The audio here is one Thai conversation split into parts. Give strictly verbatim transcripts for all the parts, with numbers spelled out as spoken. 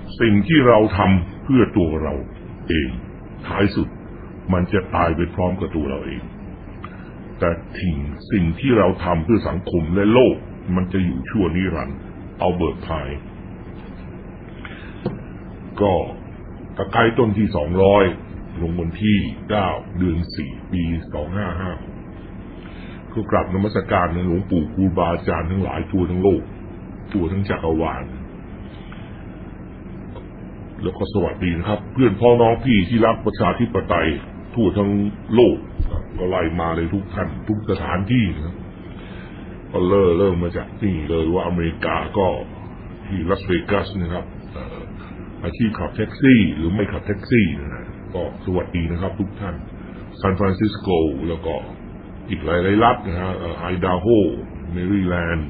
สิ่งที่เราทำเพื่อตัวเราเองท้ายสุดมันจะตายไปพร้อมกับตัวเราเองแต่ทิ้งสิ่งที่เราทำเพื่อสังคมและโลกมันจะอยู่ชั่วนิรันดร์เอาเบิร์ตไพร์ก็ตะไคร้ต้นที่สองร้อยลงวันที่เก้าเดือนสี่ปีสองห้าห้าก็กราบนมัสการหลวงปู่ครูบาอาจารย์ทั้งหลายทั่วทั้งโลกทั่วทั้งจักรวาลแล้วก็สวัสดีนะครับเพื่อนพ้องน้องพี่ที่รักประชาธิปไตยทั่วทั้งโลกก็ไล่มาเลยทุกท่านทุกสถานที่นะครับก็เริ่มเริ่มมาจากนี่เลยว่าอเมริกาก็ที่ลาสเวกัสนะครับอาชีพขับแท็กซี่หรือไม่ขับแท็กซี่นะก็สวัสดีนะครับทุกท่านซานฟรานซิสโกแล้วก็อีกหลายๆรัฐนะฮะไอดาโฮแมริแลนด์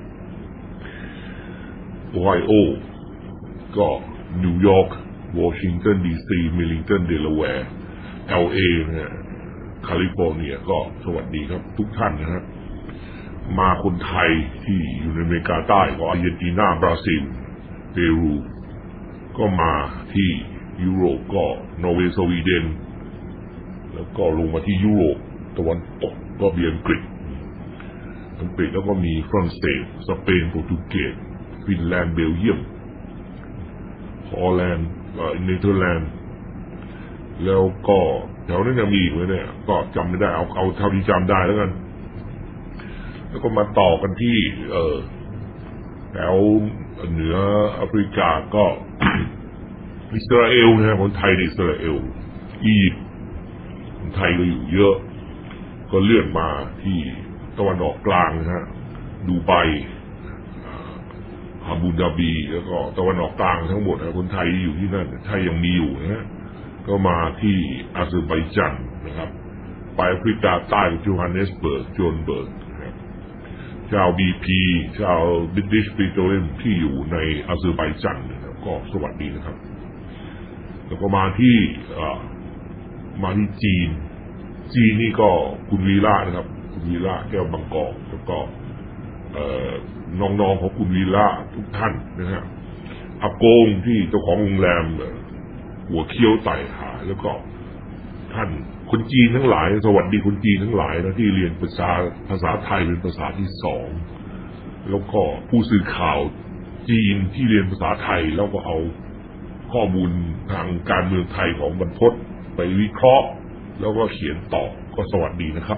โอไฮโอก็นิวยอร์กวอชิงตันดีซีมิลลิงตันเดลาแวร์เอลเอเนี่ยแคลิฟอร์เนียก็สวัสดีครับทุกท่านนะฮะมาคนไทยที่อยู่ในอเมริกาใต้ก็อาร์เจนตินาบราซิลเปรูก็มาที่ยุโรปก็นอร์เวย์สวีเดนแล้วก็ลงมาที่ยุโรปตะวันตกก็มีอังกฤษอังกฤษแล้วก็มีฝรั่งเศสสเปนโปรตุเกสฟินแลนด์เบลเยียมฮอลแลนด์เนเธอร์แลนด์แล้วก็แถวนั้นยังมีอีกไหมเนี่ยก็จำไม่ได้เอาเอาเท่าที่จำได้แล้วกันแล้วก็มาต่อกันที่เออแถวเหนือแอฟริกาก็อิสราเอลนะคนไทยในอิสราเอลอียิปต์คนไทยก็อยู่เยอะก็เลื่อนมาที่ตะวันออกกลางนะฮะดูไบอาบูดาบีแล้วก็ตะวันออกกลางทั้งหมดนะคนไทยอยู่ที่นั่นไทยยังมีอยู่นะฮะก็มาที่อาเซอร์ไบจานนะครับไปแอฟริกาใต้โจฮันเนสเบิร์กโจนเบิร์กชาวบีพีชาวบิดดิชปิโตรเลียมที่อยู่ในอาเซอร์ไบจานนะครับก็สวัสดีนะครับแล้วก็มาที่มาที่จีนจีนนี่ก็คุณวีระนะครับคุณวีระแก้วบางกอกแล้วก็น้องๆของคุณวีระทุกท่านนะฮะอาโกงที่เจ้าของโรงแรมหัวเคี้ยวไต่หาแล้วก็ท่านคนจีนทั้งหลายสวัสดีคนจีนทั้งหลายนะที่เรียนภาษาภาษาไทยเป็นภาษาที่สองแล้วก็ผู้สื่อข่าวจีนที่เรียนภาษาไทยแล้วก็เอาข้อมูลทางการเมืองไทยของบรรพตไปวิเคราะห์แล้วก็เขียนต่อก็สวัสดีนะครับ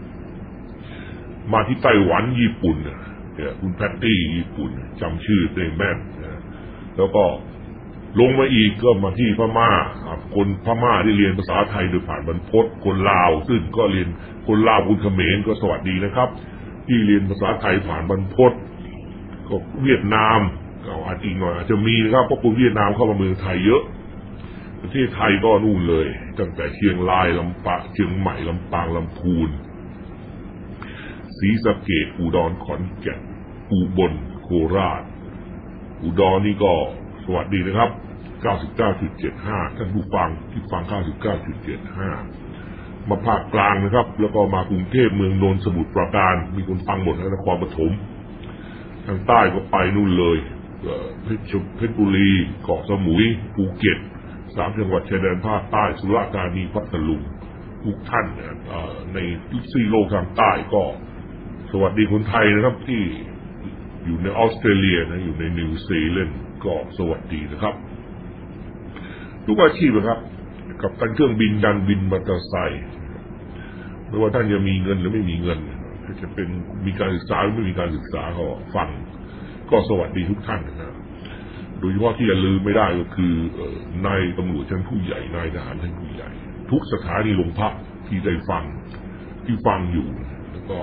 มาที่ไต้หวันญี่ปุ่นเนี่ยคุณแพตตี้ญี่ปุ่นจำชื่อได้แม่นนะแล้วก็ลงมาอีกก็มาที่พม่าคนพม่าที่เรียนภาษาไทยโดยผ่านบรรพตคนลาวซึ่งก็เรียนคนลาวคนเขมรก็สวัสดีนะครับที่เรียนภาษาไทยผ่านบรรพตก็เวียดนามก็อาจอีกหน่อยอาจจะมีนะครับเพราะคนเวียดนามเข้ามาเมืองไทยเยอะประเทศไทยก็นู่นเลยตั้งแต่เชียงรายลำปางเชียงใหม่ลำปางลำพูนศรีสะเกษอุดรขอนแก่นอุบลโคราชอุดรนี่ก็สวัสดีนะครับ เก้าสิบเก้าจุดเจ็ดห้า ท่านผู้ฟังที่ฟัง เก้าสิบเก้าจุดเจ็ดห้า มาภาคกลางนะครับแล้วก็มากรุงเทพเมืองนนท์สมุทรปราการมีคนฟังหมดนะนครปฐมทางใต้ก็ไปนู่นเลยเพชรบุรีเกาะสมุยภูเก็ตสามจังหวัดชายแดนภาคใต้สุราษฎร์ธานีพัทลุงทุกท่านในทุกซีโลกทางใต้ก็สวัสดีคนไทยนะครับที่อยู่ในออสเตรเลียนะอยู่ในนิวซีแลนด์ก็สวัสดีนะครับทุกอาชีพนะครับกับการเครื่องบินดันบินมอเตอร์ไซค์ไม่ว่าท่านจะมีเงินหรือไม่มีเงินจะเป็นมีการศึกษาหรือไม่มีการศึกษาก็ฟังก็สวัสดีทุกท่านนะครับโดยเฉพาะที่อย่าลืมไม่ได้ก็คือนายตำรวจชั้นผู้ใหญ่นายทหารชั้นผู้ใหญ่ทุกสถานีโรงพักที่ได้ฟังที่ฟังอยู่แล้วก็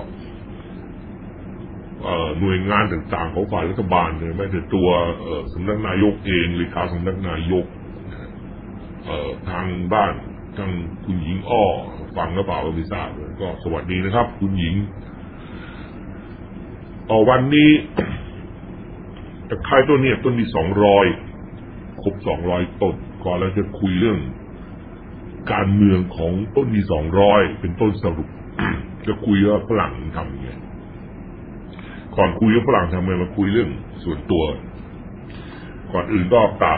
หน่วยงานต่างๆของฝ่ายรัฐบาลเลยแม้แต่ตัวสำนักนายกเองเลขาสำนักนายกทางบ้านทางคุณหญิงอ้อฟังหรือเปล่าไม่ทราบก็สวัสดีนะครับคุณหญิงวันนี้ตะไคร้ต้นนี้ต้นที่สองร้อยครบสองร้อยต้นก่อนเราจะคุยเรื่องการเมืองของต้นที่สองร้อยเป็นต้นสรุป จะคุยว่าฝรั่งทำยังไงก่อนคุยว่าฝรั่งทำยังไงมาคุยเรื่องส่วนตัวก่อนอื่นก็กราบ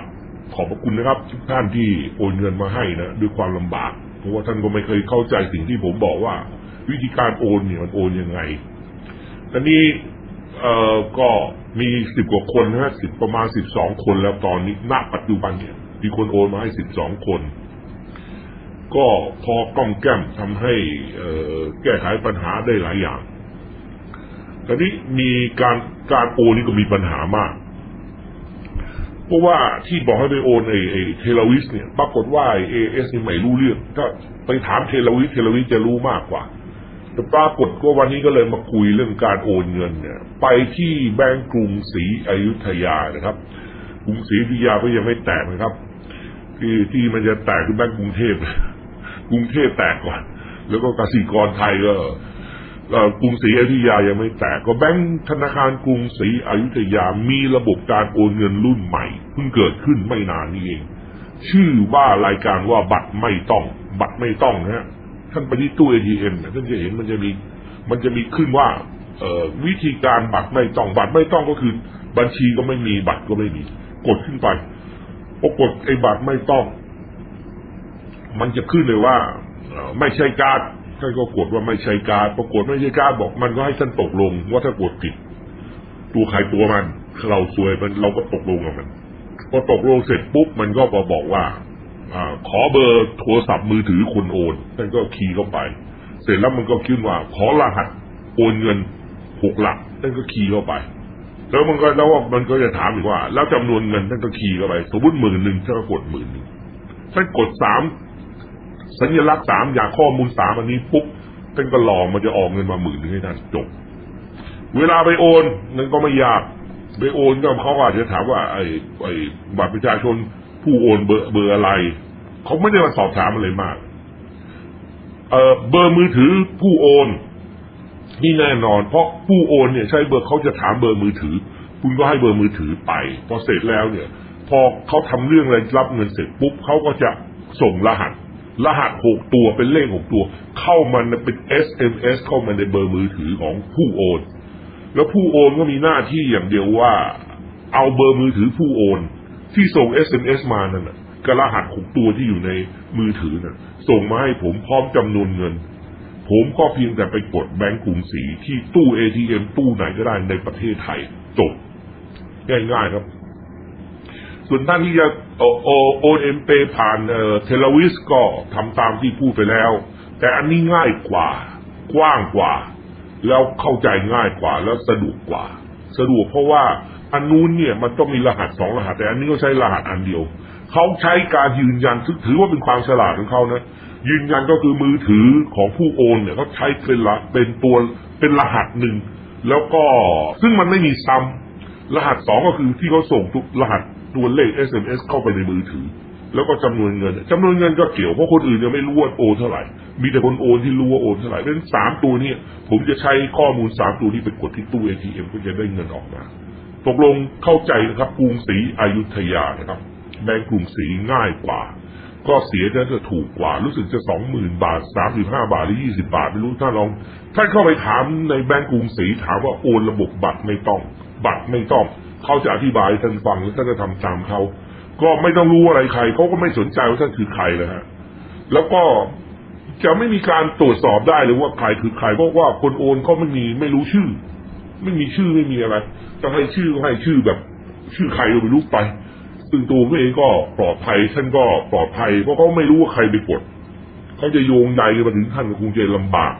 ขอบพระคุณนะครับทุกท่านที่โอนเงินมาให้นะด้วยความลำบากเพราะว่าท่านก็ไม่เคยเข้าใจสิ่งที่ผมบอกว่าวิธีการโอนเนี่ยมันโอนยังไงตอนนี้เอ่อก็มีสิบกว่าคนนะสิบประมาณสิบสองคนแล้วตอนนี้ณปัจจุบันเนี่ยมีคนโอนมาให้สิบสองคนก็พอก้อมแก้มทำให้เอ่อแก้ไขปัญหาได้หลายอย่างตอนนี้มีการการโอนนี่ก็มีปัญหามากเพราะว่าที่บอกให้ไปโอนไอ้ไอ้เทเลวิสเนี่ยปรากฏว่าไอ้เอเอสนี่ไม่รู้เรื่องถ้าไปถามเทเลวิสเทเลวิสจะรู้มากกว่าแต่ปรากฏว่าวันนี้ก็เลยมาคุยเรื่องการโอนเงินเนี่ยไปที่แบงก์กรุงศรีอยุธยานะครับกรุงศรีอยุธยาก็ยังไม่แตกนะครับที่ที่มันจะแตกคือแบงก์กรุงเทพกรุงเทพแตกก่อนแล้วก็กสิกรไทยก็กรุงศรีอยุธยายังไม่แตกก็แบงก์ธนาคารกรุงศรีอยุธยามีระบบการโอนเงินรุ่นใหม่เพิ่งเกิดขึ้นไม่นานนี้เองชื่อว่ารายการว่าบัตรไม่ต้องบัตรไม่ต้องนะฮะท่านไปที่ตู้ เอ ที เอ็ม ท่านจะเห็นมันจะมีมันจะมีขึ้นว่าเอ่อวิธีการบัตรไม่ต้องบัตรไม่ต้องก็คือบัญชีก็ไม่มีบัตรก็ไม่มีกดขึ้นไปพอกดไอ้บัตรไม่ต้องมันจะขึ้นเลยว่าไม่ใช่การ์ดท่านก็กดว่าไม่ใช่การ์ดปรากฏไม่ใช่การ์ดบอกมันก็ให้ท่านตกลงว่าถ้ากดผิดตัวใครตัวมันเราซวยมันเราก็ตกลงกับมันพอตกลงเสร็จปุ๊บมันก็มาบอกว่าอ่าขอเบอร์โทรศัพท์มือถือคนโอนท่านก็คีย์เข้าไปเสร็จแล้วมันก็ขึ้นว่าขอรหัสโอนเงินหกหลักท่านก็คีย์เข้าไปแล้วมันก็แล้วมันก็จะถามอีกว่าแล้วจำนวนเงินท่านก็คีย์เข้าไปสมมติหมื่นหนึ่งท่านก็กดหมื่นหนึ่งท่านกดสามสัญลักษณ์สามอย่างข้อมูลสามอันนี้ปุ๊บท่านก็รอมันจะออกเงินมาหมื่นนึงให้ท่านจบเวลาไปโอนนั่นก็ไม่ยากไปโอนก็เขาอาจจะถามว่าไอ้ไอ้บัตรประชาชนผู้โอนเบอร์เบอร์อะไรเขาไม่ได้มาสอบถามอะไรมากเอ่อเบอร์มือถือผู้โอนนี่แน่นอนเพราะผู้โอนเนี่ยใช้เบอร์เขาจะถามเบอร์มือถือคุณก็ให้เบอร์มือถือไปพอเสร็จแล้วเนี่ยพอเขาทำเรื่องอะไรรับเงินเสร็จปุ๊บเขาก็จะส่งรหัสรหัสหกตัวเป็นเลขหกตัวเข้ามาเป็น เอส เอ็ม เอส เข้ามาในเบอร์มือถือของผู้โอนแล้วผู้โอนก็มีหน้าที่อย่างเดียวว่าเอาเบอร์มือถือผู้โอนที่ส่ง เอส เอ็ม เอส มานั่นน่ะกับรหัสหกตัวที่อยู่ในมือถือน่ะส่งมาให้ผมพร้อมจำนวนเงินผมก็เพียงแต่ไปกดแบงก์กรุงศรีที่ตู้ เอ ที เอ็ม ตู้ไหนก็ได้ในประเทศไทยจบง่ายๆครับส่วนท่านที่จะโอโอโอนเอ็มเปผ่านเอ่อเทเลวิสก็ทำตามที่พูดไปแล้วแต่อันนี้ง่ายกว่ากว้างกว่าแล้วเข้าใจง่ายกว่าแล้วสะดวกกว่าสะดวกเพราะว่าอันนู้นเนี่ยมันต้องมีรหัสสองรหัสแต่อันนี้ก็ใช้รหัสอันเดียวเขาใช้การยืนยันถือว่าเป็นความฉลาดของเขานะยืนยันก็คือมือถือของผู้โอนเนี่ยเขาใช้เป็นละเป็นตัวเป็นรหัสหนึ่งแล้วก็ซึ่งมันไม่มีซ้ำรหัสสองก็คือที่เขาส่งทุกรหัสตัวเลข เอส เอ็ม เอส เข้าไปในมือถือแล้วก็จำนวนเงินจำนวนเงินก็เกี่ยวเพราะคนอื่นยังไม่รู้ว่าโอนเท่าไหร่มีแต่คนโอนที่รู้ว่าโอนเท่าไหร่เพราะฉะนั้นสามตัวนี้ผมจะใช้ข้อมูลสามตัวนี้ไปกดที่ตู้ เอ ที เอ็ม ก็จะได้เงินออกมาตกลงเข้าใจนะครับกรุงศรีอยุธยานะครับแบงก์กรุงศรีง่ายกว่าก็เสียจะถูกกว่ารู้สึกจะ สองหมื่น บาทสามสิบห้าบาทหรือยี่สิบบาทไม่รู้ถ้าลองท่านเข้าไปถามในแบงก์กรุงศรีถามว่าโอนระบบบัตรไม่ต้องบัตรไม่ต้องเขาจะอธิบายท่านฟังแล้วท่านจะทำตามเขาก็ไม่ต้องรู้อะไรใครเขาก็ไม่สนใจว่าท่านคือใครเลยฮะแล้วก็จะไม่มีการตรวจสอบได้เลยว่าใครคือใครเพราะว่าคนโอนเขาไม่มีไม่รู้ชื่อไม่มีชื่อไม่มีอะไรจะให้ชื่อก็ให้ชื่อแบบชื่อใครก็ไม่รู้ไปซึ่งตัวเขาเองก็ปลอดภัยท่านก็ปลอดภัยเพราะเขาไม่รู้ว่าใครไปกดเขาจะโยงใยมาถึงท่านก็คงจะลำบาก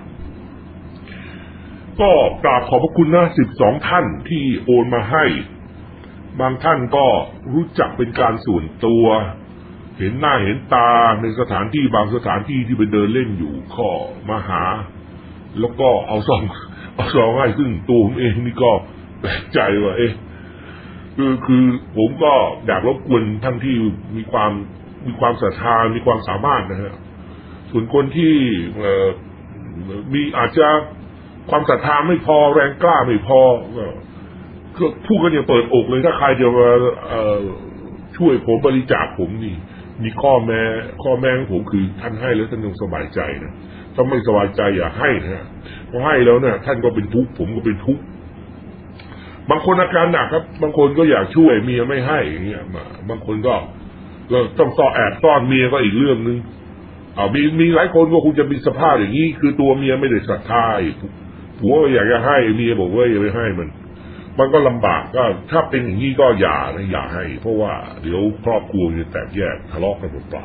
ก็กราบขอบพระคุณนะสิบสองท่านที่โอนมาให้บางท่านก็รู้จักเป็นการส่วนตัวเห็นหน้าเห็นตาในสถานที่บางสถานที่ที่ไปเดินเล่นอยู่ก็มาหาแล้วก็เอาซองเอาซองให้ซึ่งตัวผมเองนี่ก็แปลกใจว่าเอ๊ะคือคือผมก็อยากรบกวนท่านที่มีความมีความศรัทธามีความสามารถนะฮะส่วนคนที่เอ่อมีอาจจะความศรัทธาไม่พอแรงกล้าไม่พอก็พูดกันอย่างเปิดอกเลยถ้าใครจะมาช่วยผมบริจาคผมนี่มีข้อแม้ข้อแม้ของผมคือท่านให้แล้วท่านต้องสบายใจนะถ้าไม่สบายใจอย่าให้นะเพราะให้แล้วเนี่ยท่านก็เป็นทุกข์ผมก็เป็นทุกข์บางคนอาการหนักครับบางคนก็อยากช่วยเมียไม่ให้อย่างเงี้ยบางคนก็เราต้องซ่อนแอบซ่อนเมียก็อีกเรื่องนึงอ่ามีมีหลายคนก็คงจะมีสภาพอย่างนี้คือตัวเมียไม่ได้ศรัทธาผัวอยากจะให้เมียบอกว่าอย่าไปให้มันมันก็ลำบากก็ถ้าเป็นอย่างนี้ก็อย่านะอย่าให้เพราะว่าเดี๋ยวครอบครัวจะแตกแยกทะเลาะกันเปล่า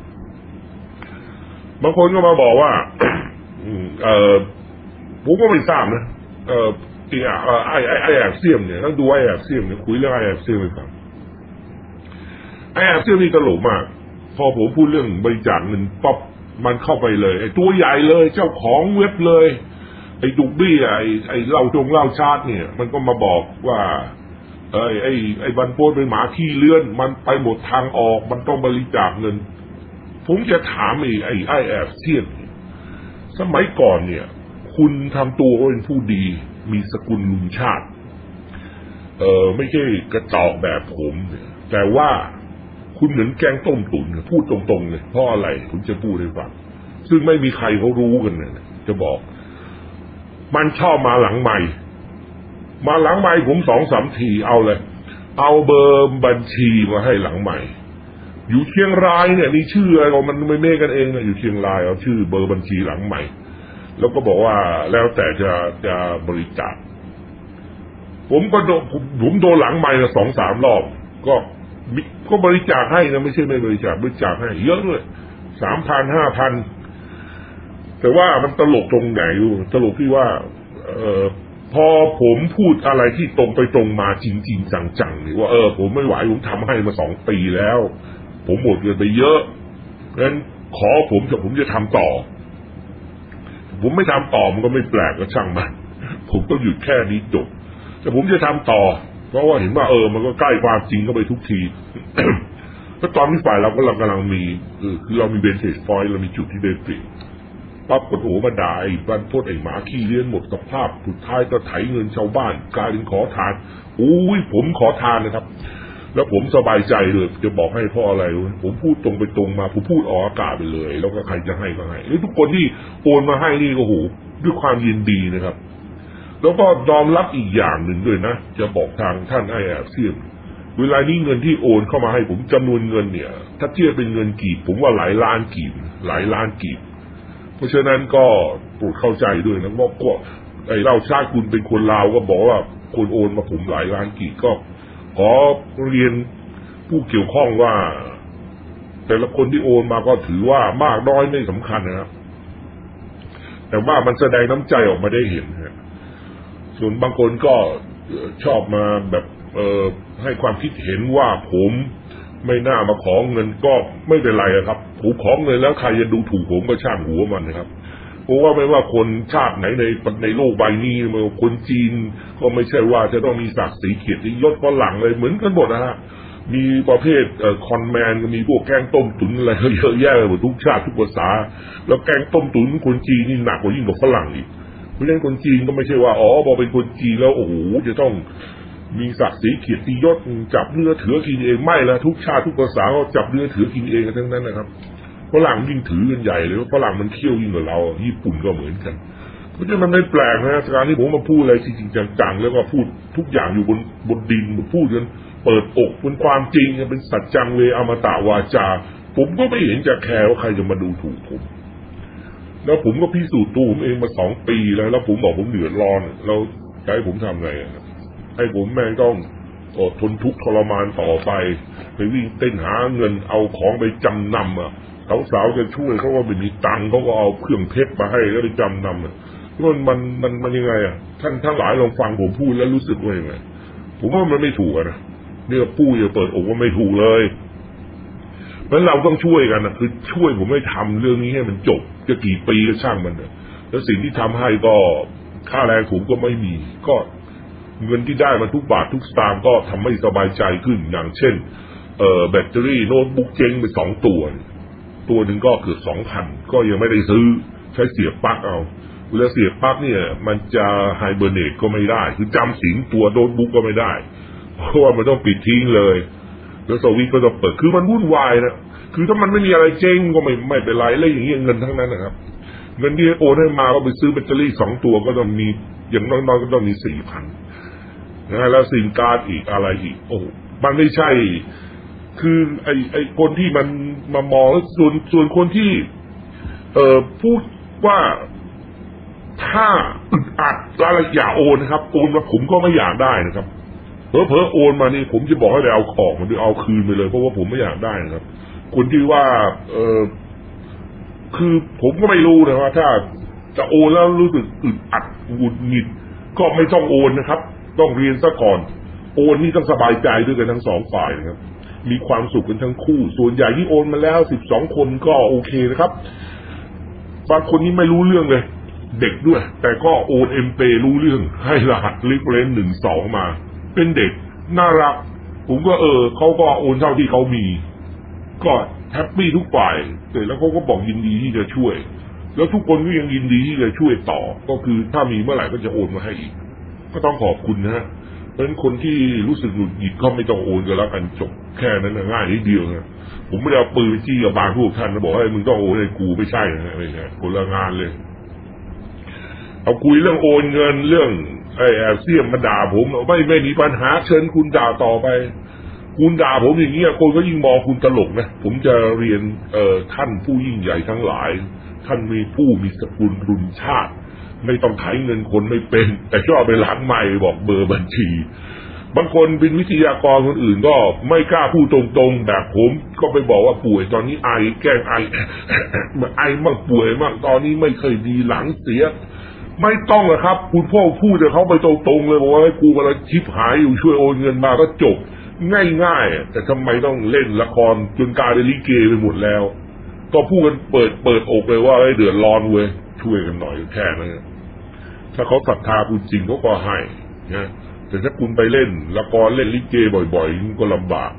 บางคนก็มาบอกว่าเออผมก็ไม่ทราบนะเออไอ้ไอ้ไอ้แอบเสียมเนี่ยต้องดูไอ้แอบเสียมเนี่ยคุยเรื่องไอ้แอบเสียมให้ฟังไอ้แอบเสียมนี่ตลกมากพอผมพูดเรื่องบริจาคเงินป๊อปมันเข้าไปเลยไอ้ตัวใหญ่เลยเจ้าของเว็บเลยไอ้ดุกบี้ไอ้ไอ้เล่าจงเล่าชาติเนี่ยมันก็มาบอกว่าไอ้ไอ้ไอ้บันโป้เป็นหมาขี้เลื่อนมันไปหมดทางออกมันต้องบริจาคเงินผมจะถามไอ้ไอ้ไอ้แอบเสียมสมัยก่อนเนี่ยคุณทำตัวเป็นผู้ดีมีสกุลลุนชาติเออไม่ใช่กระจอกแบบผมแต่ว่าคุณเหมือนแกงต้มตุ๋นพูดตรงๆเลยเพราะอะไรผมจะพูดให้ฟังซึ่งไม่มีใครเขารู้กันนะจะบอกมันชอบมาหลังใหม่มาหลังใหม่ผมสองสามทีเอาเลยเอาเบอร์บัญชีมาให้หลังใหม่อยู่เชียงรายเนี่ยนี่ชื่ออะไรก็มันไม่เมฆกันเองนะอยู่เชียงรายเอาชื่อเบอร์บัญชีหลังใหม่แล้วก็บอกว่าแล้วแต่จะจะบริจาคผมก็โดนผมโดนหลังใหม่ละสองสามรอบก็ก็บริจาคให้นะไม่ใช่ไม่บริจาคบริจาคให้เยอะเลยสามพันห้าพันแต่ว่ามันตลกตรงไหนอยู่ตลกที่ว่าเออพอผมพูดอะไรที่ตรงไปตรงมาจริงๆจังๆนี่ว่าเออผมไม่ไหวผมทำให้มาสองปีแล้วผมหมดเงินไปเยอะงั้นขอผมจะผมจะทำต่อผมไม่ทำต่อมันก็ไม่แปลกก็ช่างมันผมก็หยุดแค่นี้จบแต่ผมจะทำต่อเพราะว่าเห็นว่าเออมันก็ใกล้ความจริงเข้าไปทุกที แล้วตอนนี้ฝ่ายเราก็กำลังมีคือเรามีเบนเทจพอยต์เรามีจุดที่ได้เปรียบปั๊บกดโหมาด่าไอ้บ้านโทษไอ้หมาขี้เลี้ยงหมดสภาพสุดท้ายก็ไถเงินชาวบ้านกลายเป็นขอทานอุ้ยผมขอทานนะครับแล้วผมสบายใจเลยจะบอกให้เพราะอะไรผมพูดตรงไปตรงมาผมพูดออกอากาศไปเลยแล้วก็ใครจะให้ก็ให้แล้วทุกคนที่โอนมาให้นี่ก็โหด้วยความยินดีนะครับแล้วก็ยอมรับอีกอย่างหนึ่งด้วยนะจะบอกทางท่านไอ้แอบเสียมเวลานี้เงินที่โอนเข้ามาให้ผมจำนวนเงินเนี่ยถ้าเทียบเป็นเงินกีบผมว่าหลายล้านกีบหลายล้านกีบเพราะฉะนั้นก็โปรดเข้าใจด้วยนะว่าก็ไอ้เราชาติคุณเป็นคนลาวก็บอกว่าคนโอนมาผมหลายล้านกีบก็ขอเรียนผู้เกี่ยวข้องว่าแต่ละคนที่โอนมาก็ถือว่ามากน้อยไม่สำคัญนะครับแต่ว่ามันแสดงน้ำใจออกมาได้เห็นนะส่วนบางคนก็ชอบมาแบบเอ่อให้ความคิดเห็นว่าผมไม่น่ามาขอเงินก็ไม่เป็นไรครับผมขอเงินแล้วใครจะดูถูกผมก็ช่างหัวมันนะครับเพราะว่าไม่ว่าคนชาติไหนในในโลกใบนี้ไม่ว่าคนจีนก็ไม่ใช่ว่าจะต้องมีศักดิ์ศรีเกียรติยศฝรั่งเลยเหมือนกันหมดนะฮะมีประเภทเอ่อคอนแมนมีพวกแกงต้มตุ๋นอะไรเยอะแยะหมดทุกชาติทุกภาษาแล้วแกงต้มตุ๋นคนจีนนี่หนักกว่ายิ่งกว่าฝรั่งอีกเพราะฉะนั้นคนจีนก็ไม่ใช่ว่าอ๋อพอเป็นคนจีนแล้วโอ้โหจะต้องมีศักดิ์ศรีเกียรติยศจับเนื้อถือกินเองไม่ละทุกชาติทุกภาษาก็จับเนื้อถือกินเองกันทั้งนั้นนะครับฝรั่งยิ่งถือกันใหญ่เลยว่าฝรั่งมันเขี้ยวยิ่งกว่าเราญี่ปุ่นก็เหมือนกันเพราะฉะนั้นมันไม่แปลกนะการที่ผมมาพูดอะไรจริงๆจังๆแล้วก็พูดทุกอย่างอยู่บนบนดินพูดกันเปิดอกเป็นความจริงเป็นสัจจังเวอมตะวาจาผมก็ไม่เห็นจะแคร์ว่าใครจะมาดูถูกผมแล้วผมก็พิสูจน์ตัวผมเองมาสองปีแล้วแล้วผมบอกผมเดือดร้อนแล้วจะให้ผมทำไงให้ผมแม่งต้องอดทนทุกข์ทรมานต่อไปไปวิ่งเต้นหาเงินเอาของไปจำนำอ่ะสาวๆจะช่วยเขาก็ไม่มีตังค์เขาก็เอาเครื่องเพชรมาให้แล้วไปจำนำอ่ะมันมันมันมันยังไงอ่ะท่านทั้งหลายลองฟังผมพูดแล้วรู้สึกว่ายังไงผมว่ามันไม่ถูกนะเนี่ยปู่อย่าเปิดอกว่าไม่ถูกเลยเพราะเราต้องช่วยกันนะคือช่วยผมให้ทำเรื่องนี้ให้มันจบจะกี่ปีก็ช่างมันนะแล้วสิ่งที่ทำให้ก็ค่าแรงผมก็ไม่มีก็เงินที่ได้มาทุกบาททุกสตางค์ก็ทำให้สบายใจขึ้นอย่างเช่นเอ่อแบตเตอรี่โน้ตบุ๊กเจ๊งไปสองตัวตัวหนึ่งก็เกือบสองพันก็ยังไม่ได้ซื้อใช้เสียบปลั๊กเอาเวลาเสียบปลั๊กเนี่ยมันจะไฮเบอร์เนตก็ไม่ได้คือจำสิงตัวโน้ตบุ๊กก็ไม่ได้เพราะว่ามันต้องปิดทิ้งเลยแล้วสวิตช์ก็จะเปิดคือมันวุ่นวายนะคือถ้ามันไม่มีอะไรเจ๊งก็ไม่ไม่เป็นไรอะไรอย่างเงี้ยเงินทั้งนั้นนะครับเงินที่โอนให้มาก็ไปซื้อแบตเตอรี่สองตัวก็ต้องมีอย่างน้อยๆก็ต้องมีสี่พันนะแล้วซิมการ์ดอีกอะไรอีกโอ้มันไม่ใช่คือไอ้ไอ้คนที่มันมามองส่วนส่วนคนที่เอ่อพูดว่าถ้าอึดอัดอะไรอย่าโอนนะครับโอนมาผมก็ไม่อยากได้นะครับเพอเพอโอนมานี่ผมจะบอกให้ไปเอาของมันไปเอาคืนไปเลยเพราะว่าผมไม่อยากได้นะครับคนที่ว่าเออคือผมก็ไม่รู้นะว่าถ้าจะโอนแล้วรู้สึกอึดอัดหงุดหงิดก็ไม่ต้องโอนนะครับต้องเรียนซะก่อนโอนนี่ต้องสบายใจด้วยกันทั้งสองฝ่ายนะครับมีความสุขกันทั้งคู่ส่วนใหญ่ที่โอนมาแล้วสิบสองคนก็โอเคนะครับบางคนนี่ไม่รู้เรื่องเลยเด็กด้วยแต่ก็โอนเอ็มเปรู้เรื่องให้รหัสลิฟเลนหนึ่งสองมาเป็นเด็กน่ารักผมก็เออเขาก็โอนเท่าที่เขามีก็แฮปปี้ทุกฝ่ายแต่แล้วเขาก็บอกยินดีที่จะช่วยแล้วทุกคนก็ยังยินดีที่จะช่วยต่อก็คือถ้ามีเมื่อไหร่ก็จะโอนมาให้อีกก็ต้องขอบคุณนะฮะเพราะฉะนั้นคนที่รู้สึกหงุดหงิดก็ไม่ต้องโอนกันแล้วกันจบแค่นั้นง่ายนิดเดียวนะผมไม่ได้เอาปืนจี้กับบางพวกท่านนะบอกให้มึงต้องโอนให้กูไม่ใช่นะไม่ใช่คนละงานเลยเอาคุยเรื่องโอนเงินเรื่องไอ้เสี่ยมมาด่าผมไม่ไม่มีปัญหาเชิญคุณด่าต่อไปคุณด่าผมอย่างเงี้ยคนก็ยิ่งมองคุณตลกนะผมจะเรียนเอ่อท่านผู้ยิ่งใหญ่ทั้งหลายท่านมีผู้มีสกุลรุนชาติไม่ต้องไถเงินคนไม่เป็นแต่ชอบไปหลังไมค์บอกเบอร์บัญชีบางคนเป็นวิทยากรคนอื่นก็ไม่กล้าพูดตรงๆแบบผมก็ไปบอกว่าป่วยตอนนี้ไอแกล้งไอไอมากป่วยมากตอนนี้ไม่เคยดีหลังเสียไม่ต้องอะครับคุณพ่อพูดจะเขาไปตรงๆเลยบอกว่าให้กูกำลังชิบหายอยู่ช่วยโอนเงินมาก็จบง่ายๆแต่ทำไมต้องเล่นละครจนกลายเป็นลิเกไปหมดแล้วก็พูดกันเปิดเปิดอกเลยว่าไอ้เดือดร้อนเว้ยช่วยกันหน่อยแค่นั้นถ้าเขาศรัทธาคุณจริงเขาก็ให้นะแต่ถ้าคุณไปเล่นละครเล่นลิเกบ่อยๆก็ลำบาก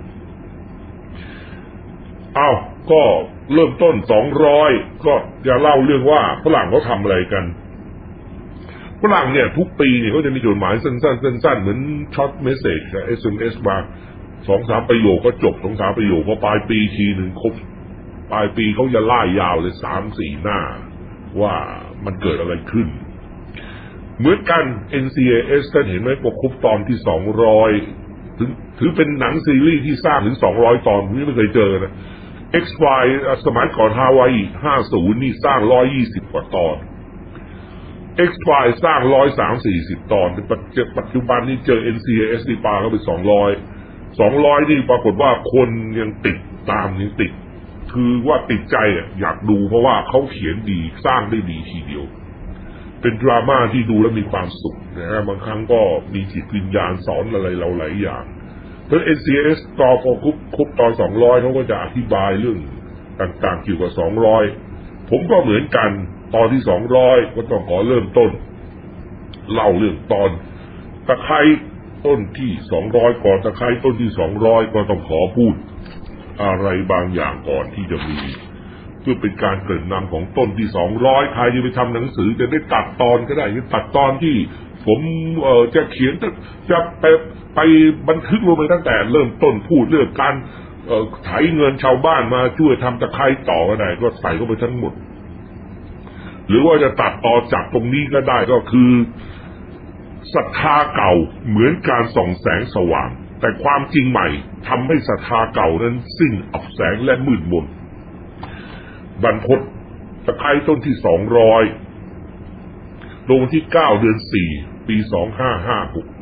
อ้าวก็เริ่มต้นสองร้อยก็จะเล่าเรื่องว่าฝรั่งเขาทำอะไรกันฝรั่งเนี่ยทุกปีเนี่ยเขาจะมีจดหมายสั้นๆสั้นๆเหมือนช็อตเมสเสจกับ เอส เอ็ม เอส มาสองสามประโยคก็จบสองสามประโยคพอปลายปีทีหนึ่งครบปลายปีเขาจะไล่ยาวเลยสามสี่หน้าว่ามันเกิดอะไรขึ้นเหมือนกัน เอ็น ซี เอ เอส ท่านเห็นไหมพอครบตอนที่สองร้อยถึงถือเป็นหนังซีรีส์ที่สร้างถึงสองร้อยตอนผมยังไม่เคยเจอนะ X Y สมัยก่อนฮาวายห้าสิบนี่สร้างหนึ่งร้อยยี่สิบกว่าตอน X Y สร้างหนึ่งร้อยสามสิบ สี่สิบตอนปัจจุบันนี้เจอ เอ็น ซี เอ เอส นี่ปาเข้าไปสองร้อย สองร้อยนี่ปรากฏว่าคนยังติดตามยังติดคือว่าติดใจอยากดูเพราะว่าเขาเขียนดีสร้างได้ดีทีเดียวเป็นดราม่าที่ดูแล้วมีความสุขนะฮะบางครั้งก็มีจิตวิญญาณสอนอะไรเราหลายอย่างเพราะ เอ็น ซี เอ เอส ต่อพอครบครบตอนสองร้อยเขาก็จะอธิบายเรื่องต่างๆเกี่ยวกับสองร้อยผมก็เหมือนกันตอนที่สองร้อยก็ต้องขอเริ่มต้นเล่าเรื่องตอนตะไคร้ต้นที่สองร้อยก่อนตะไคร้ต้นที่สองร้อยก็ต้องขอพูดอะไรบางอย่างก่อนที่จะมีเพื่อเป็นการเกริ่นนำของต้นที่สองร้อยใครจะไปทำหนังสือจะได้ตัดตอนก็ได้ตัดตอนที่ผมเอ่อจะเขียนจะไปไปบันทึกลงไปตั้งแต่เริ่มต้นพูดเรื่องการเอ่อไถเงินชาวบ้านมาช่วยทำตะไคร้ต่อก็ได้ก็ใส่เข้าไปทั้งหมดหรือว่าจะตัดต่อจากตรงนี้ก็ได้ก็คือศรัทธาเก่าเหมือนการส่องแสงสว่างแต่ความจริงใหม่ทำให้ศรัทธาเก่านั้นสิ้นอับแสงและมืดมนบรรพตตะไคร้ต้นที่สองร้อยลงที่เก้าเดือนสี่ปีสองห้าห้าหก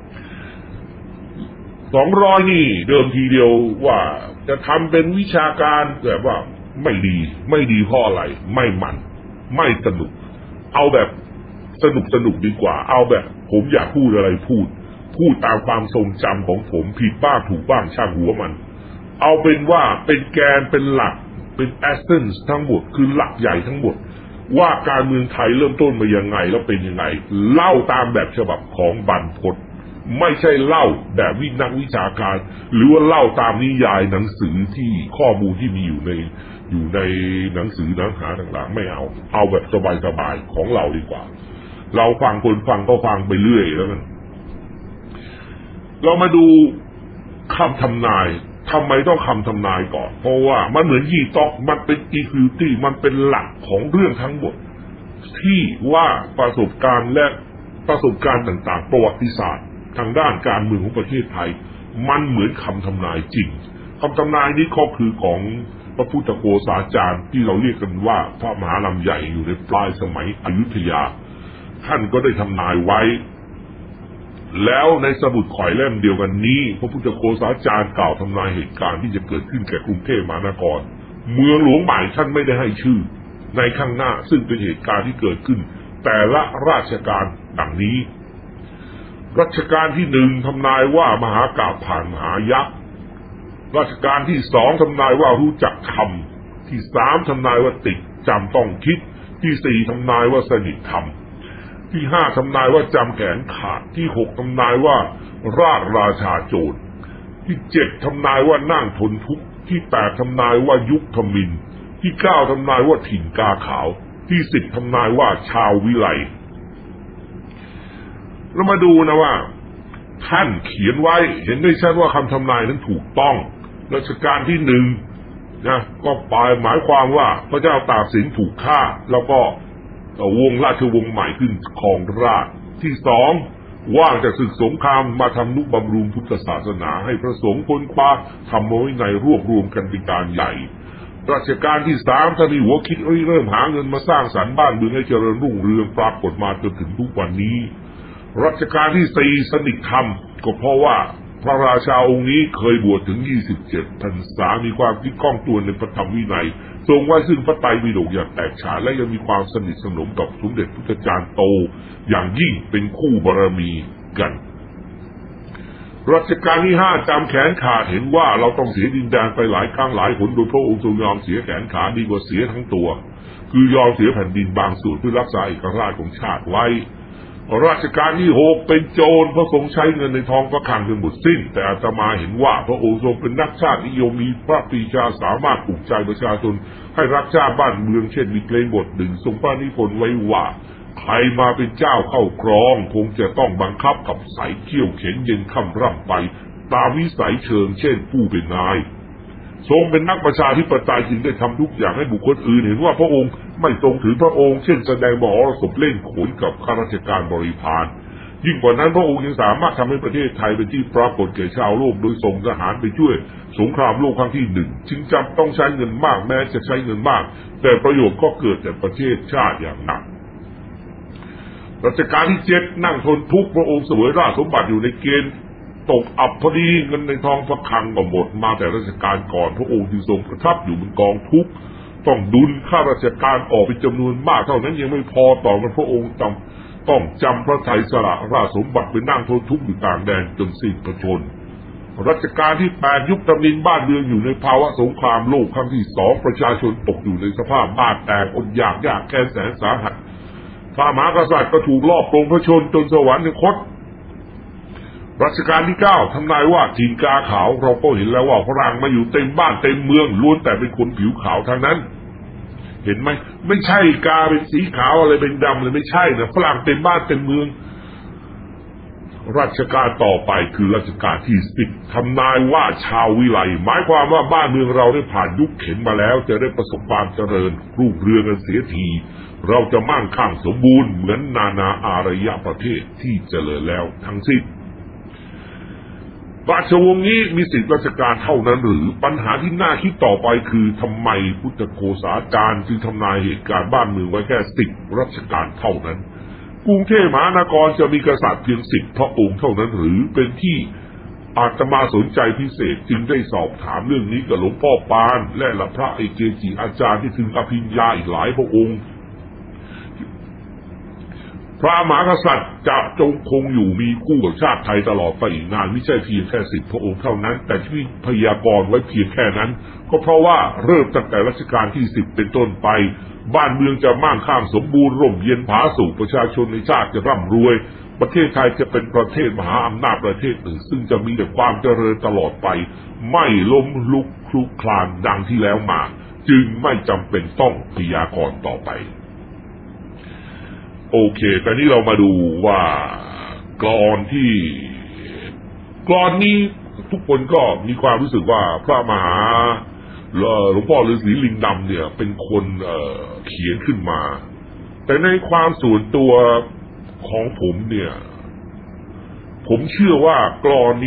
สองร้อยนี่เดิมทีเดียวว่าจะทำเป็นวิชาการแบบว่าไม่ดีไม่ดีเพราะอะไรไม่มันไม่สนุกเอาแบบสนุกสนุกดีกว่าเอาแบบผมอยากพูดอะไรพูดพูดตามความทรงจำของผมผิดบ้างถูกบ้างช่างหัวมันเอาเป็นว่าเป็นแกนเป็นหลักเป็นแอสเซนส์ทั้งหมดคือหลักใหญ่ทั้งหมดว่าการเมืองไทยเริ่มต้นมายังไงแล้วเป็นยังไงเล่าตามแบบฉบับของบรรพตไม่ใช่เล่าแบบวินักวิชาการหรือว่าเล่าตามนิยายหนังสือที่ข้อมูลที่มีอยู่ในอยู่ในหนังสือเนื้อหาต่างๆไม่เอาเอาแบบสบายๆของเราดีกว่าเราฟังคนฟังก็ฟังไปเรื่อยแล้วกันเรามาดูคำทำนายทำไมต้องคำทำนายก่อนเพราะว่ามันเหมือนยี่ต๊อกมันเป็นอีคิวตี้มันเป็นหลักของเรื่องทั้งหมดที่ว่าประสบการณ์และประสบการณ์ต่างๆประวัติศาสตร์ทางด้านการเมืองของประเทศไทยมันเหมือนคำทำนายจริงคำทำนายนี้ก็คือของพระพุทธโฆษาจารย์ที่เราเรียกกันว่าพระมหาลำใหญ่อยู่ในปลายสมัยอยุธยาท่านก็ได้ทำนายไว้แล้วในสมุดข่อยเล่มเดียวกันนี้พระพุทธโฆษาจารย์กล่าวทำนายเหตุการณ์ที่จะเกิดขึ้นแก่กรุงเทพมหานครเมืองหลวงใหม่ท่านไม่ได้ให้ชื่อในข้างหน้าซึ่งเป็นเหตุการณ์ที่เกิดขึ้นแต่ละราชการดังนี้รัชกาลที่หนึ่งทำนายว่ามหากาพย์ผ่านมหายักษ์รัชกาลที่สองทำนายว่ารู้จักธรรมที่สามทำนายว่าติดจำต้องคิดที่สี่ทำนายว่าสนิทธรรมที่ห้าทำนายว่าจำแขนขาดที่หกทำนายว่าราชราชาโจรที่เจ็ดทำนายว่านั่งทนทุกข์ที่แปดทำนายว่ายุคทมิฬที่เก้าทำนายว่าถิ่นกาขาวที่สิบทำนายว่าชาววิไลเรามาดูนะว่าท่านเขียนไว้เห็นได้ชัดว่าคำทำนายนั้นถูกต้องรัชกาลที่หนึ่งนะก็ปลายหมายความว่าพระเจ้าตากสินถูกฆ่าแล้วก็วงราชวงศ์ใหม่ขึ้นครองราชย์ที่สองว่างจากศึกสงครามมาทำนุบำรุงพุทธศาสนาให้พระสงฆ์ค้นคว้าทำไว้ในรวบรวมกันเป็นการใหญ่รัชกาลที่สามท่านมีหัวคิดเริ่มหาเงินมาสร้างสรรค์บ้านเมืองให้เจริญรุ่งเรืองปรากฏมาจนถึงทุกวันนี้รัชกาลที่สี่สนิทธรรมก็เพราะว่าพระราชาองค์นี้เคยบวชถึงยี่สิบเจ็ดพรรษามีความคิดคล่องตัวในพระธรรมวินัยทรงไว้ซึ่งพระไตรปิฎกอย่างแตกฉานและยังมีความสนิทสนมกับสมเด็จพุทธจารย์โตอย่างยิ่งเป็นคู่บารมีกันรัชกาลที่ห้าจำแขนขาดเห็นว่าเราต้องเสียดินแดนไปหลายครั้งหลายหนโดยพระองค์ทรงยอมเสียแขนขาดีกว่าเสียทั้งตัวคือยอมเสียแผ่นดินบางส่วนเพื่อรักษาเอกราชของชาติไว้ราชการที่หกเป็นโจรพระทรงใช้เงินในท้องพระคลังจนหมดสิ้นแต่อาตมาเห็นว่าพระองค์ทรงเป็นนักชาตินิยมมีพระปรีชาสามารถปลุกใจประชาชนให้รักชาติบ้านเมืองเช่นมีเพลงบทหนึ่งทรงพระนิพนธ์ไว้ว่าใครมาเป็นเจ้าเข้าครองคงจะต้องบังคับกับสายเขี้ยวเข็นเย็นค่ำร่ำไปตามวิสัยเชิงเช่นผู้เป็นนายทรงเป็นนักประชาธิปไตยจึงได้ทำทุกอย่างให้บุคคลอื่นเห็นว่าพระองค์ไม่ทรงถือพระองค์เช่นแสดงมหรสพเล่นโขนกับข้าราชการบริพารยิ่งกว่านั้นพระองค์ยังสามารถทำให้ประเทศไทยเป็นที่ปรากฏแก่ชาวโลกโดยส่งทหารไปช่วยสงครามโลกครั้งที่หนึ่งจึงจำต้องใช้เงินมากแม้จะใช้เงินมากแต่ประโยชน์ก็เกิดแต่ประเทศชาติอย่างหนักรัชกาลที่เจ็ดนั่งทนทุกข์พระองค์เสวยราชสมบัติอยู่ในเกณฑ์ตกอับพอดีเงินในท้องพระคลังก็หมดมาแต่ราชการก่อนพระองค์จึงทรงประทับอยู่บนกองทุกข์ต้องดุลข้าราชการออกเป็นจำนวนมากเท่านั้นยังไม่พอต่อมาพระองค์จำต้องจำพระทัยสละราชสมบัติไปนั่งทนทุกข์อยู่ต่างแดนจนสิ้นพระชนม์รัชกาลที่แปดยุคตำนินบ้านเมืองอยู่ในภาวะสงครามโลกครั้งที่สองประชาชนตกอยู่ในสภาพบ้านแตกอดอยากยากแค้นแสนสาหัสพระมหากษัตริย์ก็ถูกลอบปลงพระชนจนสวรรคตรัชกาลที่เก้าทำนายว่าถิ่นกาขาวเราก็เห็นแล้วว่าฝรั่งมาอยู่เต็มบ้านเต็มเมืองล้วนแต่เป็นคนผิวขาวทางนั้นเห็นไหมไม่ใช่กาเป็นสีขาวอะไรเป็นดำเลยไม่ใช่นะฝรั่งเต็มบ้านเต็มเมืองรัชกาลต่อไปคือรัชกาลที่สิบทำนายว่าชาววิไลหมายความว่าบ้านเมืองเราได้ผ่านยุคเข็นมาแล้วจะได้ประสบความเจริญรุ่งเรืองกันเสียทีเราจะมั่งคั่งสมบูรณ์เหมือนนานาอารยประเทศที่เจริญแล้วทั้งสิ้นราชวงศ์นี้มีสิทธิราชการเท่านั้นหรือปัญหาที่น่าคิดต่อไปคือทำไมพุทธโฆษาจารย์จึงทำนายเหตุการณ์บ้านเมืองไว้แค่สิบราชการเท่านั้นกรุงเทพมหานครจะมีกษัตริย์เพียงสิบพระองค์เท่านั้นหรือเป็นที่อาตมาสนใจพิเศษจึงได้สอบถามเรื่องนี้กับหลวงพ่อปานและหลักพระเอเกจิอาจารย์ที่ถึงอภิญญาอีกหลายพระองค์พระมหากษัตริย์จะจงคงอยู่มีคู่กับชาติไทยตลอดไปอีกนานไม่ใช่เพียงแค่สิบพระองค์เท่านั้นแต่ที่พยากรณ์ไว้เพียงแค่นั้นก็เพราะว่าเริ่มตั้งแต่รัชกาลที่สิบเป็นต้นไปบ้านเมืองจะมั่งคั่งสมบูรณ์ร่มเย็นผาสุกประชาชนในชาติจะร่ำรวยประเทศไทยจะเป็นประเทศมหาอำนาจประเทศหนึ่งซึ่งจะมีแต่ความเจริญตลอดไปไม่ล้มลุกคลุกคลานดังที่แล้วมาจึงไม่จำเป็นต้องพยากรณ์ต่อไปโอเคแต่นี้เรามาดูว่ากลอนที่กลอนนี้ทุกคนก็มีความรู้สึกว่าพระมหาหลวงพ่อฤาษีลิงดำเนี่ยเป็นคนเอ่อเขียนขึ้นมาแต่ในความส่วนตัวของผมเนี่ยผมเชื่อว่ากลอนเนี่ย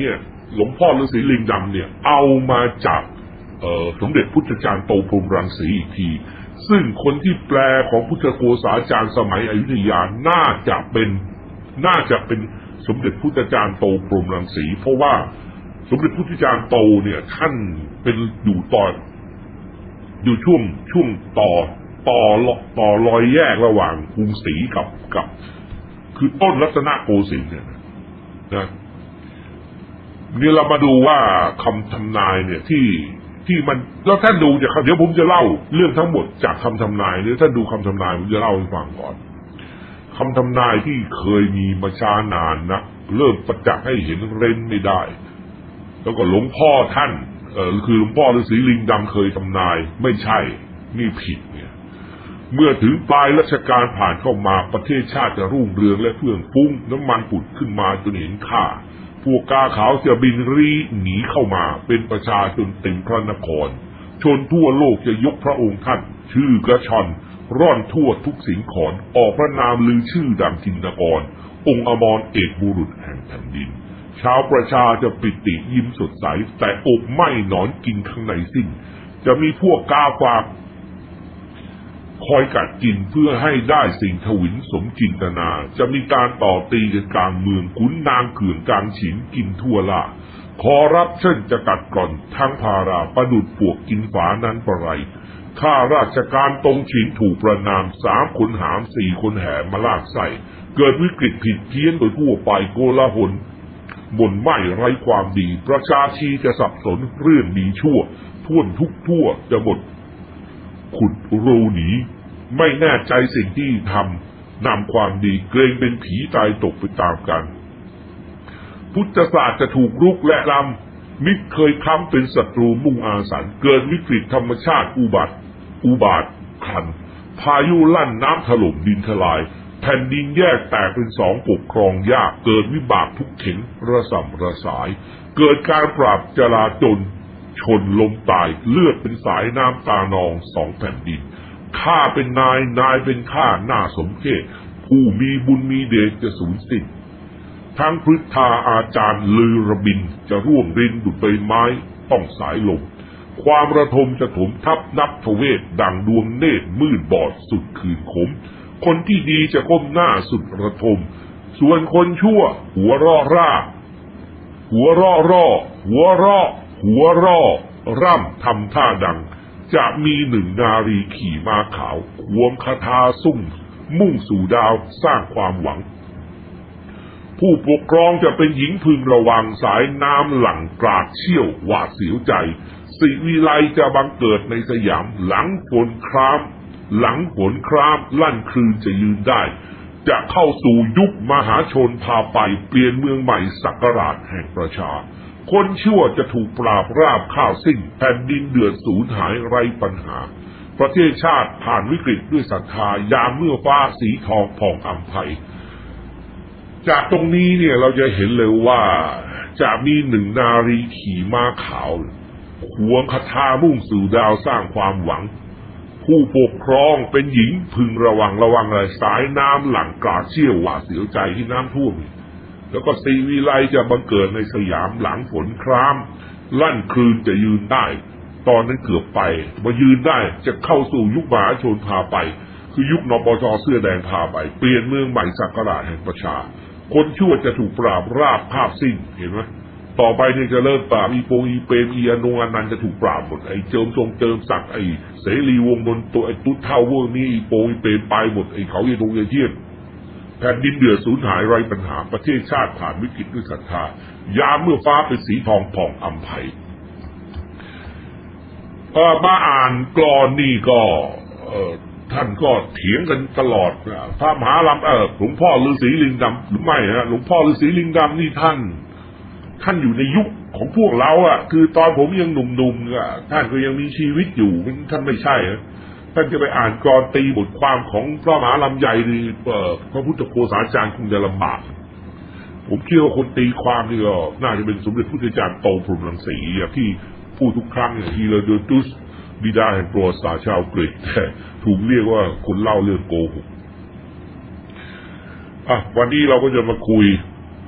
หลวงพ่อฤาษีลิงดำเนี่ยเอามาจากสมเด็จพุทธจารย์โตพรหมรังสีอีกทีซึ่งคนที่แปลของพุทธโฆษาจารย์สมัยอยุธยาน่าจะเป็นน่าจะเป็นสมเด็จพุทธจารย์โตพรหมรังสีเพราะว่าสมเด็จพุทธจารย์โตเนี่ยท่านเป็นอยู่ตอนอยู่ช่วงช่วงต่อต่อต่อรอยแยกระหว่างกรุงศรีกับกับคือต้นรัตนโกสินทร์เนี่ยนะนี่เรามาดูว่าคำทำนายเนี่ยที่ที่มันแล้วท่านดูจากเดี๋ยวผมจะเล่าเรื่องทั้งหมดจากคำทำนายเนี่ยท่านดูคำทำนายผมจะเล่าให้ฟังก่อนคำทำนายที่เคยมีมาช้านานนะเริ่มประจักษ์ให้เห็นเร้นไม่ได้แล้วก็หลวงพ่อท่านเออคือหลวงพ่อฤาษีลิงดำเคยทำนายไม่ใช่นี่ผิดเนี่ยเมื่อถึงปลายรัชกาลผ่านเข้ามาประเทศชาติจะรุ่งเรืองและเฟื่องฟุ้งน้ำมันผุดขึ้นมาจนเห็นค่าพวกกาขาวจะบินรีหนีเข้ามาเป็นประชาชนเต็มพระนครชนทั่วโลกจะยกพระองค์ท่านชื่อกระชอนร่อนทั่วทุกสิงขรออกพระนามลือชื่อดังจินตกรองค์อมรเอกบุรุษแห่งแผ่นดินชาวประชาจะปิติยิ้มสดใสแต่อกไหม้หนอนกินข้างในสิ้นจะมีพวกกาฝากคอยกัดกินเพื่อให้ได้สิ่งทวินสมจินตนาจะมีการต่อตีกันกลางเมืองขุนนางเขื่อนกลางฉินกินทั่วล่าขอรับเช่นจะกัดก่อนทั้งพาราประดุดปวกกินฝานั้นประไรข้าราชการตรงฉินถูกประนามสามคนหามสี่คนแห่มาลากใส่เกิดวิกฤตผิดเพี้ยนโดยทั่วไปโกลาหลบ่นไม่ไร้ความดีประชาชีจะสับสนเรื่องดีชั่วท่วนทุกทั่วจะหมดขุดรูหนีไม่แน่ใจสิ่งที่ทำนำความดีเกรงเป็นผีตายตกไปตามกันพุทธศาสตร์จะถูกรุกและลำมิตรเคยค้ำเป็นศัตรูมุ่งอาสันเกิดวิกฤตธรรมชาติอุบัติอุบาทคันพายุลั่นน้ำถล่มดินทลายแผ่นดินแยกแตกเป็นสองปกครองยากเกิดวิบากทุกเข็นระส่ำระสายเกิดการปราบจลาจลชนลมตายเลือดเป็นสายน้ำตานองสองแผ่นดินข้าเป็นนายนายเป็นข้าหน้าสมเพชผู้มีบุญมีเดชจะสูญสิ้นทั้งพฤทธาอาจารย์ลือระบินจะร่วงรินดุจใบไม้ต้องสายลมความระทมจะถมทับนับทเวศดังดวงเนตรมืดบอดสุดคืนขมคนที่ดีจะก้มหน้าสุดระทมส่วนคนชั่วหัวร่อร่าหัวร่อร่อหัวร่อหัวร่อร่ำทำท่าดังจะมีหนึ่งนารีขี่ม้าขาวควงคาถาซุ่มมุ่งสู่ดาวสร้างความหวังผู้ปกครองจะเป็นหญิงพึงระวังสายน้ำหลั่งกราดเชี่ยวหวาดเสียวใจสิวิไลจะบังเกิดในสยามหลังฝนครามหลังฝนครามลั่นคลืนจะยืนได้จะเข้าสู่ยุคมหาชนพาไปเปลี่ยนเมืองใหม่ศักราชแห่งประชาคนชั่วจะถูกปราบราบข้าวสิ้นแผ่นดินเดือดสูญหายไร้ปัญหาประเทศชาติผ่านวิกฤตด้วยศรัทธายามเมื่อฟ้าสีทองผ่องอำไพจากตรงนี้เนี่ยเราจะเห็นเลยว่าจะมีหนึ่งนารีขี่ม้าขาวควงคาถามุ่งสู่ดาวสร้างความหวังผู้ปกครองเป็นหญิงพึงระวังระวังอะไรสายน้ำหลั่งกราดเชี่ยวหวาดเสียวใจที่น้ำท่วมแล้วก็สีวิไลจะบังเกิดในสยามหลังฝนครามลั่นคลืนจะยืนได้ตอนนั้นเกือบไปมายืนได้จะเข้าสู่ยุคมหาชนพาไปคือยุคนปช.เสื้อแดงพาไปเปลี่ยนเมืองใหม่ศักราชแห่งประชาคนชั่วจะถูกปราบราบคาบสิ้นเห็นไหมต่อไปเนี่ยจะเริ่มปราบอีโปงอีเปรมอีอนงอนันต์จะถูกปราบหมดไอ้เจิมทรงเจิมศักดิ์ไอ้เสรีวงบนตัวไอ้ตุ๊ดเท่าพวกนี้อีโปงอีเปรมไปหมดไอ้เขาเยดงเยเทียนแผ่นดินเดือดสูญหายไร้ปัญหาประเทศชาติผ่านวิกฤตด้วยศรัทธายามเมื่อฟ้าเป็นสีทองผ่องอำไพเออมาอ่านกลอนนี่ก็เออท่านก็เถียงกันตลอดพระมหาลำเออหลวงพ่อฤาษีลิงดำหรือไม่ฮะหลวงพ่อฤาษีลิงดำนี่ท่านท่านอยู่ในยุคของพวกเราอ่ะคือตอนผมยังหนุ่มๆอ่ะท่านก็ยังมีชีวิตอยู่ท่านไม่ใช่ฮะท่านจะไปอ่านกลอนตีบทความของพระมหาลำใหญ่หรือพระพุทธโฆษาจารย์คงจะลำบากผมคิดว่าคนตีความนี่ก็น่าจะเป็นสมเด็จพุทธจารย์โตพรหมรังสีที่พูดทุกครั้งเนี่ยฮีโรโดตุสบิดาแห่งประวัติศาสตร์ชาวกรีกแต่ถูกเรียกว่าคนเล่าเรื่องโกหกอ่ะวันนี้เราก็จะมาคุย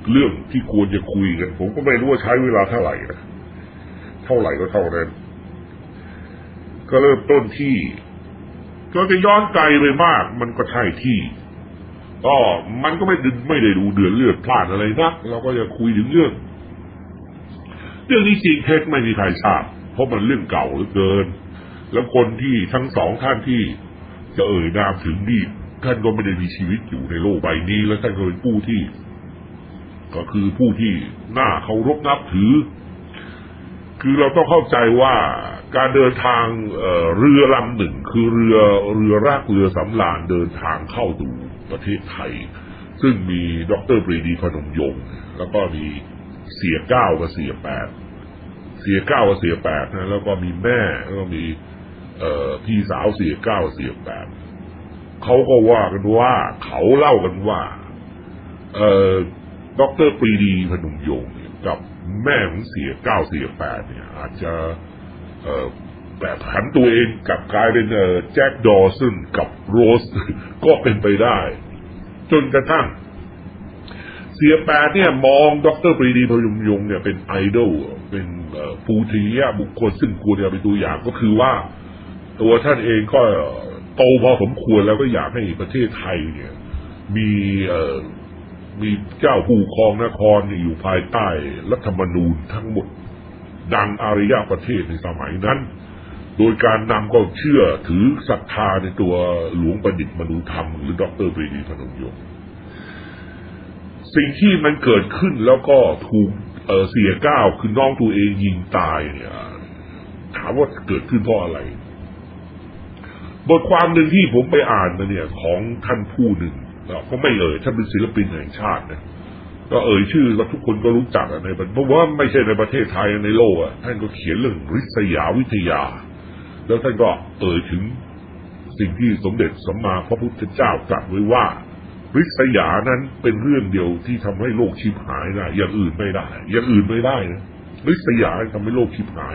เรื่องที่ควรจะคุยกันผมก็ไม่รู้ว่าใช้เวลาเท่าไหร่นะเท่าไหร่ก็เท่านั้นก็เริ่มต้นที่ก็จะย้อนไกลไปมากมันก็ใช่ที่ก็มันก็ไม่ดึงไม่ได้ดูเดือดเลือดพลาดอะไรนักเราก็จะคุยถึงเรื่องเรื่องนี้จริงเท็จไม่มีใครทราบเพราะมันเรื่องเก่าเหลือเกินแล้วคนที่ทั้งสองท่านที่จะเอ่ยนามถึงนี่ท่านก็ไม่ได้มีชีวิตอยู่ในโลกใบนี้และท่านก็เป็นผู้ที่ก็คือผู้ที่น่าเคารพนับถือคือเราต้องเข้าใจว่าการเดินทาง เอ่อ เรือลำหนึ่งคือเรือเรือรากเรือสำราญเดินทางเข้าสู่ประเทศไทยซึ่งมีดร.ปรีดีพนมยงค์แล้วก็มีเสียเก้ากับเสียแปดเสียเก้ากับเสียแปดนะแล้วก็มีแม่แล้วก็มีเอ่อพี่สาวเสียเก้าเสียแปดเขาก็ว่ากันว่าเขาเล่ากันว่าเอ่อดร.ปรีดีพนมยงค์กับแม่ของเสียเก้าเสียแปดเนี่ยอาจจะเอ่อแบบหันตัวเองกลับกลายเป็นเอ่อแจ็คดอสันกับโรสก็เป็นไปได้จนกระทั่งเสียแปดเนี่ยมองดร.ปรีดีพนมยงค์เนี่ยเป็นไอดอลเป็นปูถิยะบุคคลซึ่งควรจะเป็นตัวอย่างก็คือว่าตัวท่านเองก็โตพอสมควรแล้วก็อยากให้ประเทศไทยเนี่ยมีเอ่อมีเจ้าผู้ครองนครอยู่ภายใต้รัฐธรรมนูญทั้งหมดดังอารยประเทศในสมัยนั้นโดยการนำก็เชื่อถือศรัทธาในตัวหลวงประดิษฐ์มนูธรรมหรือดร.ปรีดีพนมยงค์สิ่งที่มันเกิดขึ้นแล้วก็ถูกเอ่อเสียเก้าคือน้องตัวเองยิงตายเนี่ยถามว่าเกิดขึ้นเพราะอะไรบทความหนึ่งที่ผมไปอ่านมาเนี่ยของท่านผู้หนึ่งก็ไม่เอ่ยท่านเป็นศิลปินแห่งชาตินะก็เอ่ยชื่อแล้วทุกคนก็รู้จักในเพราะว่าไม่ใช่ในประเทศไทยในโลกอ่ะท่านก็เขียนเรื่องริษยาวิทยาแล้วท่านก็เอ่ยถึงสิ่งที่สมเด็จสัมมาพระพุทธเจ้าตรัสไว้ว่าริษยานั้นเป็นเรื่องเดียวที่ทำให้โลกชิบหายได้อย่างอื่นไม่ได้อย่างอื่นไม่ได้นะริษยาทำให้โลกชิบหาย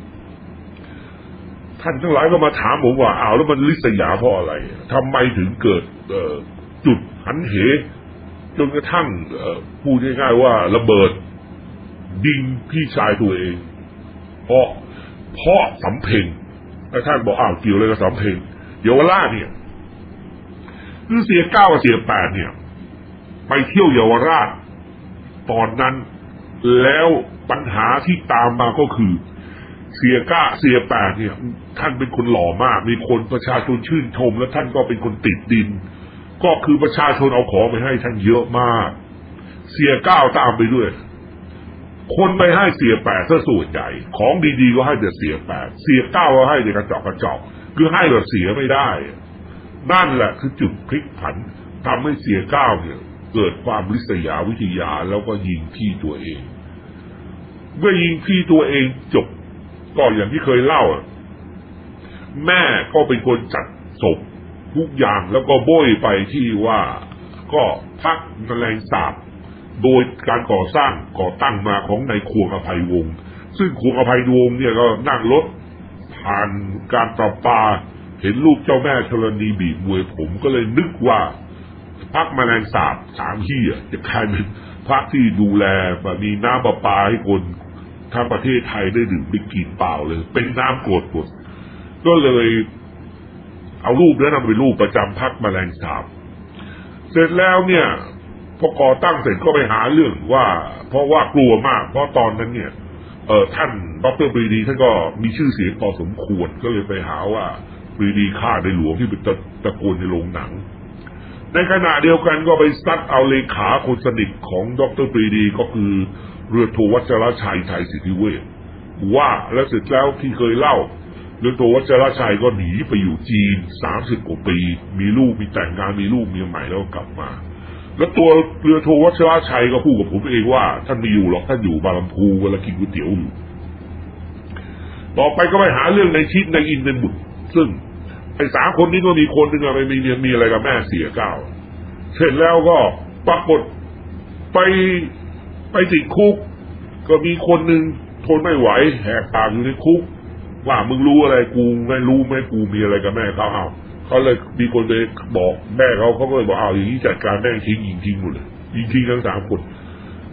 ท่านทั้งหลายก็มาถามผมว่าอ้าวแล้วมันริษยาเพราะอะไรทำไมถึงเกิดจุดหันเหจนกระทั่งพูดง่ายๆว่าระเบิดยิงพี่ชายตัวเองเพราะเพราะสำเพ็งแล้วท่านบอกอ้าวเกี่ยวอะไรกับสำเพ็งเยาวราชเนี่ยคือเสียเก้ากับเสียแปดเนี่ยไปเที่ยวเยาวราชตอนนั้นแล้วปัญหาที่ตามมาก็คือเสียเก้าเสียแปดเนี่ยท่านเป็นคนหล่อมากมีคนประชาชนชื่นชมและท่านก็เป็นคนติดดินก็คือประชาชนเอาของไปให้ท่านเยอะมากเสียเก้าตามไปด้วยคนไปให้เสียแปดซะส่วนใหญ่ของดีๆก็ให้แต่เสียแปดเสียเก้าก็ให้แต่กระจอกกระจอกคือให้แบบเสียไม่ได้นั่นแหละคือจุดพลิกผันทำให้เสียเก้าเนี่ยเกิดความริษยาวิทยาแล้วก็ยิงพี่ตัวเองเมื่อยิงพี่ตัวเองจบก็อย่างที่เคยเล่าแม่ก็เป็นคนจัดศพทุกอย่างแล้วก็โบยไปที่ว่าก็พักแมลงสาบโดยการก่อสร้างก่อตั้งมาของนายควงอภัยวงศ์ซึ่งควงอภัยวงศ์เนี่ยก็นั่งรถผ่านการประปาเห็นรูปเจ้าแม่ธรณีบีบมวยผมก็เลยนึกว่าพักแมลงสาบสามที่อ่ะจะกลายเป็นพักที่ดูแลแบบมีน้ำประปาให้คนทั้งประเทศไทยได้ดื่มได้กินเปล่าเลยเป็นน้ำกรดหมดก็เลยเอารูปนั้นนำไปรูปประจำพักแมลงสาบเสร็จแล้วเนี่ยพอก่อตั้งเสร็จก็ไปหาเรื่องว่าเพราะว่ากลัวมากเพราะตอนนั้นเนี่ยเออท่านดร.ปรีดีท่านก็มีชื่อเสียงพอสมควรก็เลยไปหาว่าปรีดีฆ่าในหลวงที่เป็นตะโกนในโรงหนังในขณะเดียวกันก็ไปซัดเอาเลขาคนสนิทของดร.ปรีดีก็คือเรือโทวัชรชัยไทยสิทธิเวชว่าแล้วเสร็จแล้วที่เคยเล่าเรือโทวัชรชัยก็หนีไปอยู่จีนสามสิบกว่าปีมีลูกมีแต่งงานมีลูกเมียใหม่แล้วกลับมาแล้วตัวเรือโทวัชรชัยก็พูดกับผมเองว่าท่านไม่อยู่หรอกท่านอยู่บางลำพูเวลากินก๋วยเตี๋ยวอยู่ต่อไปก็ไปหาเรื่องในชิดในอินในบุตรซึ่งไอ้สามคนนี้ก็มีคนหนึ่งอะไรมีมีอะไรกับแม่เสียเก้าเสร็จแล้วก็ปรากฏไปไปติดคุกก็มีคนหนึ่งทนไม่ไหวแหกปากอยู่ในคุกว่ามึงรู้อะไรกูไม่รู้ไหมกูมีอะไรกับแม่เขาเอาเขาเลยมีคนไปบอกแม่เขาเขาก็เลยบอกเอาอย่างนี้จัดการแม่ทิ้งยิงทิ้งหมดเลยยิงทิ้งทั้งสามคน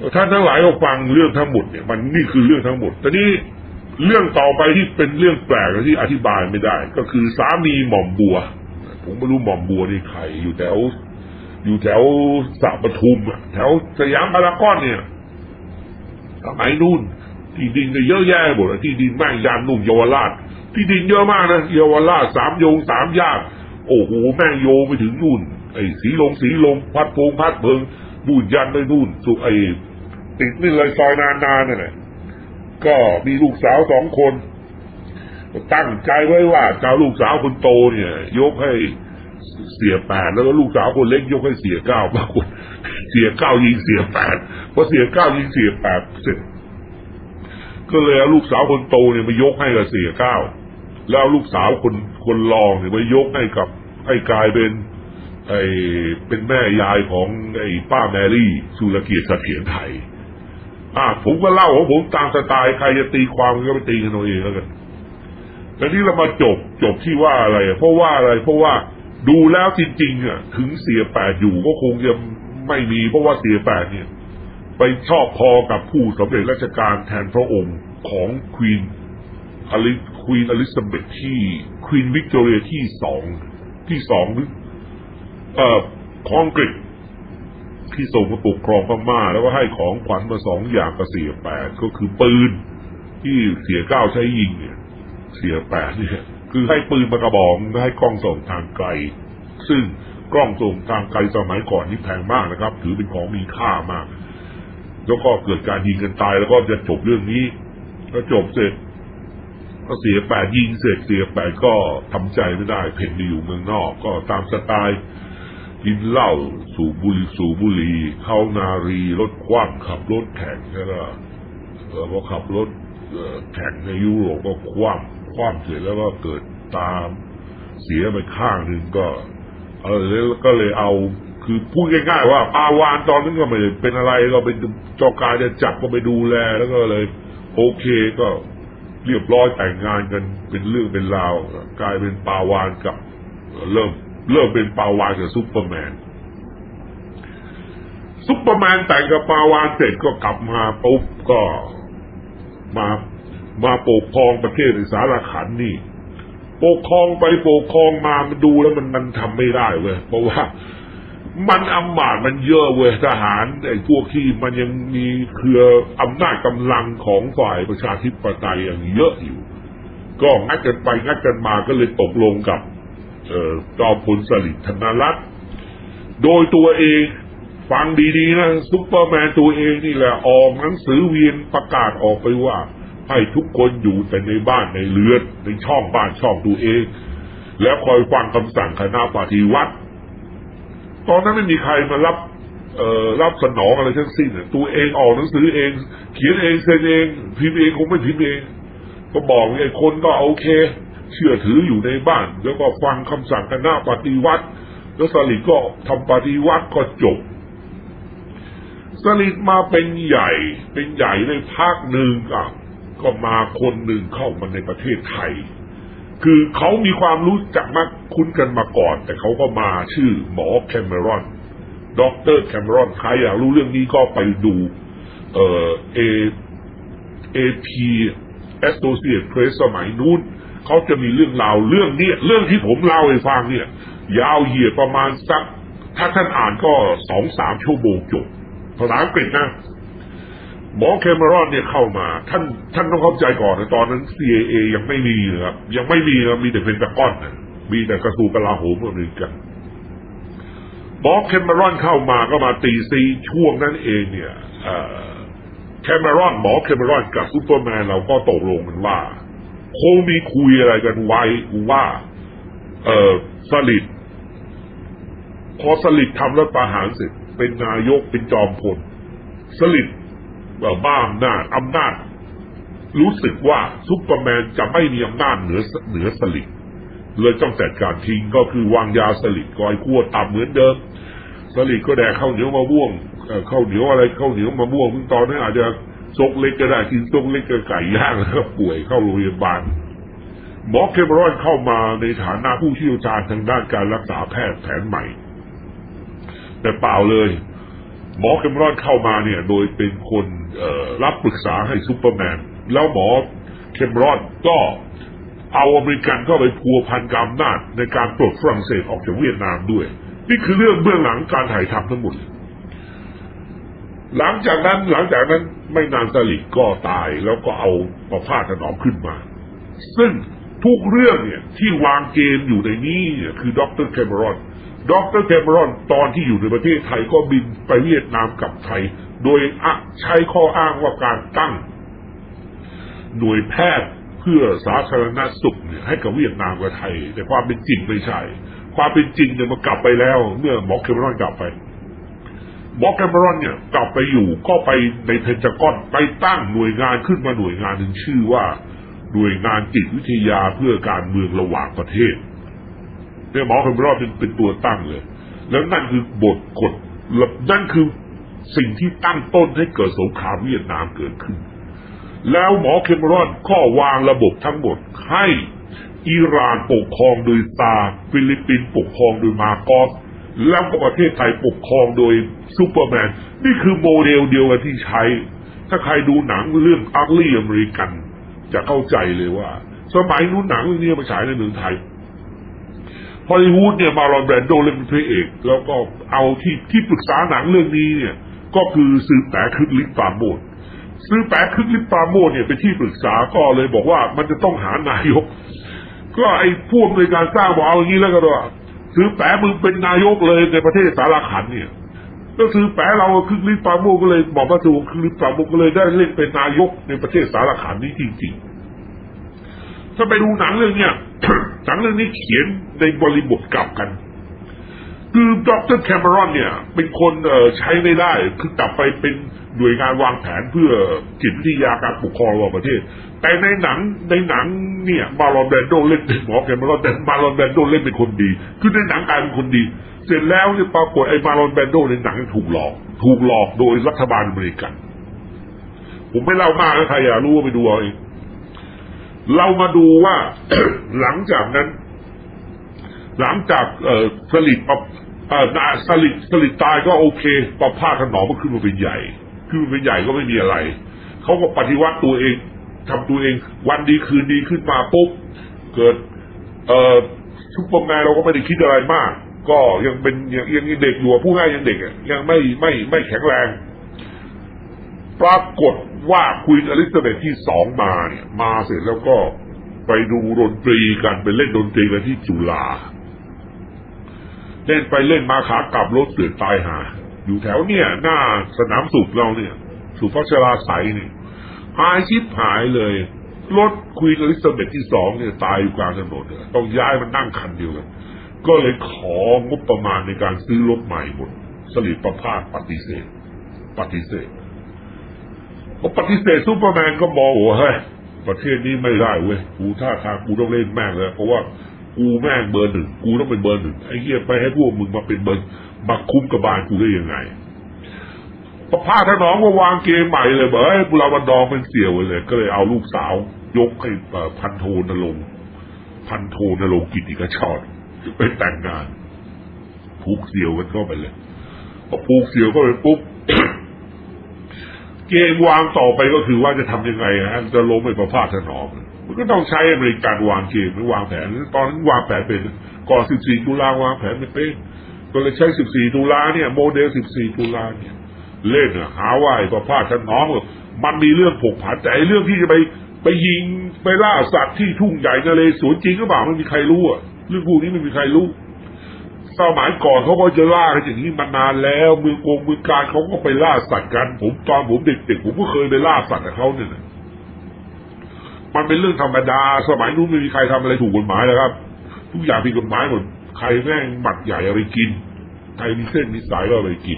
ท่านทั้งหลายก็ฟังเรื่องทั้งหมดเนี่ยมันนี่คือเรื่องทั้งหมดแต่นี้เรื่องต่อไปที่เป็นเรื่องแปลกที่อธิบายไม่ได้ก็คือสามีหม่อมบัวผมไม่รู้หม่อมบัวนี่ใครอยู่แถวอยู่แถวสระปทุมอ่ะแถวสยามพารากอนเนี่ยสมัยนู่นที่ดินก็เยอะแยะหมดที่ดินแม่งยานนุ่มเยาวราชที่ดินเยอะมากนะเยาวราชสามโยงสามย่านโอ้โหแม่งโยไปถึงนู่นไอ้สีลงสีลงพัดพงพัดเพิงนู่นยันไปนู่นสุไอ้ติดนี่เลยซอยนานๆนั่นแหละก็มีลูกสาวสองคนตั้งใจไว้ว่าจะลูกสาวคนโตเนี่ยยกให้เสียแปดแล้วก็ลูกสาวคนเล็กยกให้เสียเก้าบางคนเสียเก้ายิงเสียแปดพอเสียเก้ายิงเสียแปดเสร็จก็เลยเอาลูกสาวคนโตเนี่ยมายกให้กับเสียเก้าแล้วลูกสาวคนคนรองเนี่ยมายกให้กับให้กลายเป็นไอ้เป็นแม่ยายของไอ้ป้าแมรี่สุรเกียรติเสถียรไทยอ่าผมก็เล่าของผมตามสไตล์ใครจะตีความก็ไปตีกันเอาเองแล้วกันแต่นี่เรามาจบจบที่ว่าอะไรเพราะว่าอะไรเพราะว่าดูแล้วจริงๆอ่ะถึงเสียแปดอยู่ก็คงจะไม่มีเพราะว่าเสียแปดเนี่ยไปชอบพอกับผู้สำเร็จราชการแทนพระองค์ของควีนอลิควีนอลิซาเบธที่ควีนวิกตอเรียที่สองที่สองเอ่อของอังกฤษที่ส่งมาปกครองพม่าแล้วก็ให้ของขวัญมาสองอย่างกับเสียแปดก็คือปืนที่เสียเก้าใช้ยิงเนี่ยเสียแปดเนี่ยคือให้ปืนมากระบอกให้กล้องส่งทางไกลซึ่งกล้องส่งทางไกลสมัยก่อนนี่แพงมากนะครับถือเป็นของมีค่ามากแล้วก็เกิดการยิงกันตายแล้วก็จะจบเรื่องนี้ก็จบเสร็จก็เสียแปดยิงเสร็จเสียแปดก็ทำใจไม่ได้เพ่นไปอยู่เมืองนอกก็ตามสไตล์กินเหล้าสูบบุหรี่สูบบุหรี่เข้านารีรถคว่ำขับรถแข่งแล้วก็เออพอขับรถแข่งในยุโรปก็คว่ำคว่ำเสร็จแล้วก็เกิดตามเสียไปข้างหนึ่งก็เออแล้วก็เลยเอาคือพูดง่ายๆว่าปาวานตอนนั้นก็ไม่เป็นอะไรก็เป็นเจ้าการจะจับก็ไปดูแลแล้วก็เลยโอเคก็เรียบร้อยแต่งงานกันเป็นเรื่องเป็นราวกลายเป็นปาวานกับเริ่มเริ่มเป็นปาวานกับซุปเปอร์แมนซุปเปอร์แมนแต่งกับปาวานเสร็จก็กลับมาปุ๊บก็มามาปกครองประเทศในสารขันนี่ปกครองไปปกครองมามันดูแล้วมันมันทำไม่ได้เว้ยเพราะว่ามันอำนาจมันเยอะเว้ยทหารไอ้พวกที่มันยังมีเครืออำนาจกำลังของฝ่ายประชาธิปไตยอย่างเยอะอยู่ก็งัดกันไปงัดกันมาก็เลยตกลงกับเอ่อจอมพลสฤษดิ์ธนรัตน์โดยตัวเองฟังดีๆนะซุปเปอร์แมนตัวเองนี่แหละออกหนังสือเวียนประกาศออกไปว่าให้ทุกคนอยู่แต่ในบ้านในเรือนในช่องบ้านช่องตัวเองแล้วคอยฟังคำสั่งคณะปฏิวัติตอนนั้นไม่มีใครมารับเอ่อรับสนองอะไรทั้งสิ้นตัวเองออกหนังสือเองเขียนเองเซ็นเองพิมพ์เองคงไม่พิมพ์เองก็บอกไอ้คนก็โอเคเชื่อถืออยู่ในบ้านแล้วก็ฟังคำสั่งคณะปฏิวัติแล้วสฤษดิ์ก็ทำปฏิวัติก็จบสฤษดิ์มาเป็นใหญ่เป็นใหญ่ในภาคหนึ่งอ่ะก็มาคนหนึ่งเข้ามาในประเทศไทยคือเขามีความรู้จักมักคุ้นกันมาก่อนแต่เขาก็มาชื่อหมอแคมเมรอนด็อกเตอร์แคมเมรอนใครอยากรู้เรื่องนี้ก็ไปดูเอ่อเอเอพีแอสโซเซียตเพรสสมัยนู้นเขาจะมีเรื่องราวเรื่องนี้เรื่องที่ผมเล่าให้ฟังเนี่ยยาวเหยียดประมาณสักถ้าท่านอ่านก็สองสามชั่วโมงจบภาษาอังกฤษนะหมอแคมเมรอนเนี่ยเข้ามาท่านท่านต้องเข้าใจก่อนนะตอนนั้น ซี ไอ เอ ยังไม่มีนะครับยังไม่มีนะมีแต่เพนทากอนนะมีแต่กระทรวงกลาโหมอเมริกันหมอแคมเมรอนเข้ามาก็มาตีซีช่วงนั้นเองเนี่ยแคมเมรอนหมอแคมเมรอนกับซูเปอร์แมนเราก็ตกลงกันว่าคงมีคุยอะไรกันไว้ว่าเออสฤษดิ์พอสฤษดิ์ทำรัฐประหารเสร็จเป็นนายกเป็นจอมพลสฤษดิ์บ้าอำนาจอำนาจรู้สึกว่าซุปเปอร์แมนจะไม่มีอำนาจเหนือเหนือสฤษดิ์เลยต้องจัดการทิ้งก็คือวางยาสฤษดิ์ก้อยขั้วต่ำเหมือนเดิมสฤษดิ์ก็แดกข้าวเหนียวมะม่วงข้าวเหนียวอะไรข้าวเหนียวมะม่วงตอนนั้นอาจจะซกเล็กก็ได้กินซกเล็กก็ไก่ย่างแล้วก็ป่วยเข้าโรงพยาบาลหมอเคมรอนเข้ามาในฐานะผู้เชี่ยวชาญทางด้านการรักษาแพทย์แผนใหม่แต่เปล่าเลยหมอแคมรอนเข้ามาเนี่ยโดยเป็นคนรับปรึกษาให้ซูเปอร์แมนแล้วหมอแคมรอนก็เอาอเมริกันเข้าไปพัวพันกับอำนาจในการปลดฝรั่งเศสออกจากเวียดนามด้วยนี่คือเรื่องเบื้องหลังการถ่ายทำทั้งหมดหลังจากนั้นหลังจากนั้นไม่นานสลิดก็ตายแล้วก็เอาประพาสถนอมขึ้นมาซึ่งทุกเรื่องเนี่ยที่วางเกมอยู่ในนี้เนี่ยคือดร.แคมรอนดร.แคมรอนตอนที่อยู่ในประเทศไทยก็บินไปเวียดนามกับไทยโดยใช้ข้ออ้างว่าการตั้งหน่วยแพทย์เพื่อสาธารณสุขเนี่ยให้กับเวียดนามกับไทยแต่ความเป็นจริงไม่ใช่ความเป็นจริงเนี่ยมันกลับไปแล้วเมื่อหมอแคมรอนกลับไปหมอแคมรอนเนี่ยกลับไปอยู่ก็ไปในเพนทากอนไปตั้งหน่วยงานขึ้นมาหน่วยงานหนึ่งชื่อว่าหน่วยงานจิตวิทยาเพื่อการเมืองระหว่างประเทศเนี่ยหมอแคมรอนเป็นเป็นตัวตั้งเลยแล้วนั่นคือบทกฎนั่นคือสิ่งที่ตั้งต้นให้เกิดสงครามเวียดนามเกิดขึ้นแล้วหมอแคมรอนก็วางระบบทั้งหมดให้อิหร่านปกครองโดยซาร์ฟิลิปปินส์ปกครองโดยมาโกสแล้วก็ประเทศไทยปกครองโดยซูเปอร์แมนนี่คือโมเดลเดียวกันที่ใช้ถ้าใครดูหนังเรื่องอักลี่อเมริกันจะเข้าใจเลยว่าสมัยนู้นหนังเรื่องนี้มาฉายในเมืองไทยฮอลลีวูดเนี่ยมาลอนแบรนโดเล่นเป็นพระเอกแล้วก็เอาที่ที่ปรึกษาหนังเรื่องนี้เนี่ยก็คือซื้อแปะคึกฤทธิ์ปราโมทย์ซื้อแปะคึกฤทธิ์ปราโมทย์เนี่ยเป็นที่ปรึกษาก็เลยบอกว่ามันจะต้องหานายกก็ไอ้พวกในการสร้างบอกเอาอย่างนี้แล้วก็ว่าซื้อแปะมึงเป็นนายกเลยในประเทศสารขันเนี่ยก็ซื้อแปะเราคึกฤทธิ์ปราโมทย์ก็เลยบอกว่าถูกคึกฤทธิ์ปราโมทย์ก็เลยได้เล่นเป็นนายกในประเทศสารขันนี้จริงๆถ้าไปดูหนังเรื่องเนี้ย หนังเรื่องนี้เขียนในบริบทกลับกันคือดร.แคมรอนเนี่ยเป็นคนเอ่อใช้ไม่ได้คือกลับไปเป็นหน่วยงานวางแผนเพื่อจิตวิทยาการปกครองระหว่างประเทศแต่ในหนังในหนังเนี่ยมาลอนแบรนโดเล่นเป็นหมอแคมรอนแต่มาลอนแบรนโดเล่นเป็นคนดีคือในหนังกลายเป็นคนดีเสร็จแล้วเนี่ยปรากฏไอ้มาลอนแบรนโดในหนังถูกหลอกถูกหลอกโดยรัฐบาลอเมริกันผมไม่เล่ามากนะใครอยากรู้ไปดูเอาเองเรามาดูว่า หลังจากนั้นหลังจากเอ่อสลิดเอ่อสลิดสลิดตายก็โอเคประภาสถนอมก็ขึ้นมาเป็นใหญ่ขึ้นมาเป็นใหญ่ก็ไม่มีอะไรเขาก็ปฏิวัติตัวเองทำตัวเองวันดีคืนดีขึ้นมาปุ๊บเกิดเอ่อซุปเปอร์แมนเราก็ไม่ได้คิดอะไรมากก็ยังเป็นยังยังเด็กอยู่ผู้ง่ายยังเด็กยังไม่ไม่ไม่แข็งแรงปรากฏว่าควีนอลิซาเบธที่สองมาเนี่ยมาเสร็จแล้วก็ไปดูดนตรีกันไปเล่นดนตรีกันที่จุฬาเล่นไปเล่นมาขากลับรถเสือกตายหาอยู่แถวเนี่ยหน้าสนามสุขเราเนี่ยสุพัชราไสยเนี่ยหายชิบหายเลยรถควีนอลิซาเบธที่สองเนี่ยตายอยู่กลางถนนต้องย้ายมันนั่งคันเดียวกันก็เลยของบประมาณในการซื้อรถใหม่หมดสลิดประภาสปฏิเสธปฏิเสธพอปฏิเสธซูเปอร์แมนก็มองว่าเฮ้ยประเทศนี้ไม่ได้เว้ยกูท่าทางกูต้องเล่นแม่งเลยเพราะว่ากูแม่งเบอร์หนึ่งกูต้องเป็นเบอร์หนึ่งไอ้เหี้ยไปให้พวกมึงมาเป็นเบอร์มาคุ้มกบาลกูได้ยังไงประภาสถนอมก็วางเกมใหม่เลยบอกเฮ้ยเราบันดองเป็นเสี่ยวเลยก็เลยเอาลูกสาวยกให้พันโทนรงค์พันโทนรงค์กิติกชอดไปแต่งงานผูกเสี่ยวกันเข้าไปเลยพอผูกเสี่ยวเข้าไปปุ๊บ เกมวางต่อไปก็คือว่าจะทำยังไงฮะจะล้มไอ้ประภาสถนอมมันก็ต้องใช้อเมริกันวางเกมหรือวางแผนตอนนั้นวางแผนเป็นก่อนสิบสี่ตุลาวางแผนไม่เป็นก็เลยใช้สิบสี่ตุลาเนี่ยโมเดลสิบสี่ตุลาเนี่ยเล่นหาว่าไอ้ประภาสถนอมมันมีเรื่องผกผันแต่เรื่องที่จะไปไปยิงไปล่าสัตว์ที่ทุ่งใหญ่นเรศวรจริงหรือเปล่าไม่มีใครรู้อ่ะเรื่องพวกนี้ไม่มีใครรู้สมัยก่อนเขาก็จะล่ากันอย่างนี้มานานแล้วมือโกงมือการเขาก็ไปล่าสัตว์กันผมตอนผมเด็กๆผมก็เคยไปล่าสัตว์กับเขาเนี่ยมันเป็นเรื่องธรรมดาสมัยนู้นไม่มีใครทำอะไรถูกกฎหมายเลยครับทุกอย่างผิดกฎหมายหมดใครแม่งหมัดใหญ่เอาไปกินใครมีเส้นมีสายก็เอาไปกิน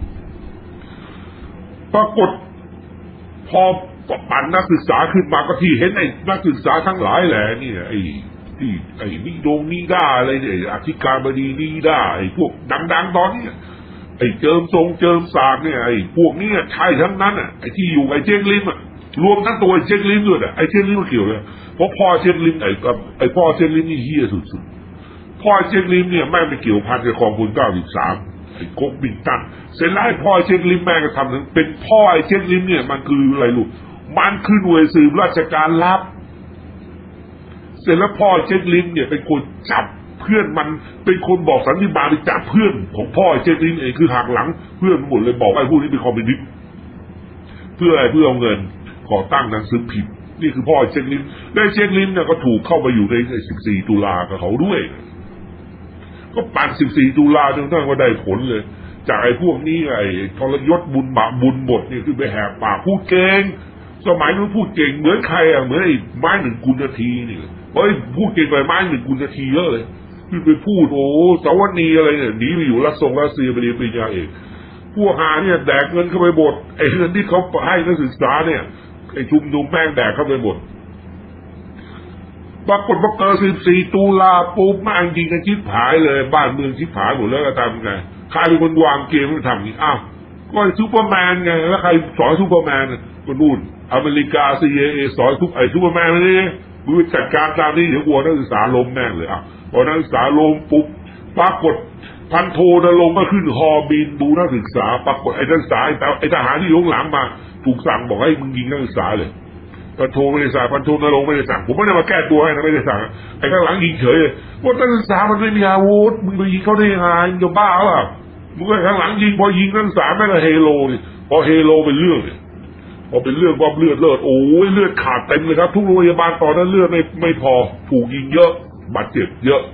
ปรากฏพอปั่นนักศึกษาขึ้นมาก็ที่เห็นไอ้นักศึกษาทั้งหลายแหละนี่ไอ้ที่ไอ้นิดงนี่ได้อะไรเนี่ยอธิการบดีนี่ได้ไอ้พวกดังๆตอนนี้ไอ้เจิมทรงเจิมสากเนี่ยไอ้พวกนี้ใช่ทั้งนั้นอ่ะไอ้ที่อยู่ไอ้เจ๊งลิมอ่ะรวมทั้งตัวไอ้เจ๊งลิมด้วยอ่ะไอ้เจ๊งลิมก็เกี่ยวเลยเพราะพ่อเจ๊งลิมไอ้กับไอ้พ่อเจ๊งลิมนี่เหี้ยสุดๆพ่อเจ๊งลิมเนี่ยแม่งไปเกี่ยวพันกับกองพลเก้าสิบสามอ้ก๊กมินตั๋นเสร็จแล้วพ่อเช็คลิมแม่ก็ทำนั้นเป็นพ่อไอ้เช็คลิมเนี่ยมันคืออะไรลูกมันคือหน่วยสืบราชการลับเสร็จแล้วพ่อเช็คลิมเนี่ยเป็นคนจับเพื่อนมันเป็นคนบอกสันนิบาตไปจับเพื่อนของพ่อเช็คลิมเองคือหักหลังเพื่อนหมดเลยบอกไอ้พวกนี้เป็นคอมมิวนิสต์เพื่ออะไรเพื่อเอาเงินก่อตั้งหนังสือพิมพ์นี่คือพ่อเช็คลิมได้เช็คลิมเนี่ยก็ถูกเข้าไปอยู่ในสิบสี่ตุลากับเขาด้วยก็ปั่นสิบสี่ตุลาจนทั้งว่าได้ผลเลยจากไอ้พวกนี้ไอ้ทรยศบุญบาปบุญหมดนี่คือไปแหกปากพูดเก่งสมัยนู้นพูดเก่งเหมือนใครอ่ะเหมือนไอ้ไม้หนึ่งกุลนาทีนี่เฮ้ยพูดเก่งไปไม้หนึ่งกุลนาทีเยอะเลยคือไปพูดโอ้สวัสดีอะไรเนี่ยหนีไปอยู่รัสซงรัสเซียไปเรียนปริญญาเอกพวกหาเนี่ยแดกเงินเข้าไปหมดไอ้เงินที่เขาให้นักศึกษาเนี่ยไอ้ชุมนุมแม่งแดกเข้าไปหมดปรากฏว่าเกิดสิบสี่ตุลาปุ๊บมาจริงกันชิบหายเลยบ้านเมืองชิบหายหมดแล้วก็ทำไงใครเป็นคนวางเกมมันทำอย่างนี้อ้าวก็ซูเปอร์แมนไงแล้วใครสอนซูเปอร์แมนก็นู่นอเมริกา ซี ไอ เอ สอนทุกไอ้ซูเปอร์แมนนี่มึงจัดการตามนี้เดี๋ยวกลัวนักศึกษาล้มแม่งเลยอ่ะพอนักศึกษาล้มปุ๊บปรากฏพันโทนรงค์ก็ขึ้นฮอบินดูนักศึกษาปรากฏไอ้นักศึกษาไอ้ทหารที่อยู่ข้างหลังมาถูกสั่งบอกให้มึงยิงนักศึกษาเลยพันโทไม่ได้สั่งพันโทนรงค์ไม่ได้สั่งผมไม่ได้มาแก้ตัวให้นะไม่ได้สั่งไอ้ข้างหลังยิงเฉยเลยว่านักศึกษามันไม่มีอาวุธมึงไปยิงเขาได้ยังไงมึงจะบ้าหรอมึงก็ข้างหลังยิงพอยิงนักศึกษาแม่งก็เฮโลนี่พอเฮโลเป็นเรื่องเนี่ยพอเป็นเรื่องว่าเลือดเลือดโอ้ยเลือดขาดเต็มเลยครับทุกโรงพยาบาลตอนนั้นเลือดไม่ไม่พอถูกยิงเยอะบาดเจ็บเยอะ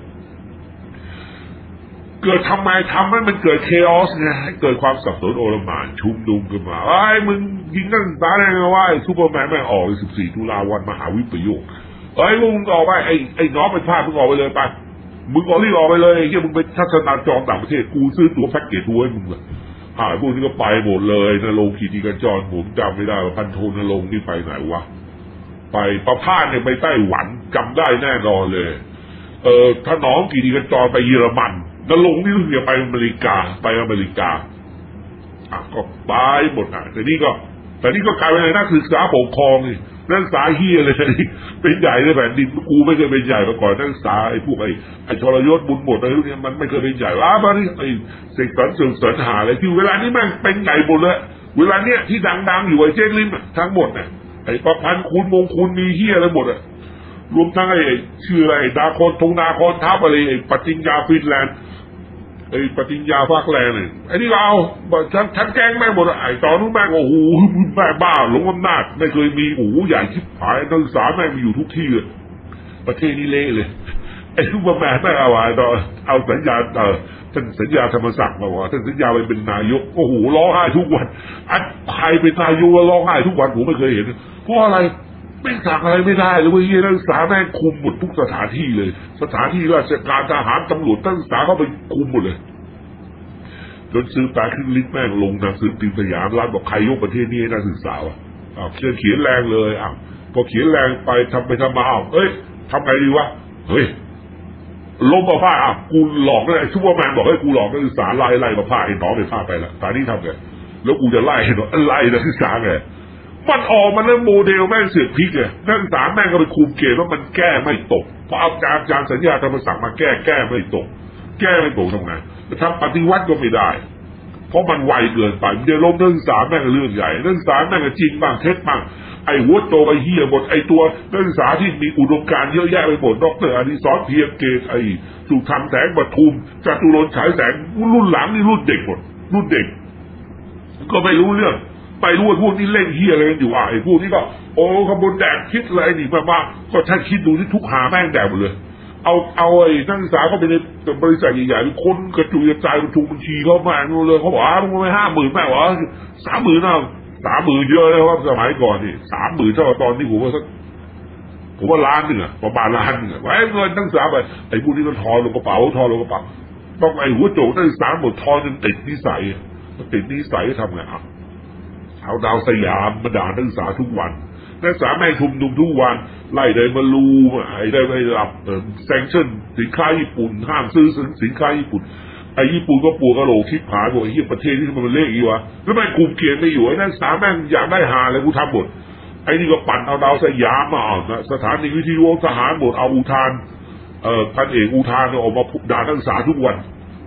เกิดทำไมทำให้มันเกิดเคออสไงเกิดความสับสนโอลหม่านชุมนุมขึ้นมาไอ้มึงยิงนักศึกษาได้ไงวะไอ้ซูเปอร์แมนแม่งออกเลยสิบสี่ตุลาวันมหาวิปโยคไอ้มึงออกไปไอ้ไอ้น้องเป็นพลาดมึงออกไปเลยไปมึงออกรีบออกไปเลยไอ้เหี้ยมึงไปทัศนาจรต่างประเทศกูซื้อตั๋วแพ็กเกจทัวร์ให้มึงเลยหายพวกนี้ก็ไปหมดเลยนรงค์ขีดีกันจรผมจำไม่ได้ว่าพันโทนรงค์นี่ไปไหนวะไปประพาสเนี่ยไปไต้หวันจำได้แน่นอนเลยเออถ้าน้องขีดีกันจรไปเยอรมันนรงค์นี่รู้สึกจะไปอเมริกาไปอเมริกาอ่ะก็ไปหมดอ่ะแต่นี่ก็แต่นี่ก็กลายเป็นนักศึกษาปกครองนี่นักศึกษาเฮียเลยเป็นใหญ่ในแผ่นดินกูไม่เคยเป็นใหญ่มาก่อนนักศึกษาไอ้พวกไอ้ไอ้ทรยศบุญหมดอะไรพวกนี้มันไม่เคยเป็นใหญ่อ้าวมาดิไอ้เสกสรรเสริมสรรหาอะไรที่เวลานี้แม่งเป็นใหญ่หมดเลยเวลาเนี้ยที่ดังๆอยู่ไอ้เจ๊ลิมทั้งหมดเนี่ยไอ้ประพันธ์คูณมงคูณมีเฮียอะไรหมดอ่ะรวมทั้งไอ้ชื่ออะไรดาคอนทงนาคอนทัพอะไรไอ้ปฏิญญาฟินแลนด์ไอ้ปฏิญญาภาคแรงเนี่ยไอ้นี่เราฉันฉันแกล้งแม่งหมดไอ้ตอนนู้นแม่งโอ้โหแม่บ้าหลงอำนาจไม่เคยมีโอ้โหใหญ่ชิบหายนักศึกษาแม่งมีอยู่ทุกที่เลยประเทศนี้เละเลยไอ้ซูเปอร์แมนแม่งเอาไว้ตอนเอาสัญญาเออท่านสัญญาธรรมศักดิ์มาว่าท่านสัญญาไปเป็นนายกโอ้โหร้องไห้ทุกวันอันใครเป็นนายกร้องไห้ทุกวันผมไม่เคยเห็นเพราะอะไรไม่สั่งอะไรไม่ได้เลยเว้ยนักศึกษาแม่งคุมหมดทุกสถานที่เลยสถานที่ราชการทหารตำรวจนักศึกษาเข้าไปคุมหมดเลยจนซื้อตาขึ้นลิฟต์แม่งลงหนังสือพิมพ์สยามรัฐบอกใครยกประเทศนี้ให้นักศึกษาวะอ้าวเขียนเขียนแรงเลยอ้าวพอเขียนแรงไปทำไปทำมาอ้าวเอ้ยทำไงดีวะเฮ้ยล้มมาผ้าอ้าวกูหลอกเลยซูเปอร์แมนบอกให้กูหลอกนักศึกษาไล่ไล่มาผ้าไอ้น้องไปผ้าไปละตอนนี้ทำไงแล้วกูจะไล่ไล่นักศึกษาไงมันออกมาแล้วโมเดลแม่งเสือกพลิกเลยนักศึกษาแม่งก็ไปคุมเกมว่ามันแก้ไม่ตกพอเอาอาจารย์อาจารย์สัญญาธรรมศักดิ์มาแก้แก้ไม่ตกแก้ไม่ตกทำไงทำปฏิวัติก็ไม่ได้เพราะมันไวเกินไปเดี๋ยวล้มนักศึกษาแม่งเรื่องใหญ่นักศึกษาแม่งจริงบ้างเท็จบ้างไอ้หัวโตไอ้เหี้ยหมดไอ้ตัวนักศึกษาที่มีอุดมการณ์เยอะแยะไปหมดดร.อดิศรเพียรเกตไอ้สุธรรมแสงปทุมจตุรนต์ฉายแสงรุ่นหลังนี่รุ่นเด็กหมดรุ่นเด็กก็ไม่รู้เรื่องไปรู้ว่าพวกนี้เล่นเหี้ยอะไรกันอยู่อ่ะไอ้พวกนี้ก็โอ้ขบวนแดกคิดอะไรนี่มาบ้างก็ท่านคิดดูที่ทุกหาแม่งแดกหมดเลยเอาเอาไอ้นักศึกษาเขาไปในบริษัทใหญ่ๆคนกระจุยกระจายประชุมบัญชีเขามาเลยเขาบอกอ้าวมึงไม่ห้าหมื่นแม่วะสามหมื่นนะสามหมื่นเยอะเลยว่าสมัยก่อนนี่สามหมื่นเท่าตอนนี้ผมว่าสักผมว่าล้านหนึ่งอะประมาณล้านหนึ่งอะไว้เงินนักศึกษาไปไอ้พวกนี้ก็ทอนลงกระเป๋าทอนลงกระเป๋าต้องไอ้หัวโจกนักศึกษาหมดทอนจนติดนิสัยติดนิสัยทำไงอ่ะเอาดาวสยามมาด่านักศึกษาทุกวันนักศึกษาแม่งชุมนุมทุกวันไล่เลยมาลูไอ้ได้ไม่รับแซงชั่นสินค้าญี่ปุ่นห้ามซื้อสินค้าญี่ปุ่นไอ้ญี่ปุ่นก็ปวดกระโหลกคิดผายบอกไอ้เหี้ยประเทศที่มันเละอีวะแล้วแม่งคุมเกมไม่อยู่ไอ้นักศึกษาแม่งอยากได้หาเลยกูทำหมดไอ้นี่ก็ปั่นเอาดาวสยามมาเอาสถานีวิทยุทหารหมดเอาอุทานเอ่อพันเอกอุทานออกมาด่านักศึกษาทุกวัน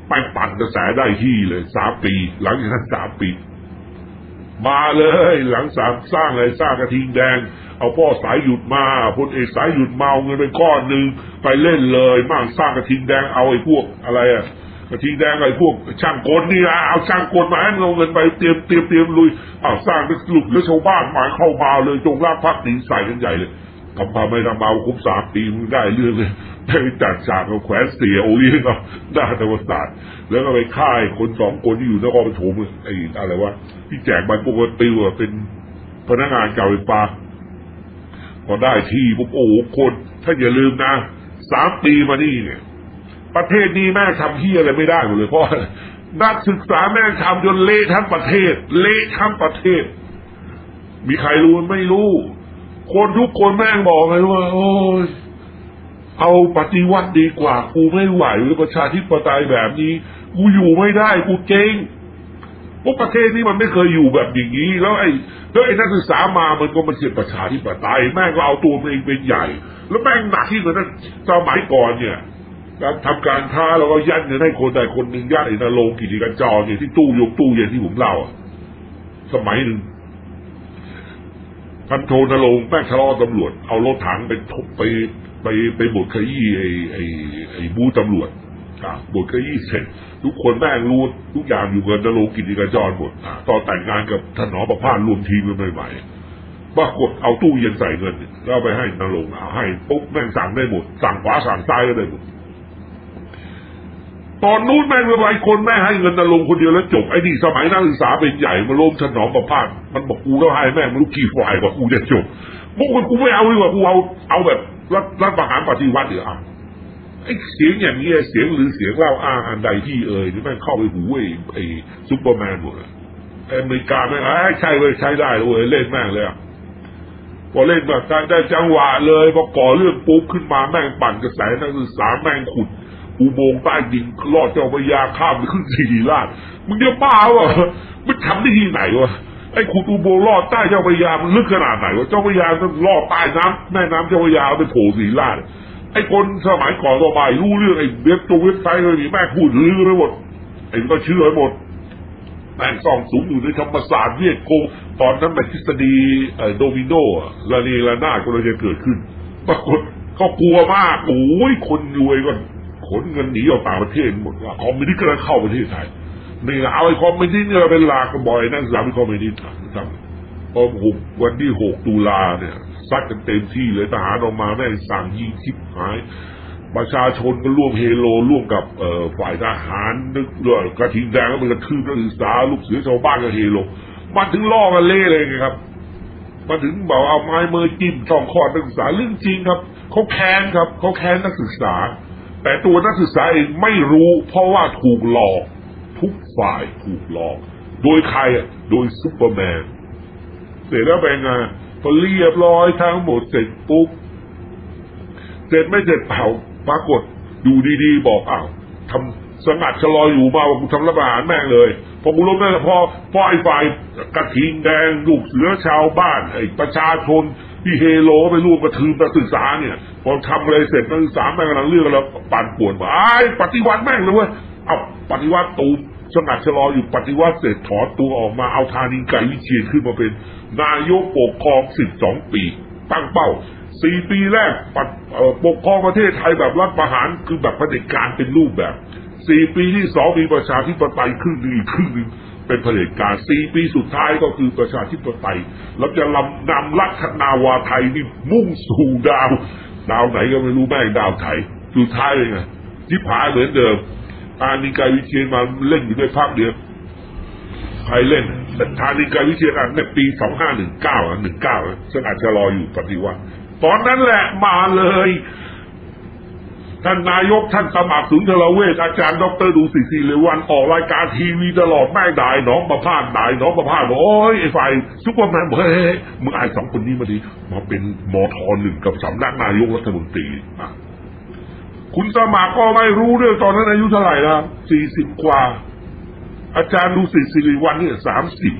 ไปปั่นกระแสได้ที่เลยสามปีหลังจากนั้นสามปีมาเลยหลังสามสร้างอะไรสร้างกระทิงแดงเอาพ่อสายหยุดมาพลเอกสายหยุดเมาเงินไปก้อนหนึ่งไปเล่นเลยมั่งสร้างกระทิงแดงเอาไอ้พวกอะไรอะกระทิงแดงไอ้พวกช่างกลนี่นะเอาช่างกลมาให้เอาเงินไปเตรียมเตรียมเตรียมลุยเอาสร้างสรุปแล้วชาวบ้านมาเข้ามาเลยจงรักภักดีใส่กันใหญ่เลยทำมาไม่ทำมาครบสามปีมึงได้เรื่องเลยได้จัดฉากกับแขวนเสียโอเลี้ยงเอาได้ธรรมศาสตร์แล้วก็ไปฆ่าคนสองคนที่อยู่นครปฐมไอ้อะไรวะที่แจกใบปกติว่าเป็นพนักงานการไฟฟ้าพอได้ที่ปุ๊บโอ้โหคนถ้าอย่าลืมนะสามปีมานี่เนี่ยประเทศนี้แม่ทำที่อะไรไม่ได้หมดเลยเพราะนักศึกษาแม่ทำจนเละทั้งประเทศเละทั้งประเทศมีใครรู้ไม่รู้คนทุกคนแม่งบอกเลยว่าโอ้ยเอาปฏิวัติดีกว่ากูไม่ไหวหรือประชาธิปไตยแบบนี้กูอยู่ไม่ได้กูเจ๊งเพราะประเทศนี้มันไม่เคยอยู่แบบอย่างนี้แล้วไอ้แล้วไอ้นักศึกษามามันก็มันเสียประชาธิปไตยแม่งก็เอาตัวเองเป็นใหญ่แล้วแม่งหนักที่สุดนั้นสมัยก่อนเนี่ยการทำการค้าเราก็ยัดเงินให้คนใดคนหนึ่งยัดไอ้นรงค์กิติกันจรเนี่ยที่ตู้ยกตู้เย็นที่ผมเล่าสมัยหนึ่งพันโทนรงค์แม่งทะเลาะตำรวจเอารถถังไปทุบไปไปไปบดขยี้ไอ้ไอ้ไอ้บู๊ตำรวจอ่าบดขยี้เสร็จทุกคนแม่งรู้ทุกอย่างอยู่กับนรงค์กิติกันจรหมดอ่าตอนแต่งงานกับท่านหนอประพาสรวมทีมกันใหม่ๆปรากฏเอาตู้เย็นใส่เงินแล้วไปให้นรงค์เอาให้ปุ๊บแม่งสั่งได้หมดสั่งขวาสั่งซ้ายก็ได้หมดตอนนู้นแม่งเป็นไรคนแม่ให้เงินนรงค์คนเดียวแล้วจบไอ้นี่สมัยนักศึกษาเป็นใหญ่มาล้มถนอมประพาสมันบอกกูแล้วให้แม่ไม่รู้กี่ฝ่ายกว่ากูจะจบพวกคนกูไม่เอาดีกว่ากูเอาเอาแบบรัฐรัฐประหารปฏิวัติเดี๋ยวอ่ะไอ้เสียงอย่างนี้เสียงหรือเสียงเล่าอ้างอันใดที่เอ่ยนี่แม่งเข้าไปหูไอ้ไอ้ซุปเปอร์แมนหมดเลยอเมริกาแม่งไอ้ใช่เว้ยใช้ได้เลยเล่นแม่งเลยพอเล่นแบบได้จังหวะเลยพอก่อเรื่องปุ๊บขึ้นมาแม่งปั่นกระแสนักศึกษาแม่งขุดอุโมงค์ใต้ดินลอดเจ้าพระยาข้ามไปขึ้นสี่ลาดมึงจะบ้าวะมันทำได้ที่ไหนวะไอ้ขุดอุโมงค์ลอดใต้เจ้าพระยามันลึกขนาดไหนวะเจ้าพระยาต้องลอดใต้น้ำแม่น้ำเจ้าพระยาไปโผล่สี่ลาดไอ้คนสมัยก่อนต่อไปรู้เรื่องไอ้เว็บตัวเว็บไซต์เลยนี่แม่พูดลือไปหมดไอ้ก็เชื่อหมดแม่งส่องสูงอยู่ในธรรมศาสตร์เวียดโกงตอนนั้นแบบทฤษฎีโดมิโนละนีละนาดก็เลยจะเกิดขึ้นปรากฏเขากลัวมากโอ้ยคนรวยก็ขนเงินหนีออกต่างประเทศหมดว่าคอมมิวนิสต์ก็เข้าประเทศไทยนี่แหละเอาไอ้คอมมิวนิสต์เนี่ยเป็นหลักบ่อยนั่งสามคอมมิวนิสต์ทำพอหกวันที่หกตุลาเนี่ยซัดกันเต็มที่เลยทหารออกมาแม่งสั่งยิงชิบหายประชาชนก็ร่วมเฮโลร่วมกับฝ่ายทหารนึกด้วยกระทิงแดงก็เป็นกระทืบนักศึกษาลูกเสือชาวบ้านก็เฮโลมันถึงล่อกันเล่เลยไงครับมันถึงบอกเอาไม้มือจิ้มช่องคอนักศึกษาเรื่องจริงครับเขาแค้นครับเขาแค้นนักศึกษาแต่ตัวนักศึกษาเองไม่รู้เพราะว่าถูกหลอกทุกฝ่ายถูกหลอกโดยใครอ่ะโดยซุปเปอร์แมนเสร็จแล้วเป็นไงพอเรียบร้อยทั้งหมดเสร็จปุ๊บเสร็จไม่เสร็จเปล่าปรากฏดูดีๆบอกอ้าวทำสงัดชะลออยู่มาว่ากูทำรัฐประหารแม่งเลยพอกูรู้แม่พอพอไอ้ฝ่ายกระทิงแดงลูกเสือชาวบ้านไอ้ประชาชนที่เฮโลไปร่วมกระทืบนักศึกษาเนี่ยพอทำอะไรเสร็จนักศึกษาแม่งกำลังเรื่องแล้วปั่นป่วนมาไอ้ปฏิวัติแม่งเลยเว้ยเอาปฏิวัติตูมสงัดชะลออยู่ปฏิวัติเสร็จถอนตัวออกมาเอาธานินทร์ไกรวิเชียรขึ้นมาเป็นนายกปกครองสิบสองปีตั้งเป้าสี่ปีแรกปกครองประเทศไทยแบบรัฐประหารคือแบบเผด็จการเป็นรูปแบบสี่ปีที่สองมีประชาธิปไตยครึ่งหนึ่งครึ่งหนึ่งเป็นเผด็จการสี่ปีสุดท้ายก็คือประชาธิปไตยเราจะนำนำรัฐนาวาไทยนี่มุ่งสู่ดาวดาวไหนก็ไม่รู้แม่งดาวไทยสุดท้ายเลยไงที่ผาเหมือนเดิมธานินทร์ไกรวิเชียรมาเล่นอยู่ด้วยภาคเดียวใครเล่นแต่ธานินทร์ไกรวิเชียรในปีสองห้าหนึ่งเก้าหนึ่งเก้าสงัดชะลออยู่ปฏิวัติตอนนั้นแหละมาเลยท่านนายกท่านสมัครสุนทรเวชอาจารย์ดรดูสิริวันออกรายการทีวีตลอดแม่ด่ายน้องประพาสด่ายน้องประพาสบอกโอ้ยไอ้ฝ่ายซุปเปอร์แมนเฮ้ยมึงไอ้สองคนนี้มาดิมาเป็นมทหนึ่งกับสำนักนายกรัฐมนตรีอ่ะคุณสมัครก็ไม่รู้เรื่องตอนนั้นอายุเท่าไหร่ละสี่สิบกว่าอาจารย์ดูสิริวันเนี่ยสามสิบ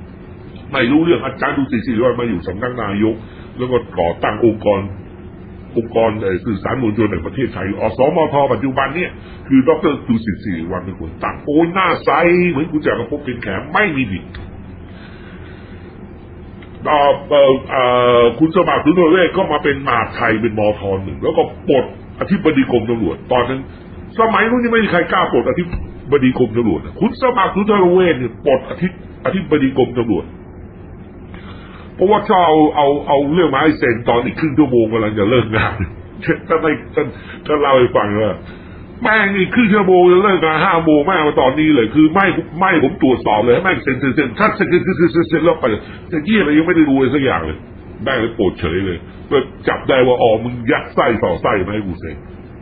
ไม่รู้เรื่องอาจารย์ดูสิริวันมาอยู่สำนักนายกแล้วก็ก่อตั้งองค์กรองค์กรสื่อสารมวลชนแห่งประเทศไทยอสมทปัจจุบันเนี่ยคือดรดุสิตสิริวัลย์เป็นคนตั้งโอ้หน้าใสเหมือนคุณจักรภพเป็นแขมไม่มีผิดคุณสมัครสุนทรเวชก็มาเป็นมหาไทยเป็นมทหนึ่งแล้วก็ปลดอธิบดีกรมตำรวจตอนนั้นสมัยนู้นยังไม่มีใครกล้าปลดอธิบดีกรมตำรวจคุณสมัครสุนทรเวชเนี่ยปลดอธิอธิบดีกรมตำรวจเพราะว่าเขาเอาเอาเอาเรื่องมาให้เซ็นตอนอีกครึ่งชั่วโมงกำลังจะเลิกงานท่านได้ท่านท่านเล่าให้ฟังว่าแม่งอีกครึ่งชั่วโมงจะเลิกงานห้าโมงแม่งมาตอนนี้เลยคือไม่ไม่ผมตรวจสอบเลยแม่งเซ็นเซ็นเซ็นถ้าเซ็นเซ็นเซ็นเซ็นเซ็นแล้วไปแต่ยี่อะไรยังไม่ได้ดูเลยสักอย่างเลยแม่งเลยโกรธเฉยเลยเพื่อจับได้ว่าอ๋อมึงยัดไส้ต่อไส้มาให้กูเซ็น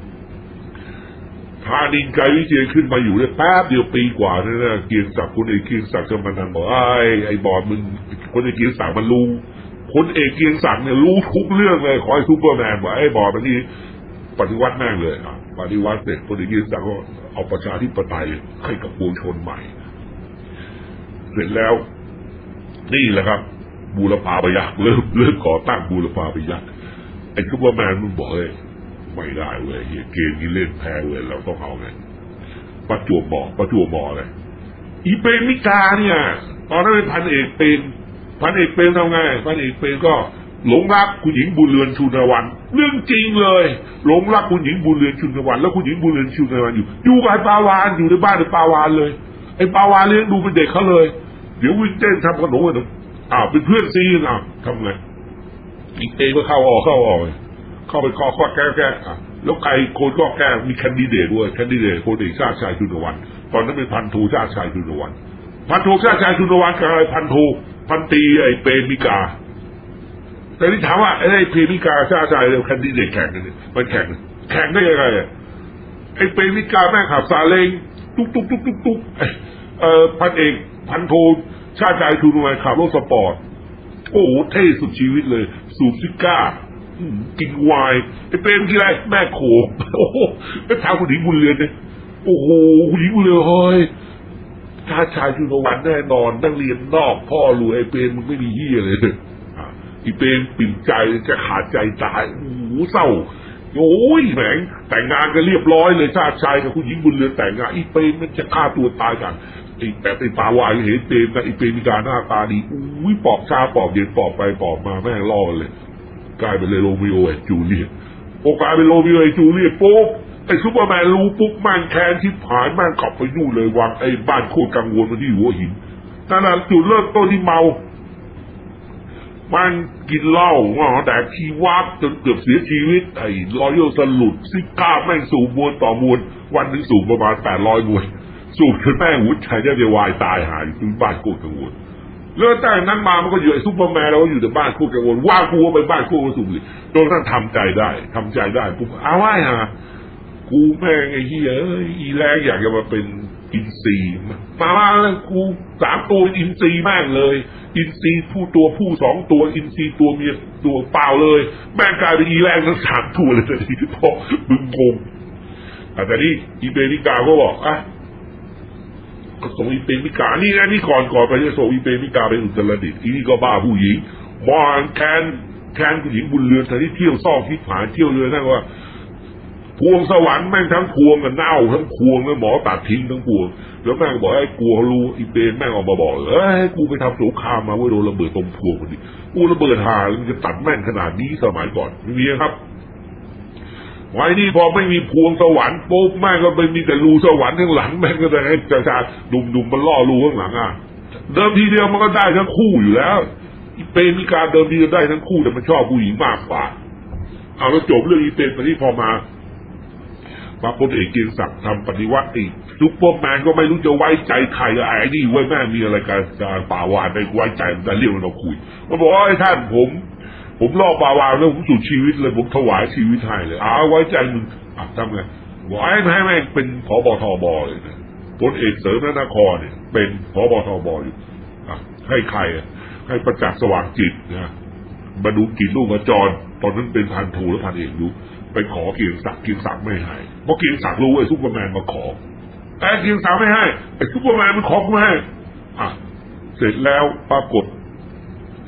พาดินไกรวิเชียรขึ้นมาอยู่ได้แป๊บเดียวปีกว่านี่นะเกียรติศักดิ์คนเอกเกียรติศักดิ์จะมาทันบอกไอ้ไอ้บอดมึงคนเอกเกียรติศักดิ์มันรู้คนเอกเกียรติศักดิ์เนี่ยรู้ทุกเรื่องเลยขอให้ซูเปอร์แมนบอกไอ้บอดมันนี่ปฏิวัติแม่งเลยอ่ะปฏิวัติเสร็จคนเอกเกียรติศักดิ์ก็เอาประชาธิปไตยให้กับปวงชนใหม่เสร็จแล้วนี่แหละครับบูรพาพยัคฆ์เริ่มเริ่มก่อตั้งบูรพาพยัคฆ์ไอ้ซูเปอร์แมนมันบอกเลยไม่ได้เว้ยเกมนี้เล่นแพ้เว้ยเราต้องเอาไงประจวบบอกประจวบบอกเลยอีเปรมิกาเนี่ยตอนนั้นเป็นพันเอกเป็นพันเอกเป็นทำไงพันเอกเป็นก็หลงรักคุณหญิงบุญเรือนชุนวรรณเรื่องจริงเลยหลงรักคุณหญิงบุญเรือนชุนวรรณแล้วคุณหญิงบุญเรือนชุนวรรณอยู่อยู่กับไอ้ปาวานอยู่ในบ้านไอ้ปาวานเลยไอ้ปาวานเลี้ยงดูเป็นเด็กเขาเลยเดี๋ยววินเจนทำขนมกันอ้าวเป็นเพื่อนซีนอ้าวทำไงอีเปก็เข้าออกเข้าออกเข้าไปข้อข้อแก้แก้อ่ะแล้วใครโคนก็แก้มีแคนดิเดตด้วยแคนดิเดตโคนเอกชาติชายชุนวรรณตอนนั้นเป็นพันโทชาติชายชุนวรรณพันโทชาติชายชุนวรรณกับอะไรพันโทพันตีไอ้เปรมิกาแต่ที่ถามว่าไอ้เปรมิกาชาติชายเร็วแคนดิเดตแข่งกันเนี่ยมันแข่งแข่งได้ยังไงไอ้เปรมิกาแม่งขับซาเล้งตุ๊กตุ๊กตุ๊กตุ๊กตุ๊กเอ่อพันเอกพันโทชาติชายชุนวรรณขับรถสปอร์ตโอ้โหเท่สุดชีวิตเลยสูบซิก้ากินไวน์ไอ้เปรมกี่ไรแม่โขงโอ้โหแล้วถามคุณหญิงบุญเรือนเนี่ยโอ้โหคุณหญิงบุญเรือนเฮ้ยชาติชายชุนวรรณแน่นอนนั่งเรียนนอกพ่อรวยไอ้เปรมมึงไม่มีเหี้ยเลยไอ้เปรมปิ่มใจจะขาดใจตายโอ้โหเศร้าโอ้ยแหมแต่งงานกันเรียบร้อยเลยชาติชายกับคุณหญิงบุญเรือนแต่งงานไอ้เปรมมันจะฆ่าตัวตายกันไอ้แต่ไอ้ปาวายเห็นเปรมกับไอ้เปรมิกาหน้าตาดีอุ้ยปอบชาปอบเย็นปอบไปปอบมาแม่งล่อเลยกลายเป็นโรมิโอและจูเลียตพอกลายเป็นโรมิโอและจูเลียตปุ๊บไอ้ซูเปอร์แมนรู้ปุ๊บแม่งแค้นที่ผายแม่งกลับไปนู่นเลยวางไอ้บ้านโคตรกังวลมาที่หัวหินนั่นแหละจุดเริ่มต้นที่เมามันกินเหล้าอ๋อแต่ชีวับจนเกือบเสียชีวิตไอ้รอยโยสลุดซิก้าแม่งสูบมวลต่อมวลวันหนึ่งสูบประมาณแปดร้อยมวลสูบจนแม่งหัวใจจะวายตายหายที่บ้านโคตรกังวลเรื่องแต่นั้นมามันก็อยู่ไอ้ซุปเปอร์แมนเราอยู่แต่บ้านคู่กังวลว่ากูไปบ้านคู่กับสุริจนท่านทำใจได้ทำใจได้กูเอาไว้ฮะกูแม่งไอ้เหี้ยอีแรงอยากจะมาเป็นอินซีมาแล้วกูสามตัวอินซีแม่งเลยอินซีผู้ตัวผู้สองตัวอินซีตัวเมียตัวเปล่าเลยแม่งกลายเป็นอีแรงทั้งสามตัวเลยทีนี้พอมึงงงแต่นี่อีเบริกาก็บอกอ่ะก็ส่งอีเปรมิกานี่นะนี่ก่อนก่อนไปจะส่งอีเปรมิกาไปอุตรดิตถ์อีนี่ก็บ้าผู้หญิงมองแคนแคนผู้หญิงบุญเรือนแต่ที่เที่ยวซ่องที่ผานเที่ยวเรือนั่นว่าพวงสวรรค์แม่งทั้งพวงกันเน่าทั้งพวงแล้วหมอตัดทิ้งทั้งพวงแล้วแม่งบอกให้กลัวรู้อีเปรมแม่งออกมาบอกเอ้ยกูไปทำสงครามมาเว้ยโดนระเบิดตรงพวงพอดีกูระเบิดหามันจะตัดแม่งขนาดนี้สมัยก่อนไม่มีครับไว้นี่พอไม่มีพวงสวรรค์ปุ๊บแม่งก็ไปมีแต่รูสวรรค์ข้างหลังแม่งก็จะให้จะจะดุมดุมมันล่อรูข้างหลังอ่ะเดิมทีเดียวมันก็ได้ทั้งคู่อยู่แล้วอีเปรมีการเดิมทีได้ทั้งคู่แต่มันชอบผู้หญิงมากกว่าเอาแล้วจบเรื่องอีเปรมไปที่พอมามาพลเอกเกียรติศักดิ์ทำปฏิวัติอีกซุปเปอร์แมนก็ไม่รู้จะไว้ใจใครไอ้นี่ไว้แม่มีอะไรกันการป่าวานได้ไว้ใจมันจะเรียกมันมาคุยมันบอกว่าไอ้ท่านผมผมรอปาวานแล้วผมสุดชีวิตเลยผมถวายชีวิตให้เลยเอาไว้ใจมึงอ่ะทำไงบอกให้ให้แม่งเป็นผบทบเลยนะพลเอกเสริมนครเนี่ยเป็นผบทบอยู่อ่ะให้ใครให้ประจักษ์สว่างจิตนะมาดูกินลูกกระจรตอนนั้นเป็นพันโทหรือพันเอกรู้ไปขอเกียรติศักดิ์เกียรติศักดิ์ไม่ให้เพราะเกียรติศักดิ์รู้ไอ้ซุปเปอร์แมนมาขอแต่เกียรติศักดิ์ไม่ให้ไอ้ซุปเปอร์แมนมันขอไม่ให้อ่ะเสร็จแล้วปรากฏ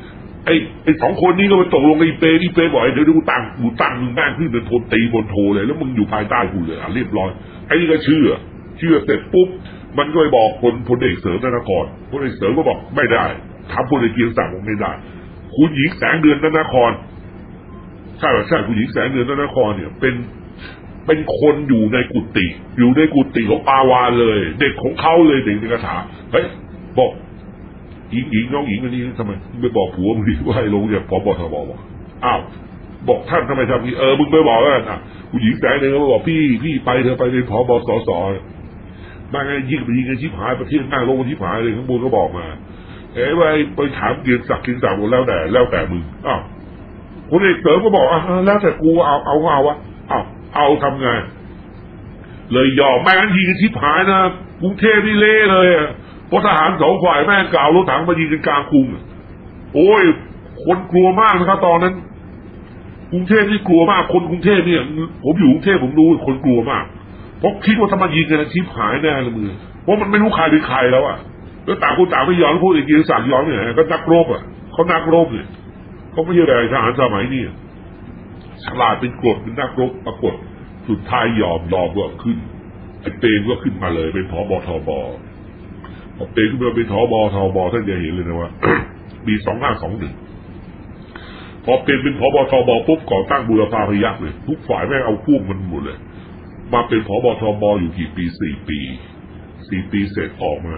ไอ้ไอ้สองคนนี้ก็มาตกลงไอ้เปย์ไอ้เปย์บอกเดี๋ยวกูตั้งกูตั้งมึงแม่งขึ้นเป็นโทนตีบนโทเลยแล้วมึงอยู่ภายใต้กูเลยอ่ะเรียบร้อยไอ้นี่ก็เชื่อเชื่อเสร็จปุ๊บมันก็ไปบอกคนพลเอกเสริมนครพลเอกเสริมก็บอกไม่ได้ทำพลเอกเกียรติศักดิ์บอกไม่ได้คุณหญิงแสงเดือนนครใช่ใช่คุณหญิงแสงเดือนนครเนี่ยเป็นเป็นคนอยู่ในกุฏิอยู่ในกุฏิของปาวานเลยเด็กของเขาเลยเด็กในกระถาเฮ้ยบอกหญิงหญิงน้องหญิงอันนี้ทำไมไม่บอกผัวมึงดิว่าให้ลงจากพบทบบอกอ้าวบอกท่านทำไมทำนี้เออมึงไปบอกว่าอ่ะคุณหญิงแสงเดือนก็บอกพี่พี่ไปเธอไปเป็นผบสสมาไงยิงไปยิงกันชิบหายประเทศหน้าโลกชิบหายเลยข้างบนก็บอกมาเอ้ยไปไปถามเกียรติศักดิ์เกียรติศักดิ์บอกแล้วแต่แล้วแต่มึงอ้าวพลเอกเสริมก็บอกอ่ะแล้วแต่กูเอาเอาเอาวะอ้าวเอาทำไงเลยยอมแม่งยิงกันชิบหายนะกรุงเทพนี่เละเลยอ่ะเพราะทหารสองฝ่ายแม่งกล่าวรถถังมายิงกันกลางกรุงโอ้ยคนกลัวมากนะครับตอนนั้นกรุงเทพนี่กลัวมากคนกรุงเทพเนี่ยผมอยู่กรุงเทพผมรู้คนกลัวมากเพราะคิดว่าถ้ามายิงกันชิบหายแน่เลยมือเพราะมันไม่รู้ใครเป็นใครแล้วอ่ะแล้วต่างคนต่างไม่ยอมพูดอีกทีสั่งยอมเนี่ยก็นักรบอ่ะเขานักรบเนี่ยเขาไม่ใช่อะไรทหารสมัยนี้ฉลาดเป็นกฎเป็นนักรบปรากฏสุดท้ายยอมยอมก็ขึ้นไอ้เปรมก็ขึ้นมาเลยเป็นผบทบพอเปรมขึ้นมาเป็นผบทบท่านจะเห็นเลยนะว่า ปีสองห้าสองหนึ่งพอเป็นเป็นผบทบปุ๊บก่อตั้งบูรพาพยัคฆ์เลยทุกฝ่ายแม่งเอาพวกมันหมดเลยมาเป็นผบทบอยู่กี่ปีสี่ปีสี่ปีเสร็จออกมา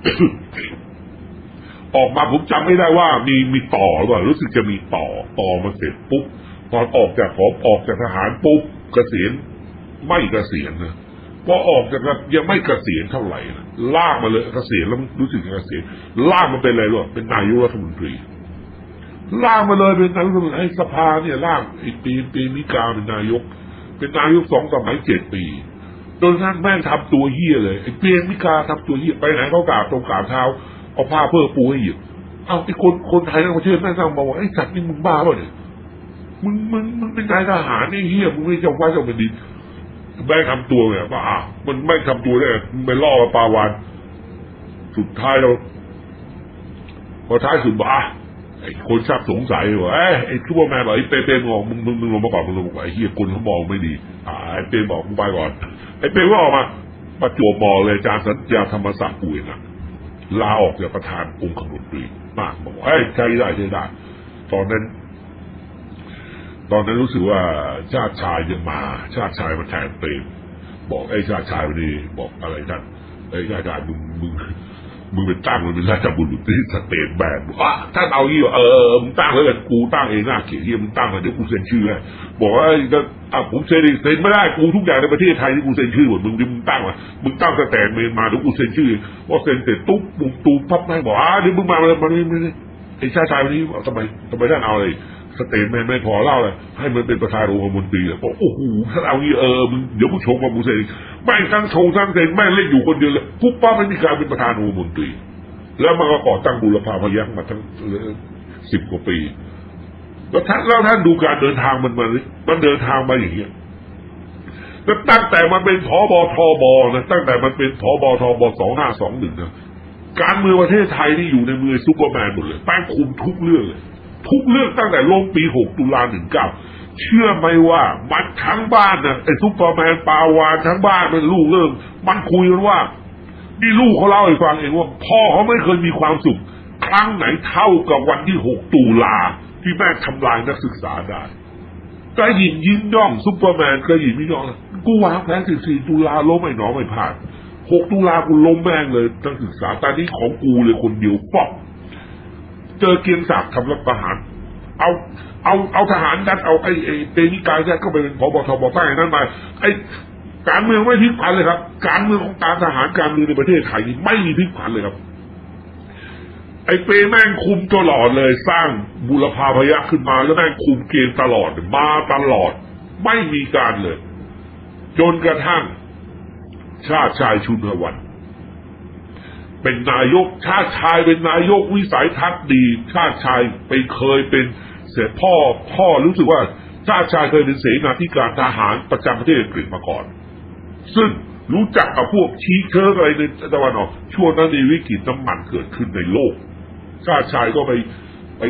ออกมาผมจำไม่ได้ว่ามีมีต่อหรือเปล่ารู้สึกจะมีต่อต่อมาเสร็จปุ๊บตอนออกจากขอออกจากทหารปุ๊บเกษียณไม่เกษียณนะพอออกจากยังไม่เกษียณเท่าไหร่นะลากมาเลยเกษียณแล้วรู้สึกจะเกษียณลากมาเป็นอะไรหรอเป็นนายกรัฐมนตรีลากมาเลยเป็นนายกรัฐมนตรีไอ้สภาเนี่ยลากอีกปีปีมิกาเป็นนายกเป็นนายกสองสมัยเจ็ดปีโดยท่านแม่งทำตัวเหี้ยเลยไอ้เปียมิกาทำตัวเหี้ยไปไหนเขากราบตรงกราบเท้าเอาผ้าเพื่อปูให้หยิบเอาไอ้คนคนไทยทั้งประเทศแม่งสั่งมาว่าไอ้สัตว์นี่มึงบ้าป่ะเนี่ยมึงมึงมึงเป็นนายทหารไอ้เหี้ยมึงไม่เจ้าฟ้าเจ้าแผ่นดินแม่งทำตัวเนี่ยว่าอ่ะมันไม่ทำตัวได้มึงไปล่อปาวานสุดท้ายเราพอท้ายสุดบอกอ่ะไอ้คนชักสงสัยว่าไอ้ไอ้ซูเปอร์แมนบอกไอ้เป้เป้มองมึงมึงมึงลงมาก่อนมึงลงมาก่อนไอ้เหี้ยคนเขามองไม่ดีอ่าไอ้เป้บอกมึงไปก่อนไอ้เป้ก็ออกมาประจวบมองเลยอาจารย์สัญญาธรรมศาสตร์ป่วยนะลาออกจากประธานองค์คมนตรีมากบอกเฮ้ยใช่ได้ใช่ได้ตอนนั้นตอนนั้นรู้สึกว่าชาติชายยังมาชาติชายมาแทนเปรมบอกไอ้ชาติชายวันนี้บอกอะไรท่านไอ้ชาติชายมึงมึงมึงเป็นตั้งมันเป็นราชบุรุษที่สเตทแบนบอกว่าท่านเอางี้เออมึงตั้งแล้วกันกูตั้งเองหน้าเขียนที่มึงตั้งมาเดี๋ยวกูเซ็นชื่อให้บอกว่าก็อ่ะผมเซ็นเซ็นไม่ได้กูทุกอย่างในประเทศไทยที่กูเซ็นชื่อหมดมึงมึงตั้งมามึงตั้งสแตนเมนมาเดี๋ยวกูเซ็นชื่อพอเซ็นเสร็จตุ๊บปุ๊บตุ๊บพับให้บอกอ่ะเดี๋ยวมึงมาเลยมาเลยมาเลยไอ้ชาติชายวันนี้ทำไมทำไมท่านเอาเลยสเตทแมนไม่พอเล่าเลยให้มันเป็นประธานองคมนตรีเลยบอกโอ้โหท่านเอางี้เออมึงเดี๋ยวกูชงมากูเซ็นแม่งทั้งชงทั้งเซ็นแม่งเล่นอยู่คนเดียวเลยปุ๊บปั๊บมันมีการเป็นประธานองคมนตรีแล้วมันก็ก่อตั้งบูรพาพยัคฆ์มาทั้งสิบกว่าปีแล้วท่านแล้วท่านดูการเดินทางมันมามันเดินทางมาอย่างเงี้ยแล้วตั้งแต่มันเป็นผบทบนะตั้งแต่มันเป็นผบทบสองห้าสองหนึ่งนะการเมืองประเทศไทยนี่อยู่ในมือซุปเปอร์แมนหมดเลยแป้งคุมทุกเรื่องเลยทุกเรื่องตั้งแต่ลงปีหกตุลาหนึ่งเก้าเชื่อไหมว่ามันทั้งบ้านนะไอ้ซุปเปอร์แมนปาวานทั้งบ้านมันลูกเรื่องมันคุยกันว่านี่ลูกเขาเล่าให้ฟังเองว่าพ่อเขาไม่เคยมีความสุขครั้งไหนเท่ากับวันที่หกตุลาที่แม่ทำลายนักศึกษาได้ก็ยินยิ้มย่องซุปเปอร์แมนก็ยินยิ้มย่องกูวางแผนสิบสี่ตุลาล้มไอ้หนอไม่ผ่านหกตุลากูล้มแม่งเลยนักศึกษาตอนนี้ของกูเลยคนเดียวป๊อกเจอเกียงศักดิ์ทำรัฐประหารเอาเอาเอาทหารดันเอาไอ้ไอ้เตนิกายแท้ก็ไปเป็นผบทบใต้นั่นมาไอ้การเมืองไม่พลิกผันเลยครับการเมืองของการทหารการเมืองในประเทศไทยนี่ไม่มีพลิกผันเลยครับไอ้เปแม่งคุมตลอดเลยสร้างบูรพาพยัคฆ์ขึ้นมาแล้วแม่งคุมเกณฑ์ตลอดมาตลอดไม่มีการเลยจนกระทั่งชาติชายชุนหวันเป็นนายกชาติชายเป็นนายกวิสัยทัศน์ดีชาติชายไปเคยเป็นเสียพ่อพ่อรู้สึกว่าชาติชายเคยเป็นเสนาธิการทหารประจำประเทศอังกฤษมาก่อนซึ่งรู้จักกับพวกชี้เคิร์กอะไรในตะวันออกช่วงนั้นในวิกฤตน้ำมันเกิดขึ้นในโลกชาติชายก็ไปไปคือ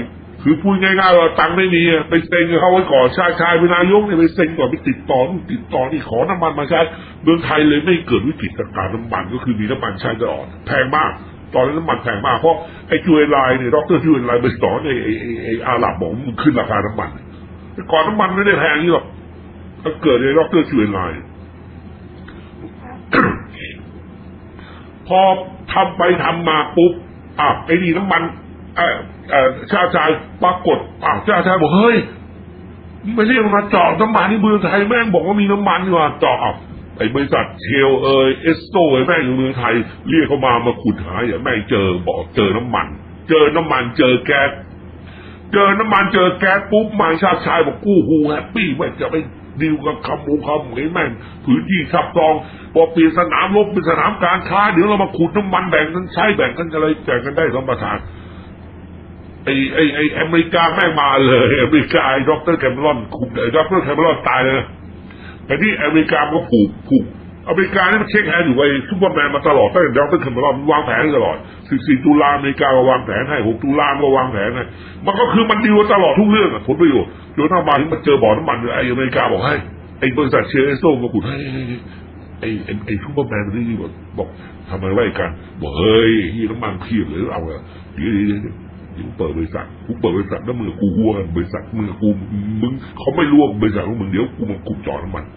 คือพูดง่ายๆว่าตังค์ไม่มีไปเซ็งเขาไว้ก่อนชาติชายเป็นนายกเนี่ยไปเซ็งก่อนไปติดต่อติดต่อนี่ขอน้ำมันมาใช้เมืองไทยเลยไม่เกิดวิกฤตการน้ำมันก็คือมีน้ำมันใช้ตลอดแพงมากตอนนั้นน้ำมันแพงมากเพราะไอ้จูเอไลน์เนี่ยดรจูเอไลน์ไปสอนไอ้ไอ้ไอ้อาหรับบอกมันขึ้นราคาน้ำมันก่อนน้ำมันไม่ได้แพงนี่หรอกถ้าเกิดไอ้ดรจูเอไลน์พอทำไปทำมาปุ๊บอ่ะไอ้นี่น้ำมันเอ่อเอ่อชาติชายปรากฏอ่ะชาติชายบอกเฮ้ยไม่ใช่มาเจาะน้ำมันที่เมืองไทยแม่งบอกว่ามีน้ำมันอยู่อ่ะเจาะอ่ะไอ้บริษัทเชลเอ่ยเอสโซไอ้แม่งอยู่เมืองไทยเรียกเขามามาขุดหาอย่างแม่งเจอบอกเจอน้ำมันเจอน้ำมันเจอแก๊สเจอน้ำมันเจอแก๊สปุ๊บมาชาติชายบอกกู้หูแฮปปี้แม่งจะไปดีลกับคำมูคำไอ้แม่งพื้นที่ซับซ้อนพอเปลี่ยนสนามรบเป็นสนามการค้าเดี๋ยวเรามาขุดน้ำมันแบ่งกันใช้แบ่งกันอะไรแบ่งกันได้สมประทานไอ้ไอ้ไอ้อเมริกาแม่งมาเลยอเมริกาไอ้ดรแคมเมรอนคุมไอ้ดรแคมเมรอนตายเลยแต่ที่อเมริกาก็ผูกผูกอเมริกานี่มันเช็คแฮนด์อยู่ไอ้ซูเปอร์แมนมาตลอดตั้งแต่ดรแคมเมรอนวางแผนตลอดสิบสี่ตุลาอเมริกาก็วางแผนให้หกตุลาก็วางแผนให้มันก็คือมันดีลตลอดทุกเรื่องอะผลประโยชน์จนถ้ามาถึงมันเจอบ่อน้ำมันไอ้อเมริกาบอกให้ไอ้บริษัทเชลเอสโซมาขุดให้ไอ้ไอ้ไอ้ซูเปอร์แมนมันนี่บอกบอกทำอะไรกันบอกเฮ้ยที่น้ำมันเพียบเลยเอาอะเดี๋ยวเดี๋ยวเดี๋ยวเปิดบริษัทกูเปิดบริษัทแล้วมึงกูหัวกันบริษัทมึงกูมึงเขาไม่รู้ว่าบริษัทของมึงเดี๋ยวกูมาขุดเจาะน้ำมัน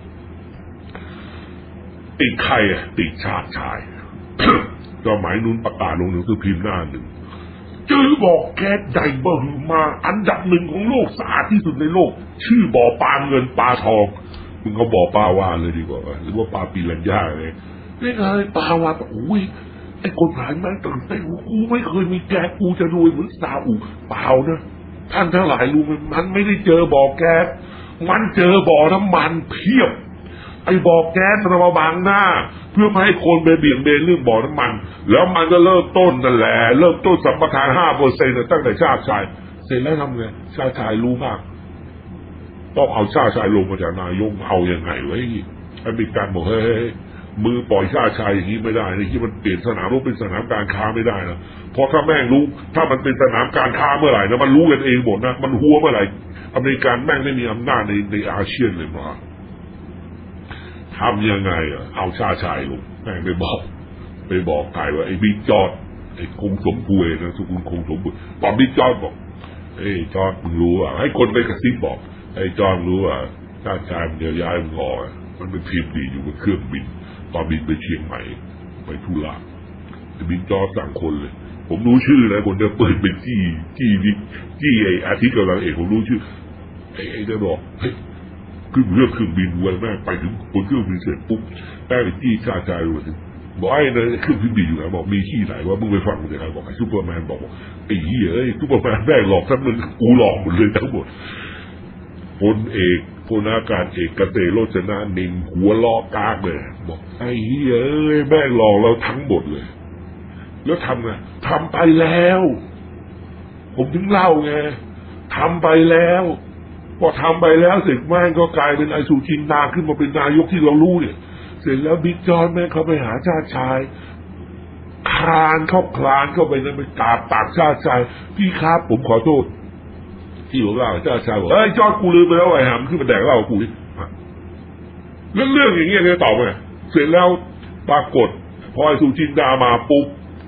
ติดใครอะติดชาติชายก็หมายนู้นประกาศลงหนังสือพิมพ์หน้าหนึ่งจื้อบอกแก๊สใหญ่เบิ่มมาอันดับหนึ่งของโลกสะอาดที่สุดในโลกชื่อบ่อปลาเงินปลาทองมึงเขาบ่อปลาวานเลยดีกว่าหรือว่าปลาปีรัญญาเลยนี่ไงปลาวานโอ้ยไอ้คนหายแม่งตื่นเต้นกูไม่เคยมีแก๊สกูจะรวยเหมือนซาอุเปล่านะท่านทั้งหลายรู้ไหมมันไม่ได้เจอบ่อแก๊สมันเจอบ่อน้ำมันเพียบไอ้บ่อแก๊สมันมาบังหน้าเพื่อไม่ให้คนไปเบี่ยงเบนเรื่องบ่อน้ำมันแล้วมันก็เริ่มต้นนั่นแหละเริ่มต้นสัมปทานห้าเปอร์เซ็นต์ตั้งแต่ชาติชายเสร็จแล้วทำไงชาติชายรู้มากต้องเอาชาติชายลงมาจากนายกเอายังไงไว้อเมริกันบอกเฮ้ยมือปล่อยชาติชายอย่างนี้ไม่ได้ในที่มันเปลี่ยนสนามรบเป็นสนามการค้าไม่ได้นะเพราะถ้าแม่งรู้ถ้ามันเป็นสนามการค้าเมื่อไหร่นะมันรู้กันเองหมดนะมันหัวเมื่อไหร่อเมริกันแม่งไม่มีอำนาจในในอาเซียนเลยมาทำยังไงอ่ะเอาชาติชายลงแม่งไปบอกไปบอกใครว่าไอ้บิ๊กจอร์ดไอ้คงสมบูรณ์นะสุขุนคงสมบูรณ์ตอนบิ๊กจอร์ดบอกไอ้จอร์ดมึงรู้อ่ะให้คนไปกระซิบบอกไอ้จอร์ดรู้อ่ะชาติชายมันเดี๋ยวย้ายมึงออกมันเป็นทีมดีอยู่บนเครื่องบินตอนบินไปเชียงใหม่ไปทุระไอ้บิ๊กจอร์ดสั่งคนเลยผมรู้ชื่อนะคนเดินเปิดเป็นจี้จี้บิ๊กจี้ไอ้อาทิตย์กำลังเอกผมรู้ชื่อไอ้ไอ้เดินบอกเฮ้ยขึ้นเรื่องเครื่องบินวันแม่ไปถึงบนเครื่องบินเสร็จปุ๊บแม่ไปจี้ชาติชายเลยบอกไอ้เนี่ยเครื่องบินอยู่ไหนบอกมีที่ไหนว่ามึงไปฟังมันยังไงบอกไอ้ซูเปอร์แมนบอกไอ้เหี้ยไอ้ซูเปอร์แมนแม่หลอกทั้งมึงกูหลอกหมดเลยทั้งหมดพลเอกพลอากาศเอกเกษตรโรจนะนินหัวล้อกากเลยบอกไอ้เหี้ยเอ้ยแม่หลอกเราทั้งหมดเลยแล้วทำไงทำไปแล้วผมถึงเล่าไงทำไปแล้วพอทำไปแล้วเสร็จแม่งก็กลายเป็นไอซูจินดาขึ้นมาเป็นนายกที่เรารู้เนี่ยเสร็จแล้วบิ๊กจอร์ดแม่งเขาไปหาชาติชายคลานเข้าคลานเข้าไปนั่นไปกราบปากชาติชายพี่ครับผมขอโทษที่ผมเล่าชาติชายบอกเฮ้ยจอร์ดกูลืมไปแล้วไอ้หำขึ้นมาแดกเหล้ากูนี่เรื่องเรื่องอย่างเงี้ยเนี่ยตอบไงเสร็จแล้วปรากฏพอไอซูจินดามาปุ๊บ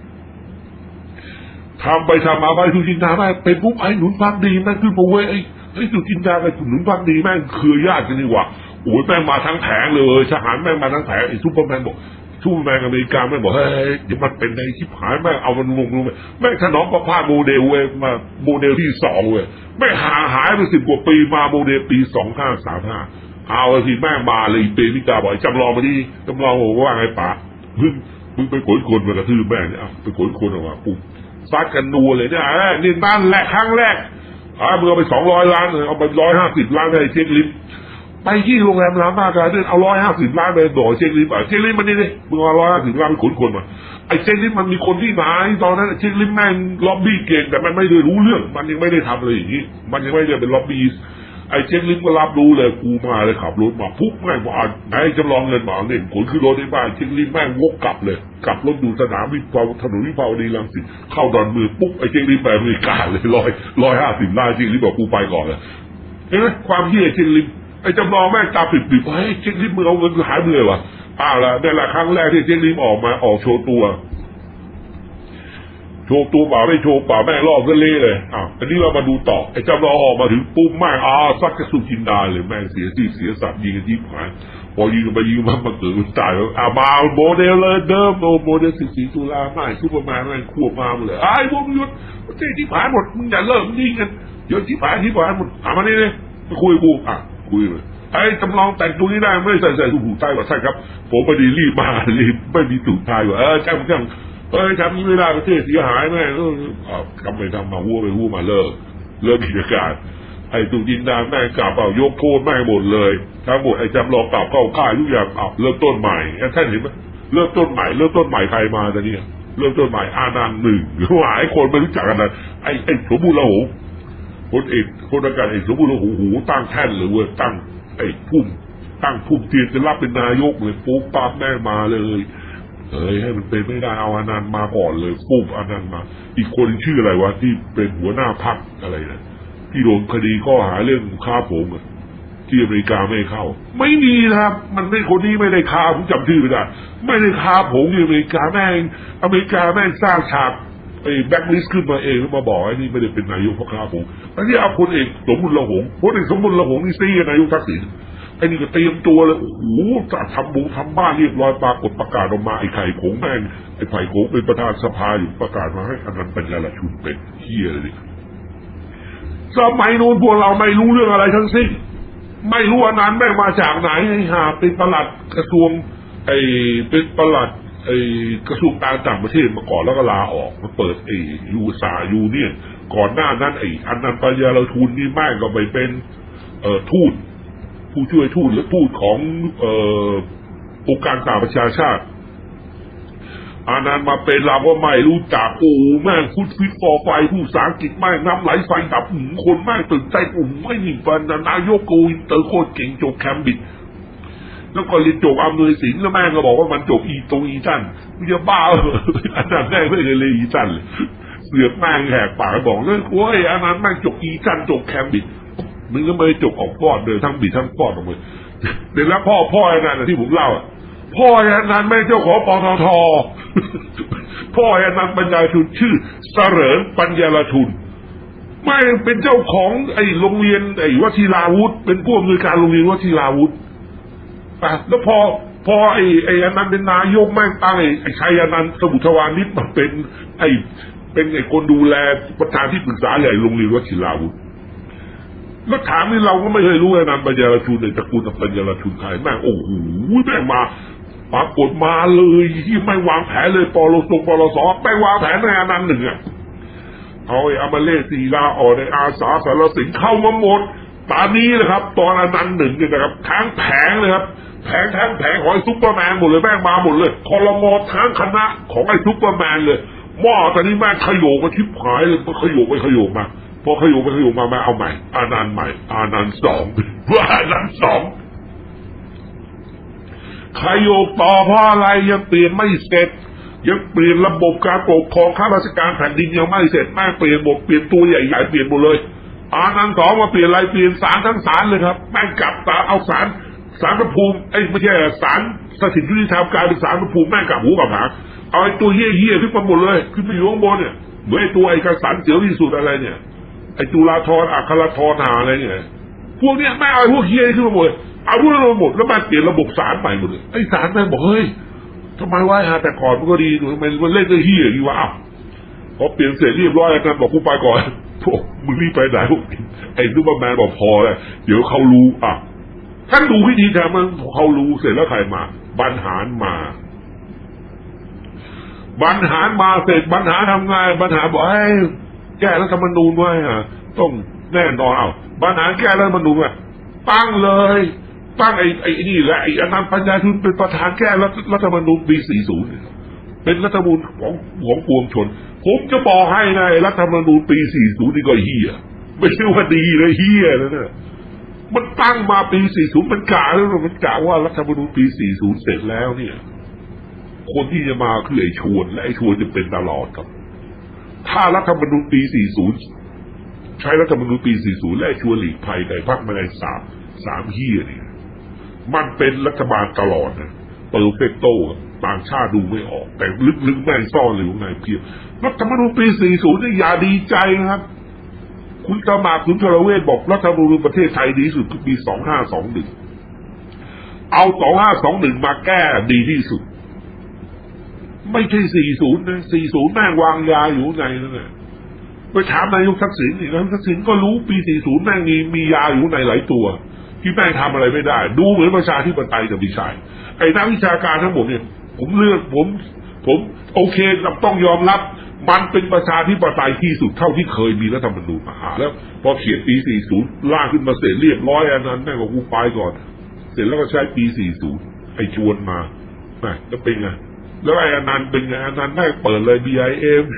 ทำไปทำมาไปซูจินดาแม่งเป็นปุ๊บไอ้หนุนพักดีแม่งขึ้นมาเว้ยไอ้ไอ้สุจินดาไอ้หนุนพักดีแม่งคือญาติกันนี่หว่าโอ้ยแม่งมาทั้งแผงเลยทหารแม่งมาทั้งแผงไอ้ซูเปอร์แมนบอกซูเปอร์แมนอเมริกาแม่งบอกเฮ้ยเดี๋ยวมันเป็นในชิบหายแม่งเอามันลงลงแม่งถนอมประพาสโมเดลเว้ยมาโมเดลที่สองเว้ยแม่งหาหายไปสิบกว่าปีมาโมเดลปีสองห้าสามห้าเอาทีแม่งมาเลยเปมิกาบอกจำลองมาดิจำลองบอกว่าไงป๋ามึงมึงไปขนคนมากระทืบแม่เนี่ยไปขนคนออกมาปุ๊บซัดกันนัวเลยเนี่ยนี่นั่นแหละครั้งแรกอ่ามึงเอาไปสองร้อยล้านเอาไปร้อยห้าสิบล้านให้เช็คลิฟต์ไปที่โรงแรมร้านมากการเดินเอาร้อยห้าสิบล้านไปต่อเช็คลิฟต์อ่ะเช็คลิฟต์มันนี่ดิมึงเอาร้อยห้าสิบล้านไปขนคนมาไอ้เช็คลิฟต์มันมีคนที่ไหนตอนนั้นเช็คลิฟต์แม่งล็อบบี้เก่งแต่มันไม่ได้รู้เรื่องมันยังไม่ได้ทำเลยอย่างนี้มันยังไม่ได้เป็นล็อบบี้ไอ้เจ๊งลิ้มก็รับรู้เลยกูมาเลยขับรถมาปุ๊บแม่งว่าไอ้จำลองเงินหมาเด่นขนขึ้นรถในบ้านเจ๊งลิ้มแม่งวกกลับเลยกลับรถดูสนามวิภาวถนนวิภาวดีรังสิตเข้าดอนเมืองปุ๊บไอ้เจ๊งลิ้มไปอเมริกาเลยร้อยร้อยห้าสิบล้านเจ๊งลิ้มบอกกูไปก่อนเลยเห็นไหมความเหี้ยเจ๊งลิ้มไอ้จำลองแม่งตาปิดๆเฮ้ยเจ๊งลิ้มมึงเอาเงินหายไปเลยวะอ้าวละนี่แหละครั้งแรกที่เจ๊งลิ้มออกมาออกโชว์ตัวโชว์ตัวเปล่าไม่โชว์เปล่าแม่งรอบก็เละเลยอ้าวอันนี้เรามาดูต่อไอ้จำลองออกมาถึงปุ๊บแม่งอ้าซักกระสุนกินดาเลยแม่งเสียที่เสียสัตว์ยิงกันที่ผายพอยิงกันไปยิงมามาเกิดมันตายแล้วอ่ามาโมเดลเลยเดิมโมเดลสิบสี่ตุลาไม่ซุปเปอร์แมนแม่งควบมาเลยไอ้พวกมึงหยุดเจ๊ที่ผายหมดมึงอย่าเลิกยิงกันเดี๋ยวที่ผายที่ผายหมดถามมานี่เลยมาคุยกูอ่ะคุยเลยไอ้จำลองแต่งตัวนี้ได้ไม่ใส่ใส่ถุงใต้ว่าใช่ครับผมพอดีรีบมารีบไม่มีถุงไทยว่าเออช่างช่างเอ้ยทำนี้ไม่ได้ประเทศเสียหายแม่เออทำไปทำมาวัวไปวัวมาเลิกเลิกกิจการไอ้ตุกินดาแม่กลับเอายกโทษแม่หมดเลยทั้งหมดไอ้จำลองกลับเข้าค่ายทุกอย่างเอาเริ่มต้นใหม่ท่านเห็นไหมเริ่มต้นใหม่เริ่มต้นใหม่ใครมาแต่เนี่ยเริ่มต้นใหม่อานันต์หนึ่งหลายคนไม่รู้จักกันนะไอ้ไอ้สมบูรณ์ละหูคนเอกคนอากาศเอกสมบูรณ์ละหูหูตั้งแท่นเลยเว้ยตั้งไอ้พุ่มตั้งพุ่มเทียนจะรับเป็นนายกเลยปุ๊บปั๊บแม่มาเลยเอ้ยให้มันเป็นไม่ได้เอาอนันต์มาก่อนเลยปุ๊บอนันต์มาอีกคนชื่ออะไรวะที่เป็นหัวหน้าพรรคอะไรนะที่โดนคดีข้อหาเรื่องค้าผงอะที่อเมริกาไม่เข้าไม่มีครับมันไม่คนนี้ไม่ได้ค้าผมจำชื่อไม่ได้ไม่ได้ค้าผงที่อเมริกาแม่งอเมริกาแม่งสร้างฉากไอ้แบ็คลิสต์ขึ้นมาเองแล้วมาบอกไอ้นี่ไม่ได้เป็นนายกเพราะค้าผงอันนี้เอาคนเอกสมบูรณ์ละหงคนเอกสมบูรณ์ละหงนี่ซีนายกทักษิณไอ้นี่ก็เตรียมตัวเลยโอ้โหจะทำบุญทำบ้านเรียบร้อยปรากฏประกาศออกมาไอ้ไข่ผงแม่งไอ้ไผ่ผงเป็นประธานสภาอยู่ประกาศมาให้อนันต์ปัญญาลชุนเป็นเหี้ยเลยสมัยนู้นพวกเราไม่รู้เรื่องอะไรทั้งสิ้นไม่รู้อนันต์แม่งมาจากไหนไอ้ห่าเป็นปลัดกระทรวงไอ้เป็นปลัดไอ้กระทรวงการต่างประเทศมาก่อนแล้วก็ลาออกมาเปิดไอ้ยูซายูเนี่ยก่อนหน้านั้นไอ้อนันต์ปัญญาลชุนนี่แม่งก็ไปเป็นเอ่อทูตผู้ช่วยทูตหรือทูตของเอ่อองค์การสหประชาชาติอานันต์มาเป็นเราก็ไม่รู้จักโอ้แม่งฟุตฟิตฟอร์ไฟผู้ภาษาอังกฤษแม่งน้ำไหลไฟดับหืมคนแม่งตื่นใจอุ่มไม่หนีปันนายกโกอินเตอร์โคตรเก่งจบแคมบริดจ์แล้วก็เรียนจบอำนวยสินแล้วแม่งก็บอกว่ามันจบอีตรงอีจันมึงจะบ้าเหรออานันต์แม่งไม่ได้เรียนอีจันเลยเสือกแม่งแหกปากบอกเลยโอ้ยอานันต์แม่งจบอีจันจบแคมบริดจ์มึงก็ไม่จบออกฟอดเลยทั้งบิดทั้งฟอดออกมาเดี๋ยวแล้วพ่อพ่อไอ้นั่นที่ผมเล่าอ่ะพ่อไอ้นั่นไม่เจ้าของปตท.พ่อไอ้นั่นปัญญาชุนชื่อเสริญปัญญาลชุนไม่เป็นเจ้าของไอ้โรงเรียนไอ้วชิราวุธเป็นผู้อำนวยการโรงเรียนวชิราวุธอ่ะแล้วพอพอไอ้ไอ้นั่นเป็นนายกแม่งตั้งไอ้ไอ้ชัยนันท์สมุทรวานิชมาเป็นไอ้เป็นไอ้คนดูแลประธานที่ปรึกษาใหญ่โรงเรียนวชิราวุธแล้วถามนี่เราก็ไม่เคยรู้ไอ้นันปัญญาลชุนในตระกูลปัญญาลชุนใครแม่งโอ้โหแม่งมาปรากฏมาเลยที่ไม่วางแผนเลยปลสปลสไม่วางแผนในอนันต์หนึ่งอ่ะเอาไอ้อมาเลศีลาออกในอาสาสารสินเข้ามาหมดตอนนี้นะครับตอนอนันต์หนึ่งเนี่ยนะครับทั้งแผงเลยครับแผงทั้งแผงของไอ้ซุปเปอร์แมนหมดเลยแม่งมาหมดเลยคอรมอทั้งคณะของไอ้ซุปเปอร์แมนเลยหม้อตอนนี้แม่งขยโยกมาชิบหายเลยขยโยกไปขยโยกมาพอขยุไปขยุมามาเอาใหม่อานันต์ใหม่อานันต์สองว่าอานันต์สองขยุต่อเพราะอะไรยังเปลี่ยนไม่เสร็จยังเปลี่ยนระบบการปกครองข้าราชการแผ่นดินยังไม่เสร็จแม่เปลี่ยนบทเปลี่ยนตัวใหญ่ๆเปลี่ยนหมดเลยอานันต์สองมาเปลี่ยนอะไรเปลี่ยนศาลทั้งศาลเลยครับแม่งกลับตาเอาศาลศาลพระภูมิไอ้ไม่ใช่ศาลสถิตยุติธรรมกลายเป็นศาลพระภูมิแม่งกลับหูกับหางเอาไอ้ตัวเหี้ยๆขึ้นมาหมดเลยขึ้นไปอยู่ข้างบนเนี่ยเหมือนไอ้ตัวไอ้กษัตริย์เสียวที่สุดอะไรเนี่ยไอ้จุฬาธรอัครธรหาอะไรเนี่ยพวกเนี้ยแม่เอาพวกเฮียขึ้นมาหมดเอาพวกเราหมดแล้วมาเปลี่ยนระบบศาลใหม่หมดเลยไอ้ศาลแม่งบอกเฮ้ยทำไมวะฮะแต่ก่อนมันก็ดีทำไมมันเล่นก็เฮียดีวะอ้าวพอเปลี่ยนเสร็จเรียบร้อยแล้วกันบอกกูไปก่อนพวกมึงรีบไปไหนพวกไอ้ซูเปอร์แมนบอกพอเลยเดี๋ยวเขารู้อ่ะท่านดูพิธีการมันเขารู้เสร็จแล้วใครมาบรรหารมาบรรหารมาเสร็จบรรหารทำไงบรรหารบอกไอ้แก้รัฐธรรมนูญไว้ฮะต้องแน่นอนเอาบรรหารแก้รัฐธรรมนูญอ่ะตั้งเลยตั้งไอ้ไอ้นี่แหละไอ้อนันต์ปัญญาชุนเป็นประธานแก้รัฐธรรมนูญปีสี่สิบเป็นรัฐธรรมนูญของของปวงชนผมจะบอกให้นะรัฐธรรมนูญปีสี่สิบนี่ก็เหี้ยไม่ใช่ว่าดีเลยเหี้ยนะเนี่ยมันตั้งมาปีสี่สิบมันกะแล้วมันกะว่ารัฐธรรมนูญปีสี่สิบเสร็จแล้วเนี่ยคนที่จะมาคือไอ้ชวนและไอ้ชวนจะเป็นตลอดครับถ้ารัฐธรรมนูญปีสี่สิบใช้รัฐธรรมนูญปีสี่สิบและไอ้ชวนหลีกภัยในพรรคมาในสามสามเฮียนี่มันเป็นรัฐบาลตลอดนะเปอร์เฟกโตต่างชาติดูไม่ออกแต่ลึกๆแม่งซ่อนอยู่ในเพียบรัฐธรรมนูญปีสี่สิบนี่อย่าดีใจนะครับคุณตมาคุณธรเวชบอกรัฐธรรมนูญประเทศไทยดีที่สุดคือปีสองห้าสองหนึ่งเอาสองห้าสองหนึ่งมาแก้ดีที่สุดไม่ใช่สี่สิบนะสี่สิบแม่งวางยาอยู่ในนั่นแหละไปถามนายกทักษิณอีกนายกทักษิณก็รู้ปีสี่สิบแม่งมีมียาอยู่ในหลายตัวที่แม่งทำอะไรไม่ได้ดูเหมือนประชาธิปไตยแต่ไม่ใช่ไอ้นักวิชาการทั้งหมดเนี่ยผมเลือกผมผมโอเคต้องยอมรับมันเป็นประชาธิปไตยที่สุดเท่าที่เคยมีรัฐธรรมนูญมาแล้วพอเขียนปีสี่สิบล่างขึ้นมาเสร็จเรียบร้อยอันนั้นแม่งก็กูไปก่อนเสร็จแล้วก็ใช้ปีสี่สิบไอ้ชวนมาแม่แล้วเป็นไงแล้วไอ้อันนั้นเป็นไงอันนั้นแม่งเปิดเลย บี ไอ เอ็ม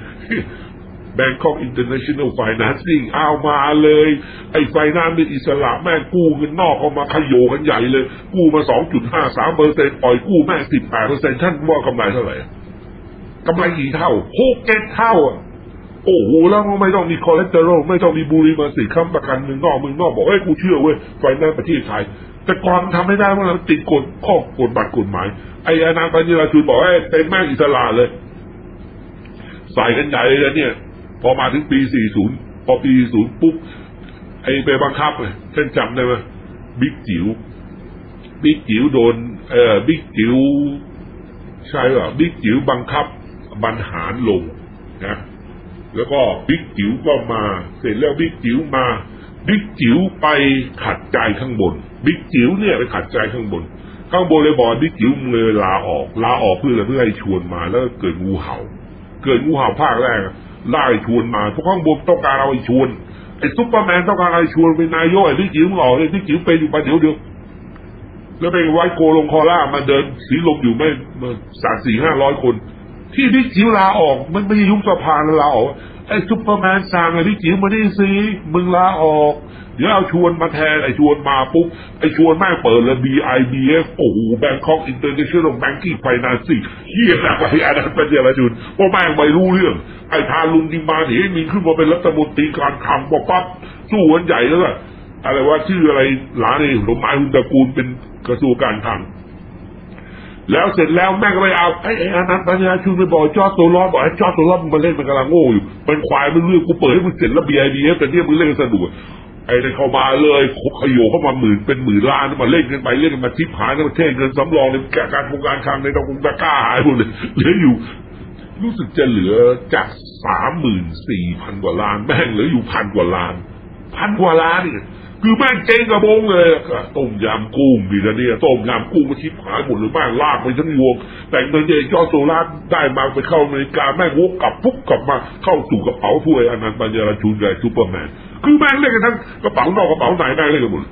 Bangkok International Financing เอามาเลยไอ้ไฟแนนซ์เป็นอิสระแม่งกู้เงินนอกเอามาขยโยกันใหญ่เลยกู้มา สองจุดห้าสามเปอร์เซ็นต์ ปล่อยกู้แม่ง สิบแปดเปอร์เซ็นต์ ท่านว่ากำไรเท่าไหร่กำไรกี่เท่าหกเจ็ดเท่าอ่ะโอ้โหแล้วไม่ต้องมีคอเลสเตอรอลไม่ต้องมีบุหรี่มาสิค้ำประกันเมืองนอกเมืองนอกบอกเอ้ยกูเชื่อเว้ยไฟแนนซ์ประเทศไทยแต่ก่อนทำไม่ได้เพราะเราติดกฎข้อกฎบัตรกฎหมายไอ้อนันต์ปัญญาชุนบอกให้เต็มแม่งอิสระเลยใส่กันใหญ่เลยเนี่ยพอมาถึงปีสี่สิบพอปีสี่สิบปุ๊บไอ้ไปบังคับเลยท่านจำได้ไหมบิ๊กจิ๋วบิ๊กจิ๋วโดนเอ่อบิ๊กจิ๋วใช่ป่ะบิ๊กจิ๋วบังคับบรรหารลงนะแล้วก็บิ๊กจิ๋วก็มาเสร็จแล้วบิ๊กจิ๋วมาบิ๊กจิ๋วไปขัดใจข้างบนบิ๊กจิ๋วเนี่ยไปขัดใจข้างบนข้างบนเลยบอกบิ๊กจิ๋วเลยลาออกลาออกเพื่ออะไรเพื่อให้ชวนมาแล้วเกิดงูเห่าเกิดงูเห่าภาคแรกไล่ชวนมาพวกข้างบนต้องการเอาไอ้ชวนไอ้ซุปเปอร์แมนต้องการไอ้ชวนเป็นนายกไอ้บิ๊กจิ๋วหล่อเลยบิ๊กจิ๋วไปอยู่ไปเดี๋ยวเดียวแล้วไปไว้โกลงคอล่ามาเดินสีลมอยู่ไม่สามสี่ห้าร้อยคนที่บิ๊กจิ๋วลาออกมันไม่ยุบสภาลาออกไอ้ซุปเปอร์แมนสั่งไอ้บิ๊กจิ๋วมาดิสิมึงลาออกเดี๋ยวเอาชวนมาแทนไอ้ชวนมาปุ๊บไอ้ชวนแม่งเปิดเลย บี ไอ บี เอฟ โอ้โห Bangkok International Banking Financing เฮียอะไรอันนั้นเป็นเยาวชนเพราะแม่งไม่รู้เรื่องไอ้ทารุณดิมาเนี่ยมีขึ้นมาเป็นรัฐมนตรีการคลังปั๊บสู้กันใหญ่แล้วอะอะไรว่าชื่ออะไรหลานไอ้สมหมายคุณตระกูลเป็นกระทรวงการคลังแล้วเสร็จแล้วแม่ก็ไปเอาไอ้อันนั้นปัญญาชุนไปบอกจอดตัวล้อบอกไอ้จอดตัวล้อมันเล่นมันกำลังโง่อยู่เป็นควายมันเรื่องกูเปิดให้มึงเสร็จแล้ว บี ไอ บี เอฟ แต่เนี่ยมึงเล่นสนุกไอ้เนี่ยเข้ามาเลยขยโยเข้ามาหมื่นเป็นหมื่นล้านมาเล่นกันไปเล่นกันมาทิพหายในประเทศเงินสำรองในแก่การโครงการคลังในตะกุงตะก้าหายหมดเลยเหลืออยู่รู้สึกจะเหลือจากสามหมื่นสี่พันกว่าล้านแม่งเหลืออยู่พันกว่าล้านพันกว่าล้านนี่คือแม่งเจ๊งกระบงเลยต้มยำกุ้งดีนะเนี่ยต้มยำกุ้งมาทิพหายหมดเลยแม่งลากไปทั้งยวงแต่เงินเยอะจอโซล่าได้มาไปเข้าอเมริกาแม่งวกกลับปุ๊บกลับมาเข้าสู่กระเป๋าถ้วยอนันต์ปัญญาชุนกับซูเปอร์แมนคือแม่งเล่นกันทั้งกระเป๋านอกกระเป๋าไหนแม่งเล่นกันหมด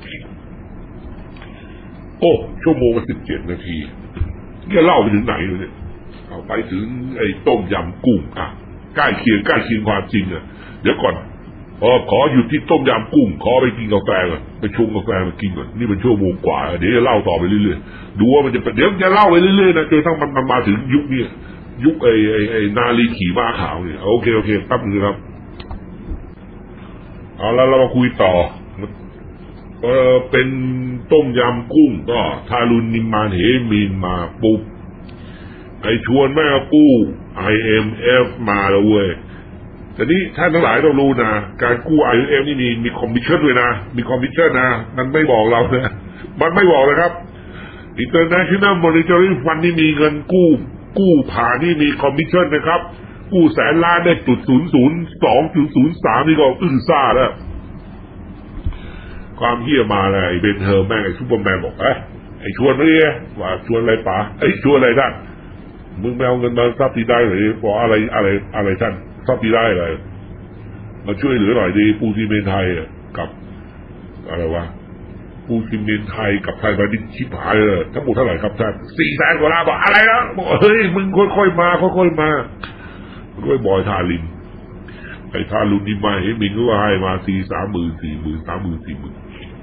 โอ้ชั่วโมงสิบเจ็ดนาทีเนี่ยเล่าไปถึงไหนเลยเนี่ยเอาไปถึงไอ้ต้มยำกุ้งอ่ะใกล้เคียงใกล้เคียงความจริงอ่ะเดี๋ยวก่อนเออขอหยุดที่ต้มยำกุ้งขอไปกินกาแฟก่อนไปชงกาแฟมากินก่อนนี่เป็นชั่วโมงกว่าเดี๋ยวจะเล่าต่อไปเรื่อยๆดูว่ามันจะเดี๋ยวจะเล่าไปเรื่อยๆนะจนทั้งมันมันมาถึงยุคนี้ยุคไอ้ไอ้ไอ้นาลีขี่ม้าขาวเนี่ยโอเคโอเคแป๊บนึงครับเอาแล้วเรามาคุยต่อเออเป็นต้มยำกุ้งก็ทารุณนิมานเหมินมาปุ๊บไอ้ชวนแม่กู้ ไอ เอ็ม เอฟ มาแล้วเว้ยแต่นี้ท่านทั้งหลายต้องรู้นะการกู้ ไอ เอ็ม เอฟ นี่มีมีคอมมิชชั่นด้วยนะมีคอมมิชชั่นนะมันไม่บอกเรานะมันไม่บอกเลยครับ International Monetary Fund นี่มีเงินกู้กู้ผ่านนี่มีคอมมิชชั่นนะครับกู้แสนล้านได้จุดศูนย์ศูนย์สองจุดศูนย์สามนี่ก็อึ้งซ่าแล้วความเหี้ยมาเลยเบนเฮอร์แม่งไอ้ซุปเปอร์แมนบอกเอ้ยไอ้ชวนไม่ได้ว่าชวนอะไรป๋าไอ้ชวนอะไรท่านมึงไม่เอาเงินมาซับซีได้หรือบอกอะไรอะไรอะไรท่านซับซีได้อะไรมาช่วยเหลือหน่อยดีปูซีเมนไทยกับอะไรวะปูซีเมนไทยกับไทยมาดิชิบหายเลยทั้งหมดเท่าไหร่ครับท่านสี่แสนกว่าล้านบอกอะไรนะบอกเฮ้ยมึงค่อยๆมาค่อยๆมาค่อยบอยทาลินไอ้ทารุณนี่มาเห็นมินก็ให้มาสี่สามหมื่นสี่หมื่นสามหมื่นสี่หมื่น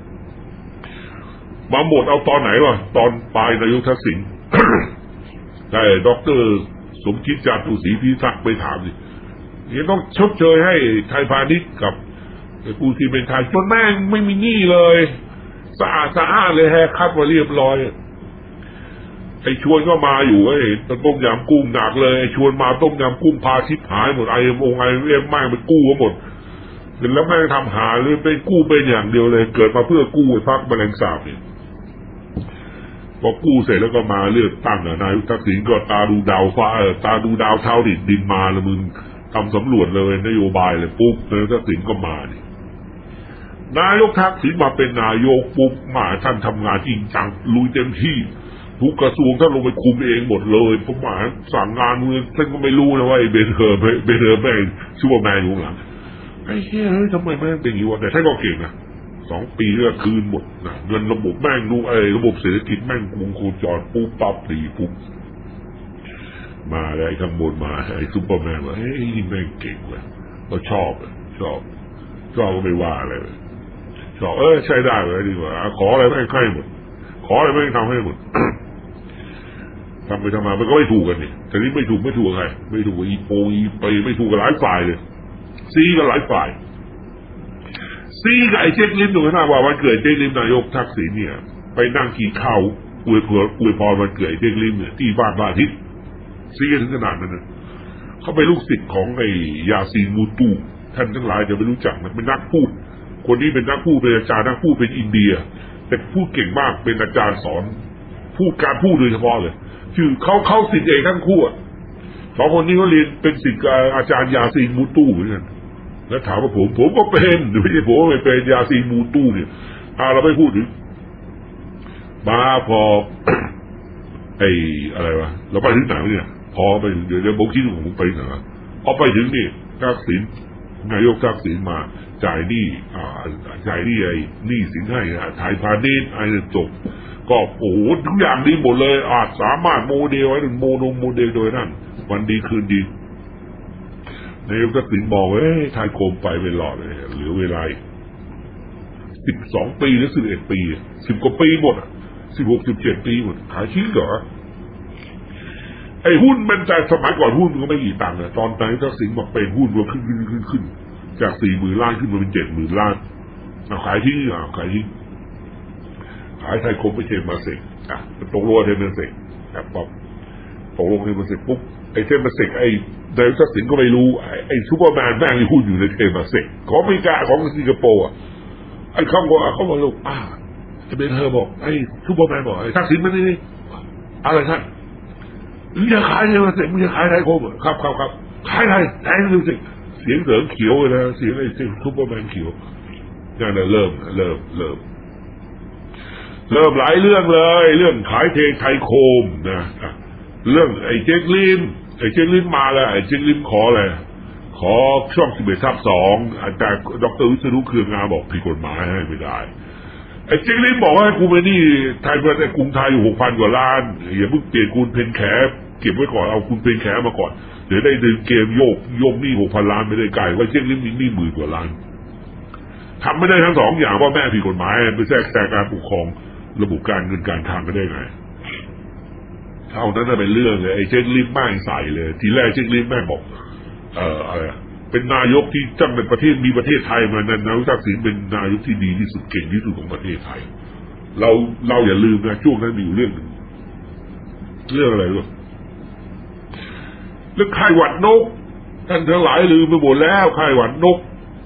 มาหมดเอาตอนไหนวะตอนปลายนายกทักษิณ แต่ด็อกเตอร์สมคิดจาตุศรีพิทักษ์ไปถามสิยังต้องชดเชยให้ไทยพาณิชย์กับผู้ที่เป็นไทยจนแม่งไม่มีหนี้เลยสะอาดสะอาดเลยแฮะคัดมาเรียบร้อยไอ้ชวนก็มาอยู่ไอ้ต้มยำกุ้งหนักเลยไอ้ชวนมาต้มยำกุ้งพาชิบหายหมดไอ้องไอ้เอ็มแม่งไปกู้ก็หมดแล้วแม่งทำหาเลยไปกู้เป็นอย่างเดียวเลยเกิดมาเพื่อกู้ไอ้พรรคแมลงสาบเนี่ยพอกู้เสร็จแล้วก็มาเลือกตั้งนายกทักษิณก็ตาดูดาวฟ้าตาดูดาวเท้าดินดินมาแล้วมึงทำสำรวจเลยนโยบายเลยปุ๊บนายกทักษิณก็มาเนี่ยนายกทักษิณมาเป็นนายกปุ๊บมาท่านทำงานจริงจังลุยเต็มที่ทุกกระทรวงท่านลงไปคุมเองหมดเลยผมหมายสั่งงานมือท่านก็ไม่รู้นะว่าไอ้เบนเฮอร์เบนเฮอร์แม่งซูเปอร์แมนอยู่หลังไอ้เฮ้ยทำไมแม่งเป็นอย่างนี้วะแต่ท่านก็เก่งนะสองปีก็คืนหมดนะเงินระบบแม่งดูไอ้ระบบเศรษฐกิจแม่งวงโคจรปุ๊บปั๊บตีปุ๊บมาไอ้ข้างบนมาไอ้ซูเปอร์แมนว่าเฮ้ยนี่แม่งเก่งเว้ยก็ชอบชอบชอบก็ไม่ว่าอะไรเลยชอบเออใช้ได้เลยดีกว่าขออะไรแม่งให้หมดขออะไรแม่งทำให้หมดทำไปทำมามันก็ไม่ถูกกันนี่แต่นี่ไม่ถูกไม่ถูกใครไม่ถูกอีโปอีไปไม่ถูกกับหลายฝ่ายเลยซีกับหลายฝ่ายซีกับไอ้เจ๊กลิ้มดูกันหน้าว่าวันเกิดเจ๊กลิ้มนายกทักษิณเนี่ยไปนั่งกินข้าวอวยพรอวยพรวันเกิดเจ๊กลิ้มเนี่ยที่บ้านบ้านทิศซีกันถึงขนาดนั้นนะเขาไปลูกศิษย์ของไอ้ยาซีนมูตูท่านทั้งหลายจะไม่รู้จักมันเป็นนักพูดคนนี้เป็นนักพูดเป็นอาจารย์นักพูดเป็นอินเดียแต่พูดเก่งมากเป็นอาจารย์สอนพูดการพูดโดยเฉพาะเลยคือเขาเข้าศิษย์เองทั้งคู่สองคนนี้เขาเรียนเป็นศิษย์อาจารย์ยาซีนมูตูเหมือนกันแล้วถามว่าผมผมก็เป็นไม่ใช่ผมไม่เป็นยาซีนมูตูเนี่ยอ่าเราไม่พูดถึงมาพอ ไอ้อะไรวะเราไปถึงไหนเนี่ยพอไปถึงเดี๋ยวเดี๋ยวผมคิดว่าผมไปไหนพอไปถึงนี่ทักษิณนายกทักษิณมาจ่ายหนี้อ่าจ่ายหนี้ไอ้หนี้สินให้ไทยพาณิชย์ไอ้จบก็โอ้โหทุกอย่างดีหมดเลยอาจสามารถโมเดลไว้เป็นโมโนโมเดลโดยนั่นวันดีคืนดีนายกทักษิณบอกเอ้ยทายโคมไปไม่รอดเลยเหลือเวลาสิบสองปีหรือสิบเอ็ดปีสิบกว่าปีหมดอ่ะสิบหกสิบเจ็ดปีหมดขายชิ้นเหรอไอ้หุ้นมันแต่สมัยก่อนหุ้นมันก็ไม่กี่ตังค์นะตอนนายกทักษิณมาเป็นหุ้นมันขึ้นขึ้นขึ้นขึ้นจากสี่หมื่นล้านขึ้นมาเป็นเจ็ดหมื่นล้านเอาขายที่อ่ะขายที่ขายไทยคมไปเทมาเสกอ่ะตกลงเทมาเสกแบบป๊อปตกลงเทมาเสกปุ๊บไอ้เทมาเสกไอ้นายกทักษิณก็ไม่รู้ไอ้ซูเปอร์แมนแม่งมีหุ้นอยู่ในเทมาเสกของอเมริกาของสิงคโปร์อ่ะไอ้เขาบอกเขาบอกลูกอ่าจะเป็นเธอบอกไอ้ซูเปอร์แมนบอกไอ้ทักษิณมันนี่อะไรท่านมึงจะขายเทมาเสกมึงจะขายไทยคมอ่ะครับครับครับขายไทยขายเทมาเสกเสียงเสริงเขียวเลยนะเสียงไอ้เสียงซูเปอร์แมนเขียวนั่นแหละเริ่มเริ่มเริ่มเริ่มหลายเรื่องเลยเรื่องขายเทไทยโคมนะเรื่องไอ้เจ๊กลิมไอ้เจ๊กลิมมาแล้วไอ้เจ๊กลิมขออะไรขอช่องสิบเอ็ดทับสองอาจารย์ดรวิศนุเครืองามบอกผิดกฎหมายให้ไม่ได้ไอ้เจ๊กลิมบอกว่ากูไปนี่ไทยประเทศกรุงไทยอยู่หกพันกว่าล้านอย่าเพิ่งเปลี่ยนคุณเพนแขเก็บไว้ก่อนเอาคุณเพนแขมาก่อนเดี๋ยวได้ดึงเกมโยกโยกนี่หกพันล้านไม่ได้ไกลว่าเจ๊กลิมมีนี่หมื่นกว่าล้านทำไม่ได้ทั้งสองอย่างว่าแม่ผิดกฎหมายไปแทรกแซงการปกครองระบบการเงินการคลังก็ได้ไงเท่านั้นน่ะเป็นเรื่องเลยไอ้เจ๊กลิมแม่งใส่เลยทีแรกเจ๊กลิมแม่งบอกเอ่ออะไรเป็นนายกที่จังเป็นประเทศมีประเทศไทยมานั้นนายกทักษิณเป็นนายกที่ดีที่สุดเก่งที่สุดของประเทศไทยเราเราอย่าลืมนะช่วงนั้นมีอยู่เรื่องนึงเรื่องอะไรรู้เรื่องไข้หวัดนกท่านทั้งหลายลืมไปหมดแล้วไข้หวัดนก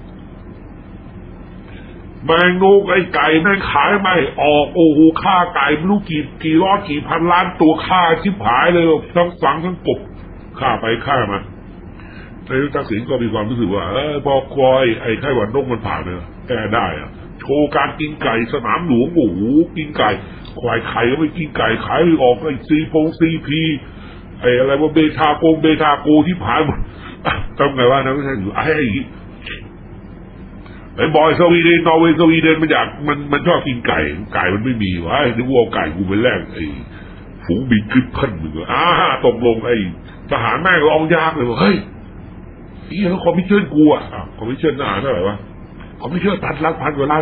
แมงนกไอ้ไก่แม่งขายไม่ออกโอ้โหค่าไก่ไม่รู้กี่กี่ร้อยกี่พันล้านตัวค่าชิบหายเลยทั้งฝังทั้งกบค่าไปค่ามาในทักษิณก็มีความรู้สึกว่าเออพอคอยไอ้ไข้หวัดนกมันผ่านเนี่ยแก้ได้อะโชว์การกินไก่สนามหลวงโอ้โหกินไก่ควายไข่ก็ไม่กินไก่ขายออกไอ้ซีพงซีพีไอ้อะไรว่าเบทาโกเบทาโกที่ผ่านหมดทำไงวะนะไม่ใช่อยู่ไอ้ไอ้บอยสวีเดนนอร์เวย์สวีเดนมันอยากมันมันชอบกินไก่ไก่มันไม่มีวะไอ้นึกว่าไก่กูไปแลกไอ้ฝูงบินขึ้นพันมึงอ่าตกลงไอ้ทหารแม่งร้องยากเลยว่าเฮ้ยไอ้เขาคอมมิชชั่นกูอ่ะคอมมิชชั่นหน้าเท่าไหร่วะคอมมิชชั่นตัดล้านพันกว่าล้านมึง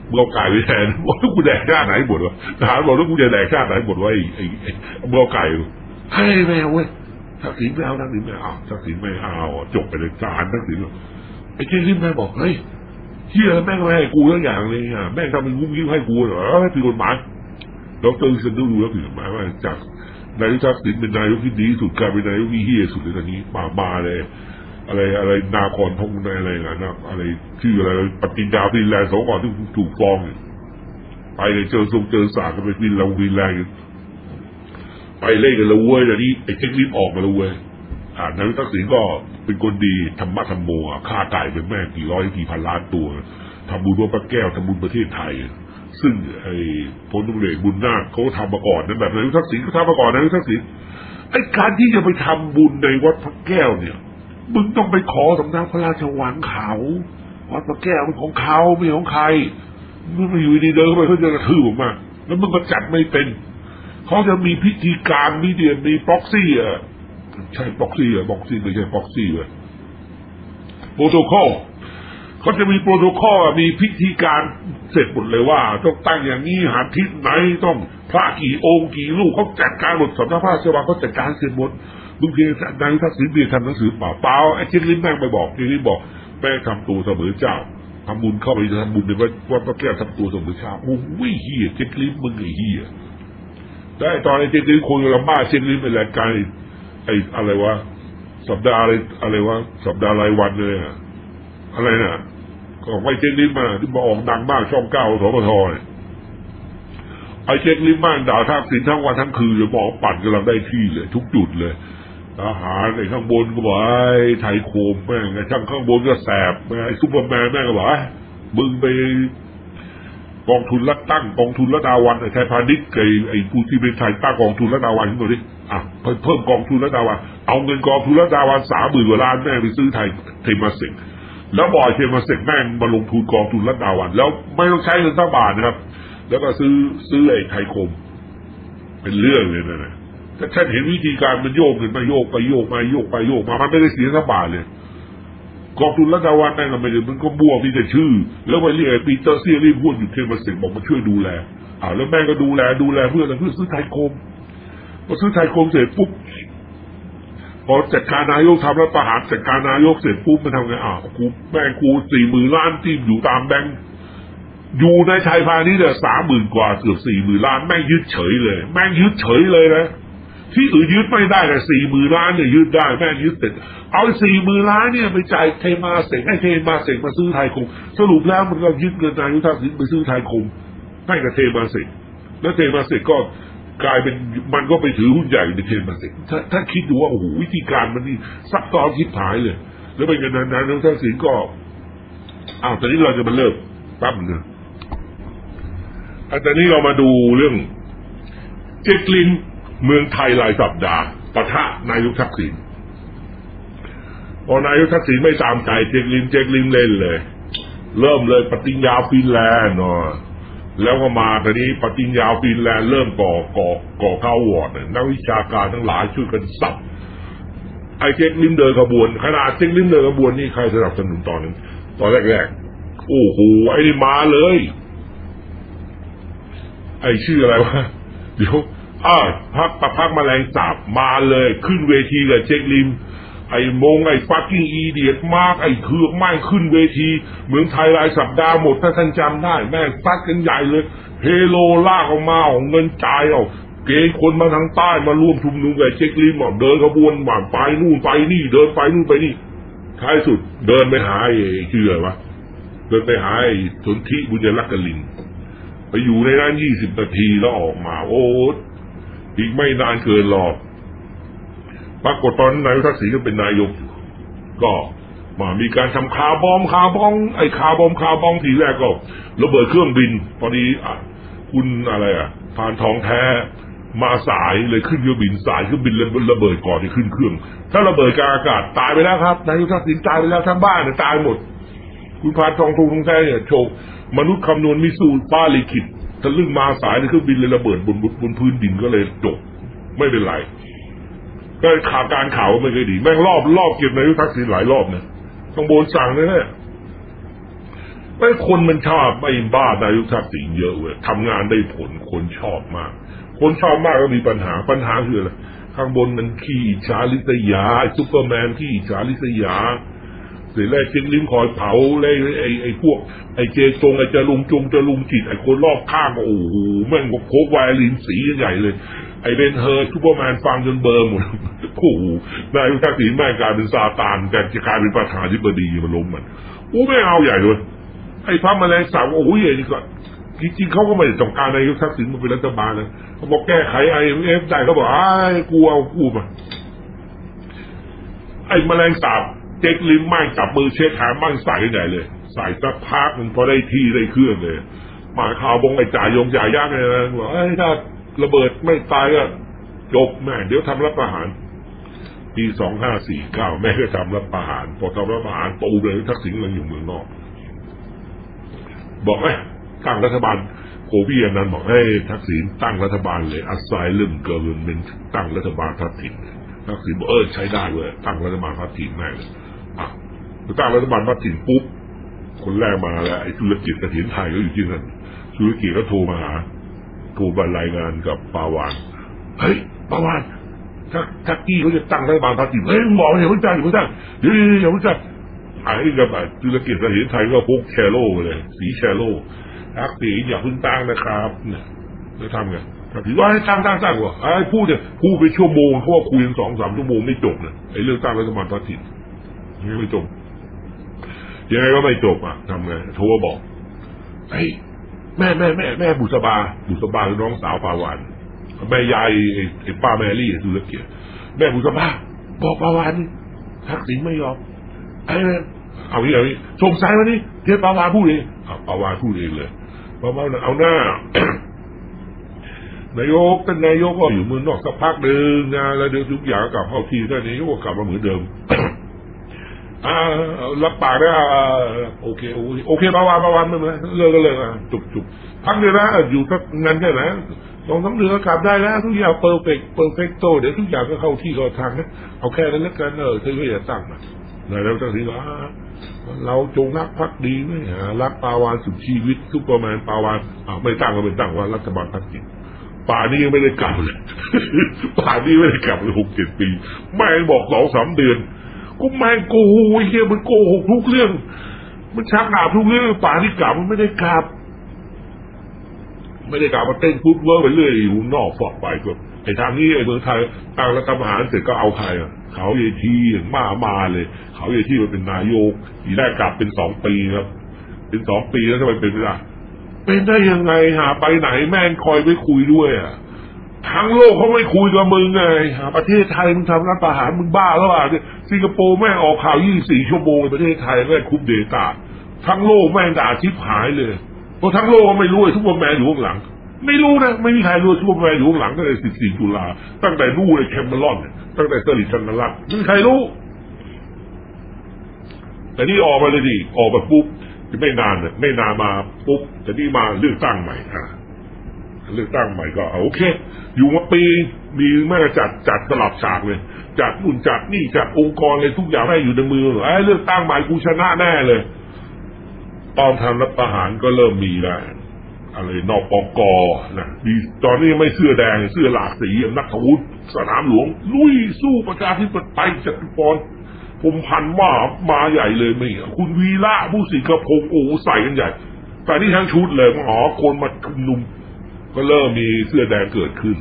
มึงเอาไก่ไปแทนบอกว่ากูแดกชาติไหนหมดวะทหารบอกว่ากูจะแดกชาติไหนหมดวะไอ้ไอ้มึงเอาไก่ให้แมวเว้ยทักษิณไม่เอาทักษิณไม่เอาทักษิณไม่เอาจบไปเลยจานทักษิณไอ้เจ้าลิ้มแม่บอกเฮ้ยเฮียแม่งไม่ให้กูทั้งอย่างเลยอ่ะแม่งทำเป็นงุ้มยิ้มให้กูเหรอผิดกฎหมายดร.ฉันต้องดูแล้วผิดกฎหมายว่าจากนายกทักษิณเป็นนายกที่ดีสุดกลายเป็นนายกที่เฮี้ยสุดเลยตอนนี้มามาเลยอะไรอะไรนาคอนทงในอะไรนะอะไรชื่ออะไรปฏิญญาฟินแลนด์สองก่อนที่ถูกฟ้องไปเลยเจอทรงเจอสารกันไปฟินแลนด์ฟินแลนด์ไปเล่นกันแล้วเว้ยเดี๋ยวนี้ไอ้เทคนิคออกมาแล้วเว้ยอ่านายกทักษิณก็เป็นคนดีธรรมะธรรมโมฆ่าไก่เป็นแม่กี่ร้อยกี่พันล้านตัวทำบุญร่วมพระแก้วทำบุญประเทศไทยซึ่งไอ้พลตุเอกบุญนาคเขาทำมาก่อนนั่นแบบนายกทักษิณเขาทำมาก่อนนายกทักษิณไอ้การที่จะไปทำบุญในวัดพระแก้วเนี่ยมึงต้องไปขอสำนักพระราชวังเขาวัดพระแก้วเป็นของเขาไม่ของใครมึงมาอยู่ดีเดินเข้าไปเขาจะกระทืบออกมาแล้วมึงก็จัดไม่เป็นเขาจะมีพิธีการมีเดียมีพ็อกซี่อ่ะใช่พ็อกซี่อ่ะพ็อกซี่ไม่ใช่พ็อกซี่เลยโปรโตคอลเขาจะมีโปรโตคอลมีพิธีการเสร็จหมดเลยว่าต้องตั้งอย่างนี้หาทิศไหนต้องพระกี่องค์กี่ลูกเขาจัดการหมดสำนักพระราชวังเขาจัดการเสร็จหมดลุงเพียงนายทักษิณเบียร์ทำหนังสือเปล่าเปล่าไอ้เจลิ้มแม่งไปบอกเจลิ้มบอกแม่ทำตัวเสมอเจ้าทำบุญเข้าไปทำบุญในวัดวัดพระแก้วทำตัวเสมอเจ้าโอ้ยเฮียเจลิ้มมึงไอ้เฮียได้ตอนไอ้เจลิ้มคนละบ้าเจลิ้มเป็นรายการไอ้อะไรวะสัปดาห์อะไรอะไรวะสัปดาห์รายวันเลยอะอะไรน่ะก็ไอ้เจลิ้มมาที่มาออกดังมากช่องเก้าสปทเนี่ยไอ้เจลิ้มมากด่าทักษิณทั้งวันทั้งคืนเลยบอกปั่นกำลังได้ที่เลยทุกจุดเลยทหารไอ้ข้างบนก็บอกไอ้ไทยโคมแม่งไอ้ช่างข้างบนก็แสบไอ้ซุปเปอร์แมนแม่งก็บอกไอ้มึงไปกองทุนรัฐตั้งกองทุนรัฐดาวันไอ้ไทยพาณิชย์ไอ้ไอ้ผู้ที่เป็นไทยตั้งกองทุนรัฐดาวันขึ้นมาดิอ่ะเพิ่มกองทุนรัฐดาวันเอาเงินกองทุนรัฐดาวันสามหมื่นกว่าล้านแม่งไปซื้อไทยเทมาเซ็กแล้วบอยเทมาเซ็กแม่งมาลงทุนกองทุนรัฐดาวันแล้วไม่ต้องใช้เงินสักบาทนะครับแล้วก็ซื้อซื้อไอ้ไทยโคมเป็นเรื่องเลยนะถ้าฉันเห็นวิธีการมันโยกขึ้นมาโยกไปโยกมาโยกไปโยกมามันไม่ได้เสียสักบาทเลยกองทุนรัฐดาวันนั่นก็ไม่ได้มันก็บวกที่จะชื่อแล้วไปเรียกปีเตอร์เซียรีพูดอยู่เทมาเซ็กบอกมาช่วยดูแลอ่าแล้วแม่ก็ดูแลดูแลเพื่ออะไรเพื่อซื้อไทยโคมพอซื้อไทยโคมเสร็จปุ๊บพอจัดการนายกทำแล้วประหารจัดการนายกเสร็จปุ๊บมันทำไงอ่ากูแม่กูสี่หมื่นล้านที่อยู่ตามแบงค์อยู่ในไทยพาณิชย์เนี่ยสามหมื่นกว่าเกือบสี่หมื่นล้านแม่งยึดเฉยเลยแม่งยึดเฉยเลยนะที่อื่นยึดไม่ได้แต่สี่หมื่นล้านเนี่ยยึดได้แม่งยึดเสร็จเอาสี่หมื่นล้านเนี่ยไปจ่ายเทมาเสกให้เทมาเสกมาซื้อไทยคมสรุปแล้วมันก็ยึดเงินนายกทักษิณไปซื้อไทยคมให้กับเทมาเสกแล้วเทมาเสกก็กลายเป็นมันก็ไปถือหุ้นใหญ่ในเทมาเสกถ้าถ้าคิดดูว่าโอ้โหวิธีการมันนี่ซับซ้อนทิพหายเลยแล้วเป็นกันนั้นนายกทักษิณก็อ้าวตอนนี้เราจะมาเริ่มปั๊บนึงอันนี้เรามาดูเรื่องเจ๊กลินเมืองไทยรายสัปดาห์ปะทะนายกทักษิณพอนายกทักษิณไม่ตามใจเจ๊กลินเจ๊กลินเล่นเลยเริ่มเลยปฏิญญาฟินแลนด์เนาะแล้วก็มาตอนนี้ปฏิญญาฟินแลนด์เริ่มก่อก่อก่อข้าววอร์ดนักวิชาการทั้งหลายช่วยกันสับไอ้เจ๊กลินเดินขบวนขนาดเจ๊กลินเดินขบวนนี่ใครสนับสนุนตอนนั้นตอนแรกๆโอ้โหไอ้นี่มาเลยไอ้ชื่ออะไรวะเดี๋ยวอ้าพักประพักแมลงสาบมาเลยขึ้นเวทีกับเจ๊กลิมไอ้มงไอ้ฟักกิ้งอีเดียดมากไอ้เถือกแม่งขึ้นเวทีเมืองไทยรายสัปดาห์หมดถ้าท่านจำได้แม่งซัดกันใหญ่เลยเฮโลลากออกมาเอาเงินจ่ายเอาเกณฑ์คนมาทางใต้มาร่วมชุมนุมกับเจ๊กลิมเดินขบวนหวานไปนู่นไปนี่เดินไปนู่นไปนี่ท้ายสุดเดินไปหาไอ้ชื่ออะไรวะเดินไปหาไอ้สนธิบุญยรักกลินไปอยู่ในนั้นยี่สิบนาทีแล้วออกมาโอ้อีกไม่นานเกินหรอกปรากฏตอนนั้นนายกทักษิณก็เป็นนายกก็มามีการทำคาร์บอมคาร์บอมไอ้คาร์บอมคาร์บอมทีแรกก็ระเบิดเครื่องบินพอดีอ่ะคุณอะไรอ่ะพานทองแท้มาสายเลยขึ้นเครื่องบินสายเครื่องบินระเบิดก่อนที่ขึ้นเครื่องถ้าระเบิดกลางอากาศตายไปแล้วครับนายกทักษิณตายไปแล้วทั้งบ้านเนี่ยตายหมดคุณพานทองทองแท้เนี่ยโชว์มนุษย์คำนวณมิสูป้าลิขิตทะลึ่งมาสายในเครื่องบินเลยระเบิดบนบนพื้นดินก็เลยจบไม่เป็นไรก็ข่าวการข่าวไม่เคยดีแม่งรอบรอบเก็บนายกทักษิณหลายรอบเนี่ยต้องโบนสั่งเลยเนี่ยไอ้คนมันชอบไอ้บ้านายกทักษิณเยอะเว้ยทำงานได้ผลคนชอบมากคนชอบมากก็มีปัญหาปัญหาคืออะไรข้างบนมันขี้อิจฉาริษยาไอ้ซุปเปอร์แมนขี้อิจฉาริษยาเสร็จแล้วเช็คลิ้นคอยเผาเลยไอ้ไอ้พวกไอ้เจตรงไอ้จะลุงจงจะลุงจิตไอ้คนรอบข้างโอ้โหแม่งโคกไวลินสีใหญ่เลยไอ้เบนเฮอร์ซุปเปอร์แมนฟังจนเบอร์หมดโอ้โหนายกทักษิณแม่งกลายเป็นซาตานแต่จะกลายเป็นประธานาธิบดีมันล้มมันโอ้ไม่เอาใหญ่เลยไอ้พระแมลงสาบโอ้ยอย่างนี้ก็จริงๆเขาก็ไม่ได้ต้องการนายกทักษิณมาเป็นรัฐบาลนะเขาบอกแก้ไขไอเอฟได้เขาบอกไอ้กูเอากูมาไอ้แมลงสาบเจ๊กลิ้นไม้จับมือเช็ดแขนมั่งใส่ใหญ่เลยใส่สักพักมันพอได้ที่ได้เครื่องเลยมาข่าวบงไอ้จ่ายยงจ่ายยากเลยนะบอกไอ้ถ้าระเบิดไม่ตายก็จบแม่เดี๋ยวทำรัฐประหารปีสองห้าสี่เก้าแม่ก็ทำรัฐประหารพอทำรัฐประหารปูเลยทักษิณมันอยู่เมืองนอกบอกไอ้ตั้งรัฐบาลโคบี้อันนั้นบอกให้ทักษิณตั้งรัฐบาลเลยอัสไซลืมเกินเป็นตั้งรัฐบาลทักษิณทักษิณบอกเออใช้ได้เลยตั้งรัฐบาลทักษิณแม่เลยอ่ะตั้งรัฐบาลทักษิณปุ๊บคนแรกมาแล้วไอ้ธุรกิจเสถียรไทยก็อยู่ที่นั่นธุรกิจก็โทรมาหาโทรมารายงานกับปาวานเฮ้ยปาวานถ้าทักกี้เขาจะตั้งรัฐบาลทักษิณเฮ้ยบอกอย่าเพิ่งตั้งอย่าเพิ่งตั้งเดี๋ยวอย่าเพิ่งตั้งไอ้กับธุรกิจเสถียรไทยก็พกแชโร่เลยสีแชโร่ทักษิณอย่าเพิ่งตั้งนะครับเนี่ยจะทำไงทักษิณว่าให้ตั้งตั้งตั้งวะไอ้พูดเนี่ยพูดไปชั่วโมงเพราะว่าคุยกันสองสามชั่วโมงไม่จบเนี่ยไอ้เรื่องตั้งรัฐบาลทักษิณยังไม่จบยังไงก็ไม่จบอ่ะทำไงโทรบอกไอ้แม่แม่แม่แม่บุษบาบุษบาคือน้องสาวปาวานแม่ยายไอ้ป้าแมรี่ธุรกิจแม่บุษบาบอกปาวานทักษิณไม่ยอมไอ้เอาอย่างนี้ส่งสายมานี่เดี๋ยวปาวานพูดเองปาวานพูดเองเลยปาวานเอาหน้านายกท่านนายกก็อยู่เมืองนอกสักพักหนึ่งนะแล้วเดี๋ยวทุกอย่างกลับเข้าที่ท่านนายกก็กลับมาเหมือนเดิมอ่ารับปากได้โอเคโอเคโอเคปาวานปาวานไม่เป็นไรเลิกก็เลิกอ่ะจุกจุกพักเดียวนะอยู่สักงานแค่ไหนสองสามเดือนกลับได้แล้วทุกอย่างเพอร์เฟกต์เพอร์เฟกโตเดี๋ยวทุกอย่างก็เข้าที่เข้าทางนะเอาแค่นั้นแล้วกันเออเธอก็อย่าตั้งนะแล้วตั้งทีว่าเราจงรักภักดีไหมรักปาวานสุดชีวิตซุปเปอร์แมนปาวานอ้าวไม่ตั้งก็ไม่ตั้งว่ารัฐบาลทักษิณป่านี้ยังไม่ได้กลับเลยป่านี้ไม่ได้กลับเลยหกเจ็ดปีแม่บอกสองสามเดือนกูแม่งโกหกไอ้เหี้ยมันโกหกทุกเรื่องมันชักดาบทุกเรื่องป่านี้กลับมันไม่ได้กลับไม่ได้กลับมาเต้นฟุตเวิร์กไปเรื่อยอยู่นอกฟอกไปก็ไอ้ทางนี้ไอ้เมืองไทยตั้งรัฐประหารเสร็จก็เอาใครอ่ะเขาเยทีมามาเลยเขาเยทีมันเป็นนายกทีแรกกลับเป็นสองปีครับเป็นสองปีแล้วทำไมเป็นไม่ได้เป็นได้ยังไงหาไปไหนแม่งคอยไม่คุยด้วยอ่ะทั้งโลกเขาไม่คุยกับมึงไงหาประเทศไทยมึงทำรัฐประหารมึงบ้าแล้วอ่ะสิงคโปร์แม่งออกข่าวยี่สิบสี่ชั่วโมงในประเทศไทยแม่งคุมเดต้าทั้งโลกแม่งด่าชิบหายเลยเพราะทั้งโลกก็ไม่รู้ไอ้ซุปเปอร์แมนอยู่ข้างหลังไม่รู้นะไม่มีใครรู้ซุปเปอร์แมนอยู่ข้างหลังตั้งแต่สิบสี่ตุลาตั้งแต่นู่นเลยแคมเบรอนตั้งแต่สลิดชันนรัตน์ไม่มีใครรู้แต่นี่ออกมาเลยดิออกมาปุ๊บไม่นานเนี่ยไม่นานมาปุ๊บแต่นี่มาเลือกตั้งใหม่อ่ะเลือกตั้งใหม่ก็โอเคอยู่มาปีมีแม่จัดจัดสลับฉากเลยจัดนู่นจัดนี่จัดองค์กรเลยทุกอย่างแม่อยู่ในมือไอ้เลือกตั้งใหม่กูชนะแน่เลยตอนทำรัฐประหารก็เริ่มมีแล้วอะไรนปกนะมีตอนนี้ไม่เสื้อแดงเสื้อหลากสีนักวุฒิสนามหลวงลุยสู้ประชาธิปไตยจตุพรผมพันมามาใหญ่เลยไม่คุณวีระผู้สิกพงศ์โอ้ใส่กันใหญ่แต่นี่ทั้งชุดเลยอ๋อคนมาชุมนุมก็เริ่มมีเสื้อแดงเกิดขึ้น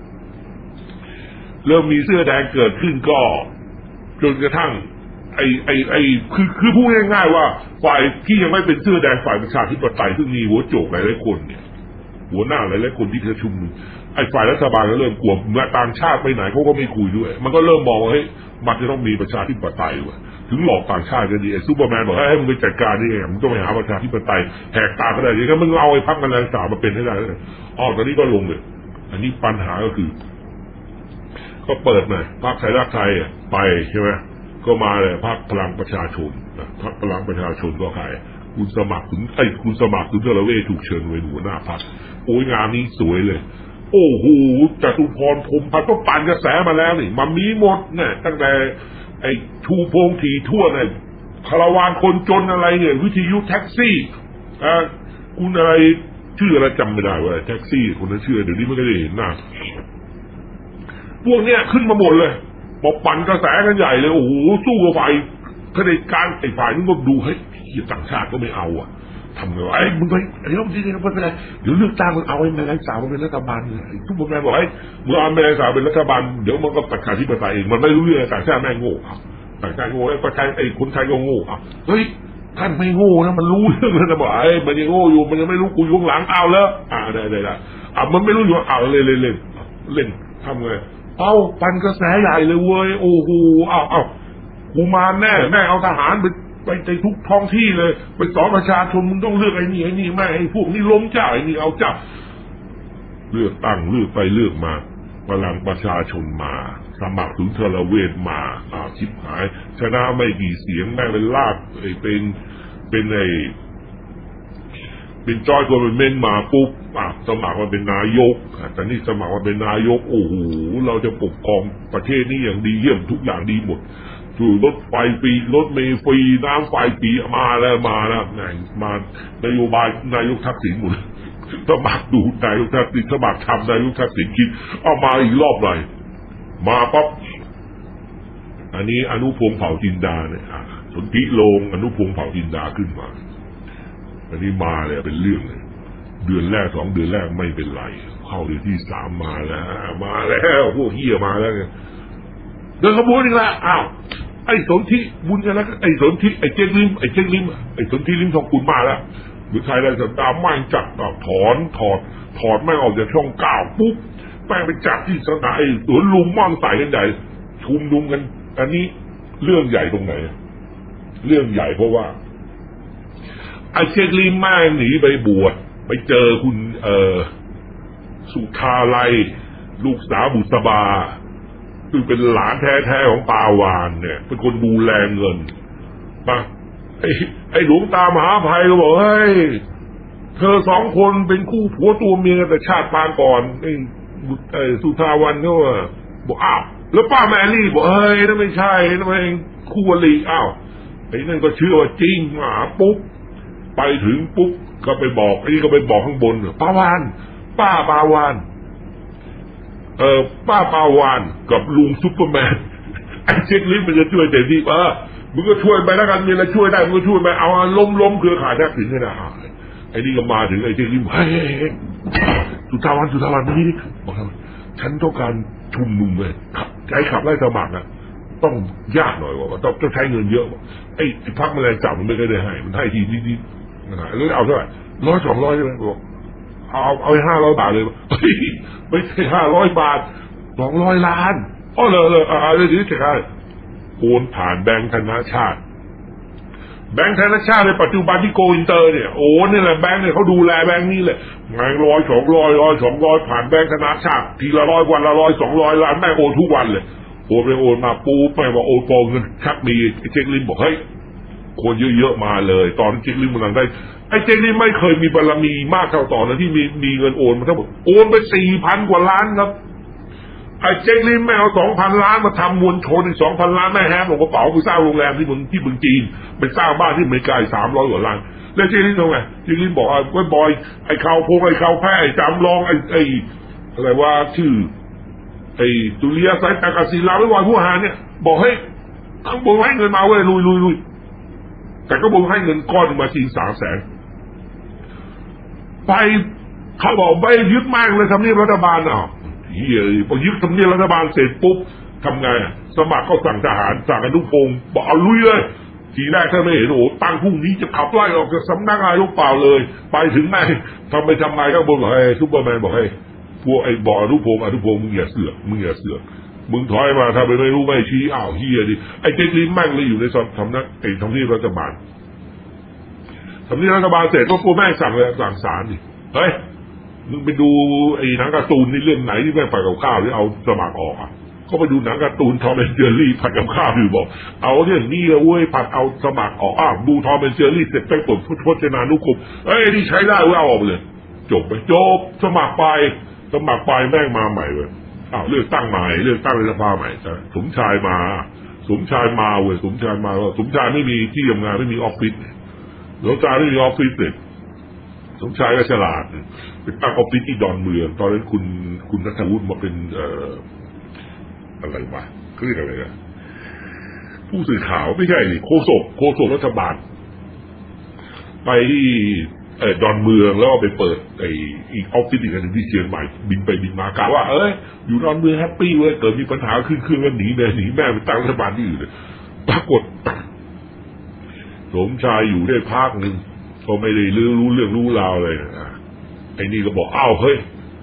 เริ่มมีเสื้อแดงเกิดขึ้นก็จนกระทั่งไอไอไอคือคือพูดง่ายๆว่าฝ่ายที่ยังไม่เป็นเสื้อแดงฝ่ายประชาธิปไตยซึ่งมีหัวโจกหลายๆคนเนี่ยหัวหน้าหลายๆคนที่เธอชุมนุมไอฝ่ายรัฐบาลก็เริ่มกลัวเมื่อต่างชาติไปไหนเขาก็ไม่คุยด้วยมันก็เริ่มมองว่าเฮ้ยมันจะต้องมีประชาธิปไตยว่ะถึงหลอกต่างชาติกันดีไอซูเปอร์แมนบอกให้มึงไปจัดการนี่เองมึงต้องไปหาประชาธิปไตยแหกตาก็ได้ยังไงมึงเอาไอ้พรรคแมลงสาบมาเป็นให้ได้เลยอ๋อตอนนี้ก็ลงเลยอันนี้ปัญหาก็คือก็เปิดหน่อยพรรคไทยรักไทยไปใช่ไหมก็มาเลยพรรคพลังประชาชนนะพรรคพลังประชาชนก็ใครคุณสมัครถึงไอ้คุณสมัครถึงเทเลเวถูกเชิญไว้หัวหน้าพรรคโอ้ยงานนี้สวยเลยโอ้โหจตุพรพรหมพันธุ์ต้องปั่นกระแสมาแล้วนี่มันมีหมดเนี่ยตั้งแต่ไอ้ชูพงถีทั่วเนี่ยคาราวานคนจนอะไรเนี่ยวิทยุแท็กซี่อ่าคุณอะไรชื่ออะไรจำไม่ได้ว่าแท็กซี่คนนั้นชื่อเดี๋ยวนี้ไม่ได้เห็นหน้าพวกเนี้ยขึ้นมาหมดเลยบอกปั่นกระแสกันใหญ่เลยโอ้โหสู้กับฝ่ายเผด็จการไอ้ฝ่ายนู้นก็ดูให้ที่ต่างชาติก็ไม่เอาอ่ะทำไงวะไอ้มึงไปไอ้น้องที่นี่ไม่เป็นไรเดี๋ยวเลือกตั้งมันเอาไอ้แม่ไร้สาวมาเป็นรัฐบาลเลยทุกคนแม่บอกไอ้เมื่อเอาแม่ไร้สาวเป็นรัฐบาลเดี๋ยวมันก็ประชาธิปไตยเองมันไม่รู้เรื่องต่างชาติแม่งโง่ต่างชาติโง่ไอ้ประชาไอ้คนไทยก็โง่อ่ะเฮ้ยท่านไม่โง่นะมันรู้เรื่องแล้วนะบอกไอ้มันยังโง่อยู่มันยังไม่รู้กูยุ่งหลังเอาแล้วอ่าได้ได้ได้อ่ะมันไม่รู้อยู่เอาเล่นเล่นเล่นเล่นทำไงเอาปั่นกระแสใหญ่เลยเว้ยโอ้โหเอาเอากูมาแน่แม่เอาทหารไปไปในทุกท้องที่เลยไปสอนประชาชนมึงต้องเลือกไอ้นี่ไอ้นี่แม่ไอ้พวกนี้ล้มเจ้าไอ้นี่เอาเจ้าเลือกตั้งเลือกไปเลือกมาพลังประชาชนมาสมัครถึงเทเลเวทมาอ่าชิบหายชนะไม่กี่เสียงแม่เป็นลากไอ้เป็นเป็นไอ้เป็นจอยกวนเมนมาปุ๊บอ่ะสมัครมาเป็นนายกแต่นี่สมัครมาเป็นนายกโอ้โหเราจะปกครองประเทศนี้อย่างดีเยี่ยมทุกอย่างดีหมดจู่รถไฟฟรีรถเมล์ฟรีน้ำไฟฟรีมาแล้วมาแล้วไงมานโยบายนายกทักษิณหมดสมัครดูนายกทักษิณสมัครทำนายกทักษิณคิดเอามาอีกรอบหน่อยมาปั๊บอันนี้อนุพงษ์เผ่าจินดาเนี่ยสนธิโลงอนุพงษ์เผ่าจินดาขึ้นมาอันนี้มาเลยเป็นเรื่องเลยเดือนแรกสองเดือนแรกไม่เป็นไรเข้าเดือนที่สามมาแล้วมาแล้วพวกเฮียมาแล้วไงเดินขบวนอีกแล้วอ้าวไอ้สนธิบุญกันแล้วไอ้สนธิไอ้เจ๊ลิมไอ้เจ๊ลิมไอ้สนธิลิมทองกุลมาแล้วหรือไทยได้สัปดาห์ไม่จับถอนถอดถอดไม่ออกจากช่องเก้าปุ๊บแม่งไปจับที่สนามไอ้สวนลุมม่อนใส่กันใหญ่ชุมนุมกันอันนี้เรื่องใหญ่ตรงไหนเรื่องใหญ่เพราะว่าไอ้เจ๊ลิมแม่งหนีไปบวชไปเจอคุณเอ่อสุธาไลลูกสาวบุษบาคือเป็นหลานแท้ๆของปาวานเนี่ยเป็นคนดูแลเงินมาไอ้ไอ้หลวงตามหาภัยก็บอกเฮ้ยเธอสองคนเป็นคู่ผัวตัวเมียแต่ชาติปางก่อนไอ้ไอ้สุธาวันเขาบอกอ้าวแล้วป้าแมรี่บอกเฮ้ยนั่นไม่ใช่นั่นเองคู่อริอ้าวไอ้นั่นก็เชื่อว่าจริงมาปุ๊บไปถึงปุ๊บก็ไปบอกไอ้นี่ก็ไปบอกข้างบนปาวานป้าปาวานเออป้าปาวานกับลุงซุปเปอร์แมนไอ้เช็คลิสต์มันจะช่วยเต็มที่เออมึงก็ช่วยไปแล้วกันมีอะไรช่วยได้มึงก็ช่วยไปเอาล้มล้มเครือข่ายทักษิณให้ได้ไอ้นี่ก็มาถึงไอ้เช็คลิสต์เฮ้ยสุธาวันสุธาวันนี่นี่บอกทำไมฉันต้องการชุมนุมเลยขับใช้ขับไล่สมัครนะต้องยากหน่อยว่าต้องต้องใช้เงินเยอะไอ้พรรคแมลงจับมันไม่ได้ให้มันให้ทีนิดๆนะแล้วเอาเท่าไหร่ร้อยสองร้อยใช่ไหมบอกเอาเอาห้าร้อยบาทเลยไม่ใช่ห้าร้อยบาทสองร้อยล้านอ๋อเลยเลยอ่าเรื่องนี้จะได้โอนผ่านแบงก์ธนาชาติแบงก์ธนาชาติในปัจจุบันที่โกอินเตอร์เนี่ยโอ้นี่แหละแบงก์เนี่ยเขาดูแลแบงก์นี้เลยงานร้อยสองร้อยร้อยสองร้อยผ่านแบงก์ธนาชาติทีละร้อยวันละร้อยสองร้อยล้านแม่โอนทุกวันเลยโอนไปโอนมาปูไปว่าโอนโปเงินชักมีเช็คลินบอกเฮ้ยคนเยอะๆมาเลยตอนเช็คลินมันได้ไอ้เจนี่ไม่เคยมีบารมีมากเท่าตอนนั้นที่มีมีเงินโอนมาทั้งหมดโอนไปสี่พันกว่าล้านครับไอ้เจนี่ไม่เอาสองพันล้านมาทำมวลชนอีกสองพันล้านแม่แฮมลงกระเป๋าไปสร้างโรงแรมที่เมืองที่เมืองจีนไปสร้างบ้านที่อเมริกาสามร้อยกว่าล้านแล้วเจนี่ทำไงเจนี่บอกไอ้บอยไอ้ข่าวพงไอ้ข่าวแพ้ไอ้จำลองไอ้ไอ้อะไรว่าชื่อไอ้ตุเลียสายตากาศิลาไม่วายผู้หาเนี่ยบอกให้ต้องบอกให้เงินมาเว้ยลุยลุยลุยแต่ก็บอกให้เงินก้อนมาสี่สามแสนไปเขาบอกไปยึดแม่งเลยทำเนียบรัฐบาลอ่ะเฮียพอยึดทำเนียบรัฐบาลเสร็จปุ๊บทำไงสมัครก็สั่งทหารสั่งอนุพงศ์บอกเอาลุยเลยทีแรกถ้าไม่เห็นโอ้ตั้งพรุ่งนี้จะขับไล่ออกจากสำนักนายกเปล่าเลยไปถึงแม่ทำไปทำไมก็บอกให้ซุปเปอร์แมนบอกให้พวกไอ้บอกอนุพงศ์อนุพงศ์มึงอย่าเสือกมึงอย่าเสือกมึงถอยมาถ้าไปไม่รู้ไม่ชี้อ้าวเฮียดิไอ้เจ๊กลิ้นแม่งเลยอยู่ในสำนักไอ้ทำเนียบรัฐบาลทำเนียบรัฐบาลเสร็จก็พวกแม่สั่งเลยสั่งศาลดิเฮ้ยมึงไปดูไอ้หนังการ์ตูนนี่เรื่องไหนที่แม่งผัดกับข้าวที่เอาสมัครออกอ่ะก็ไปดูหนังการ์ตูนทอมแอนด์เจอรี่ผัดกับข้าวอยู่บอกเอาเรื่องนี้เลยเว้ยผัดเอาสมัครออกอ้าวดูทอมแอนด์เจอรี่เสร็จไปเปิดพจนานุกรมเอ้ยที่ใช้ได้เว้ยเอาออกเลยจบไปจบสมัครไปสมัครไปแม่งมาใหม่เลยอ้าวเลือกตั้งใหม่เลือกตั้งในสภาใหม่สมชายมาสมชายมาเว้ยสมชายมาสมชายไม่มีที่ทำงานไม่มีออฟฟิศสมชายไม่มีออฟฟิศเลยสมชายก็ฉลาดไปตั้งออฟฟิศที่ดอนเมืองตอนนั้นคุณคุณนัทวุฒิมาเป็นเอ่ออะไรวะเขาเรียกอะไรนะผู้สื่อข่าวไม่ใช่ดิโฆษกโฆษกรัฐบาลไปที่เอ่อดอนเมืองแล้วไปเปิดไอ้อีกออฟฟิศอีกอันนึงที่เชียงใหม่บินไปบินมากะว่าเอ้ยอยู่ดอนเมืองแฮปปี้เว้ยเกิดมีปัญหาขึ้นเครื่องแล้วหนีแม่หนีแม่ไปตั้งรัฐบาลที่อื่นเลยปรากฏสมชายอยู่ได้พักนึงก็ไม่ได้รู้รู้เรื่องรู้ราวเลยนะไอ้นี่ก็บอกอ้าวเฮ้ย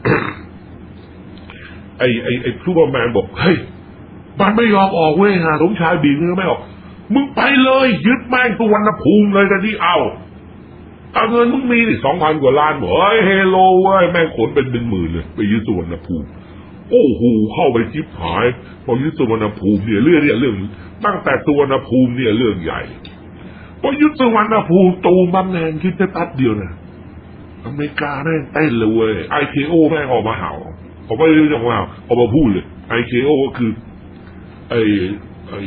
ไอ้ไอ้ไอ้ซูเปอร์แมนบอกเฮ้ยมันไม่ยอมออกเว้ยฮะสมชายบีบมือไม่ออกมึงไปเลยยึดแม่งสุวรรณภูมิเลยแต่ที่เอาเอาเงินมึงมีดิสองพันกว่าล้านบอกเฮ้ยเฮโลเว้ยแม่งขนเป็นเป็นหมื่นเลยไปยึดสุวรรณภูมิโอ้โหเข้าไปจิ๊บหายพอยึดสุวรรณภูมิเนี่ยเรื่องเนี่ยเรื่องตั้งแต่สุวรรณภูมิเนี่ยเรื่องใหญ่พอยึดสุวรรณภูมิตูมบัมแนนคิดแค่แป๊บเดียวนะอเมริกาแม่งเต้นเลยเว้ยไอเคโอแม่งออกมาเห่าผมไม่รู้จักว่าออกมาพูดเลยไอเคโอก็คือไอไอ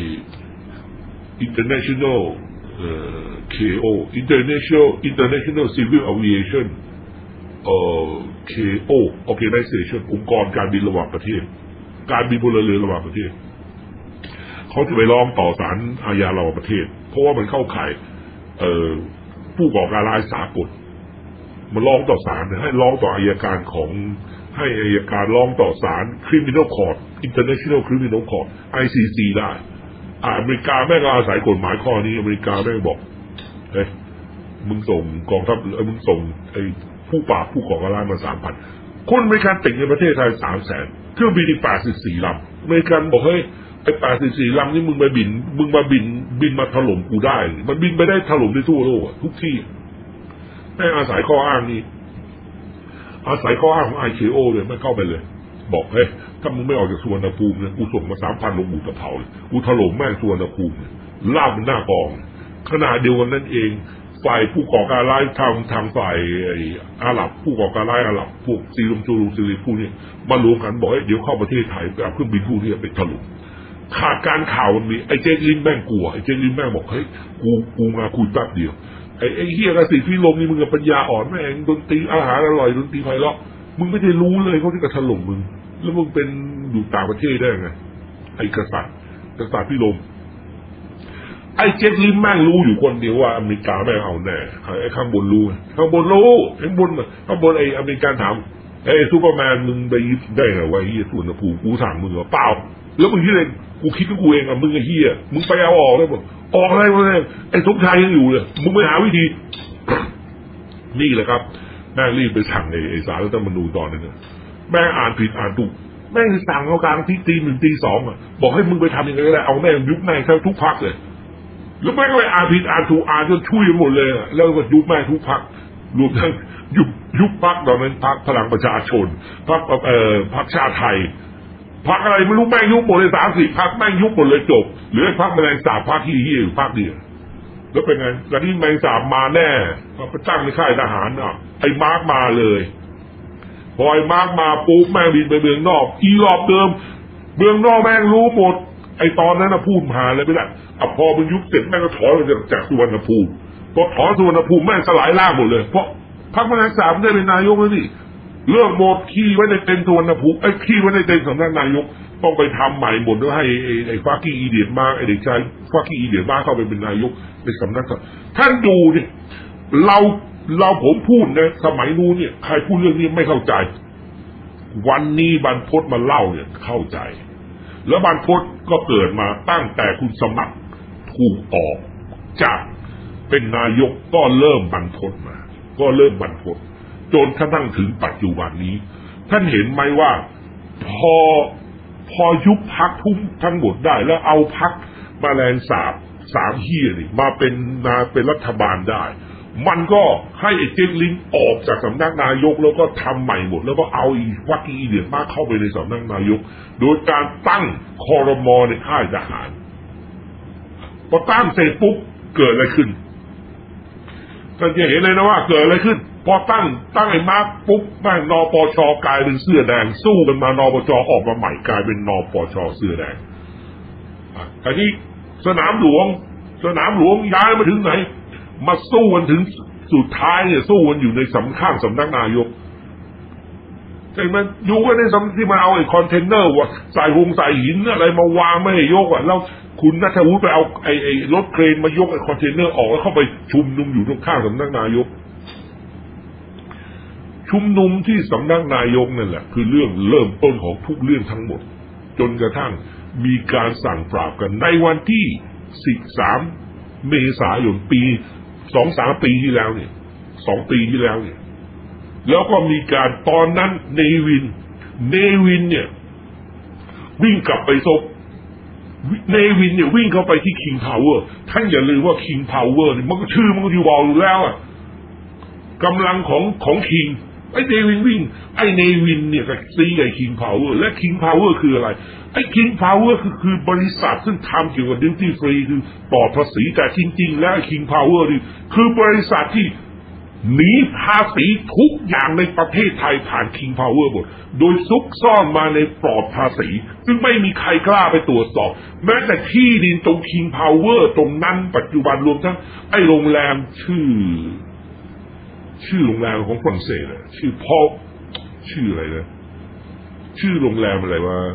international เอ่อ เค โอ international international civil aviation เอ่อ เค โอ organization องค์กรการบินระหว่างประเทศการบินพลเรือนระหว่างประเทศเขาจะไปร้องต่อศาลอาญาระหว่างประเทศเพราะว่ามันเข้าข่ายเอ่อผู้ก่อการร้ายสากลมันร้องต่อศาลให้ร้องต่ออัยการของให้อัยการร้องต่อศาล Criminal Court International Criminal Court ไอ ซี ซี ได้อเมริกาแม่งก็อาศัยกฎหมายข้อนี้อเมริกาแม่งบอกเฮ้ยมึงส่งกองทัพมึงส่งไอ้ผู้ปราบผู้ก่อการร้ายมาสามพันคนอเมริกันติดในประเทศไทยสามแสนเครื่องบินอีกแปดสิบสี่ลำอเมริกันบอกเฮ้ยไอ้แปดสิบสี่ลำนี่มึงมาบินมึงมาบินบินมาถล่มกูได้มันบินไปได้ถล่มในทั่วโลกทุกที่แม่งอาศัยข้ออ้างนี้อาศัยข้ออ้างของ ไอ เค โอ เลยไม่เข้าไปเลยบอกเฮ้ยถ้ามึงไม่ออกจากสุวรรณภูมิเนี่ยกูส่งมาสามพันลงบุตรเผาเลยกูถล่มแม่งสุวรรณภูมิลาบมันหน้ากองขณะเดียวกันนั่นเองฝ่ายผู้ก่อการร้ายทางทางฝ่ายอาหรับผู้ก่อการร้ายอาหรับพวกซีรุมจูรุซีรีผู้นี้มารวมกันบอกให้เดี๋ยวเข้าประเทศไทยเอาเครื่องบินผู้นี้ไปถล่มขาดการข่าวมันมีไอ้เจ๊ลินแม่งกลัวไอ้เจ๊ลินแม่งบอกเฮ้ยกูกูมาคุยแป๊บเดียวไอ้ไอ้เฮียกระสีพิลมนี่มึงกับปัญญาอ่อนแม่งดนตรีอาหารอร่อยดนตรีไพเราะมึงไม่ได้รู้เลยเขาที่กระถล่มมึงแล้วมึงเป็นอยู่ต่างประเทศได้ไงไอ้กษัตริย์กษัตริย์พิลมไอ้เจ็ดลิมแม่งรู้อยู่คนเดียวว่าอเมริกาแม่งเอาแน่ไอ้ข้างบนรู้ข้างบนรู้ข้างบนข้างบนไอ้อเมริกันถามไอ้ซูเปอร์แมนมึงไปยึดได้ไงวะเฮียสุวรรณภูมิกูสั่งมึงเหรอเปล่าแล้วมึงคิดเองกูคิดกับกูเองอะมึงไอ้เฮียมึงไปเอาออกได้หมดออกอะไรวะเนี่ยไอ้สมชายยังอยู่เลยมึงไปหาวิธีนี่แหละครับแม่งรีบไปสั่งไอ้ศาลรัฐธรรมนูญตอนนั้นเนี่ยแม่งอ่านผิดอ่านถูกแม่งสั่งเอากลางที่ตีหนึ่งตีสองอ่ะบอกให้มึงไปทำยังไงก็ได้เอาแม่งยุบแม่งทั้งทุกพรรคเลยแล้วแม่งก็ไปอ่านผิดอ่านถูกอ่านจนช่วยหมดเลยแล้วก็ยุบแม่งทุกพรรครวมทั้งยุบยุบพรรคตอนนั้นพรรคพลังประชาชนพรรคเอ่อพรรคชาติไทยพรรคอะไรไม่รู้แม่งยุบหมดเลยสามสี่พรรคแม่งยุบหมดเลยจบเหลือพรรคแมลงสาบพรรคที่เหี้ยอยู่พรรคเดียวแล้วเป็นไงตอนนี้แมลงสาบมาแน่มาประตั้งในค่ายทหารอ่ะไอ้มาร์กมาเลยพอไอ้มาร์กมาปุ๊บแม่งบินไปเมืองนอกอีรอบเดิมเมืองนอกแม่งรู้หมดไอ้ตอนนั้นน่ะพูดหาเลยไม่ได้อ่ะพอมันยุบเสร็จแม่งก็ถอนจากจากสุวรรณภูมิพอถอนสุวรรณภูมิแม่งสลายล่างหมดเลยเพราะพรรคแมลงสาบได้เป็นนายกแล้วนี่เลิกหมดขี้ไว้ในเต็นท์สุวรรณภูมิไอ้ขี้ไว้ในเต็นท์สำนักนายกต้องไปทำใหม่หมดแล้วให้ไอ้ไอ้ฟากี้อีเดียดมาไอ้เด็กชายฟากี้อีเดียดมาเข้าไปเป็นนายกในสำนักท่านดูเนี่ยเราเราผมพูดนะสมัยนู้นเนี่ยใครพูดเรื่องนี้ไม่เข้าใจวันนี้บรรพตมาเล่าเนี่ยเข้าใจแล้วบรรพตก็เกิดมาตั้งแต่คุณสมัครถูกออกจากเป็นนายกก็เริ่มบรรพตมาก็เริ่มบรรพตจนกระทั่งถึงปัจจุบันนี้ท่านเห็นไหมว่าพอพอยุบพรรคทุ่มทั้งหมดได้แล้วเอาพรรคแมลงสาบสามเฮียนี่มาเป็นมาเป็นรัฐบาลได้มันก็ให้ไอ้เจนลิงออกจากสำนักนายกแล้วก็ทำใหม่หมดแล้วก็เอาอีวักกี้อีเดียดมากเข้าไปในสำนักนายกโดยการตั้งครม.ในค่ายทหารพอตั้งเสร็จปุ๊บเกิดอะไรขึ้นท่านจะเห็นเลยนะว่าเกิดอะไรขึ้นพอตั้งตั้งไอ้มาร์คปุ๊บแม่งนปช.กลายเป็นเสื้อแดงสู้กันมานปช.ออกมาใหม่กลายเป็นนปช.เสื้อแดงอันนี้สนามหลวงสนามหลวงย้ายมาถึงไหนมาสู้กันถึงสุดท้ายเนี่ยสู้กันอยู่ในสำข้างสำนักนายกใช่ไหมอยู่กันในสำที่มาเอาไอ้คอนเทนเนอร์ว่าใส่หงใส่หินอะไรมาวางไม่ให้ยกอ่ะแล้วคุณณัฐวุฒิไปเอาไอ้ไอ้รถเครนมายกไอ้คอนเทนเนอร์ออกแล้วเข้าไปชุมนุมอยู่ตรงข้างสำนักนายกชุมนุมที่สำนักนายกนั่นแหละคือเรื่องเริ่มต้นของทุกเรื่องทั้งหมดจนกระทั่งมีการสั่งปราบกันในวันที่สิบสามเมษายนปีสองสามปีที่แล้วเนี่ยสองปีที่แล้วเนี่ยแล้วก็มีการตอนนั้นเนวินเนวินเนี่ยวิ่งกลับไปซบเนวินเนี่ยวิ่งเข้าไปที่ King Power ท่านอย่าลืมว่า King Power เนี่ยมันก็ชื่อมันก็อยู่บอกอยู่แล้วอ่ะกำลังของของคิงไอ้เนวินวิ่งไอ้เนวินเนี่ยกับซีไอ้ King Power และ King Power คืออะไรไอ้ King Power คือคือบริษัทซึ่งทำเกี่ยวกับ Duty Free คือปลอดภาษีแต่จริงๆแล้วไอ้ King Power นี่คือบริษัทที่หนีภาษีทุกอย่างในประเทศไทยผ่าน King Power หมดโดยซุกซ่อนมาในปลอดภาษีซึ่งไม่มีใครกล้าไปตรวจสอบแม้แต่ที่ดินตรง King Power ตรงนั้นปัจจุบันรวมทั้งไอ้โรงแรมชื่อชื่อโรงแรมของฝรั่งเศสอะชื่อพอชื่ออะไรนะชื่อโรงแรมอะไรวะ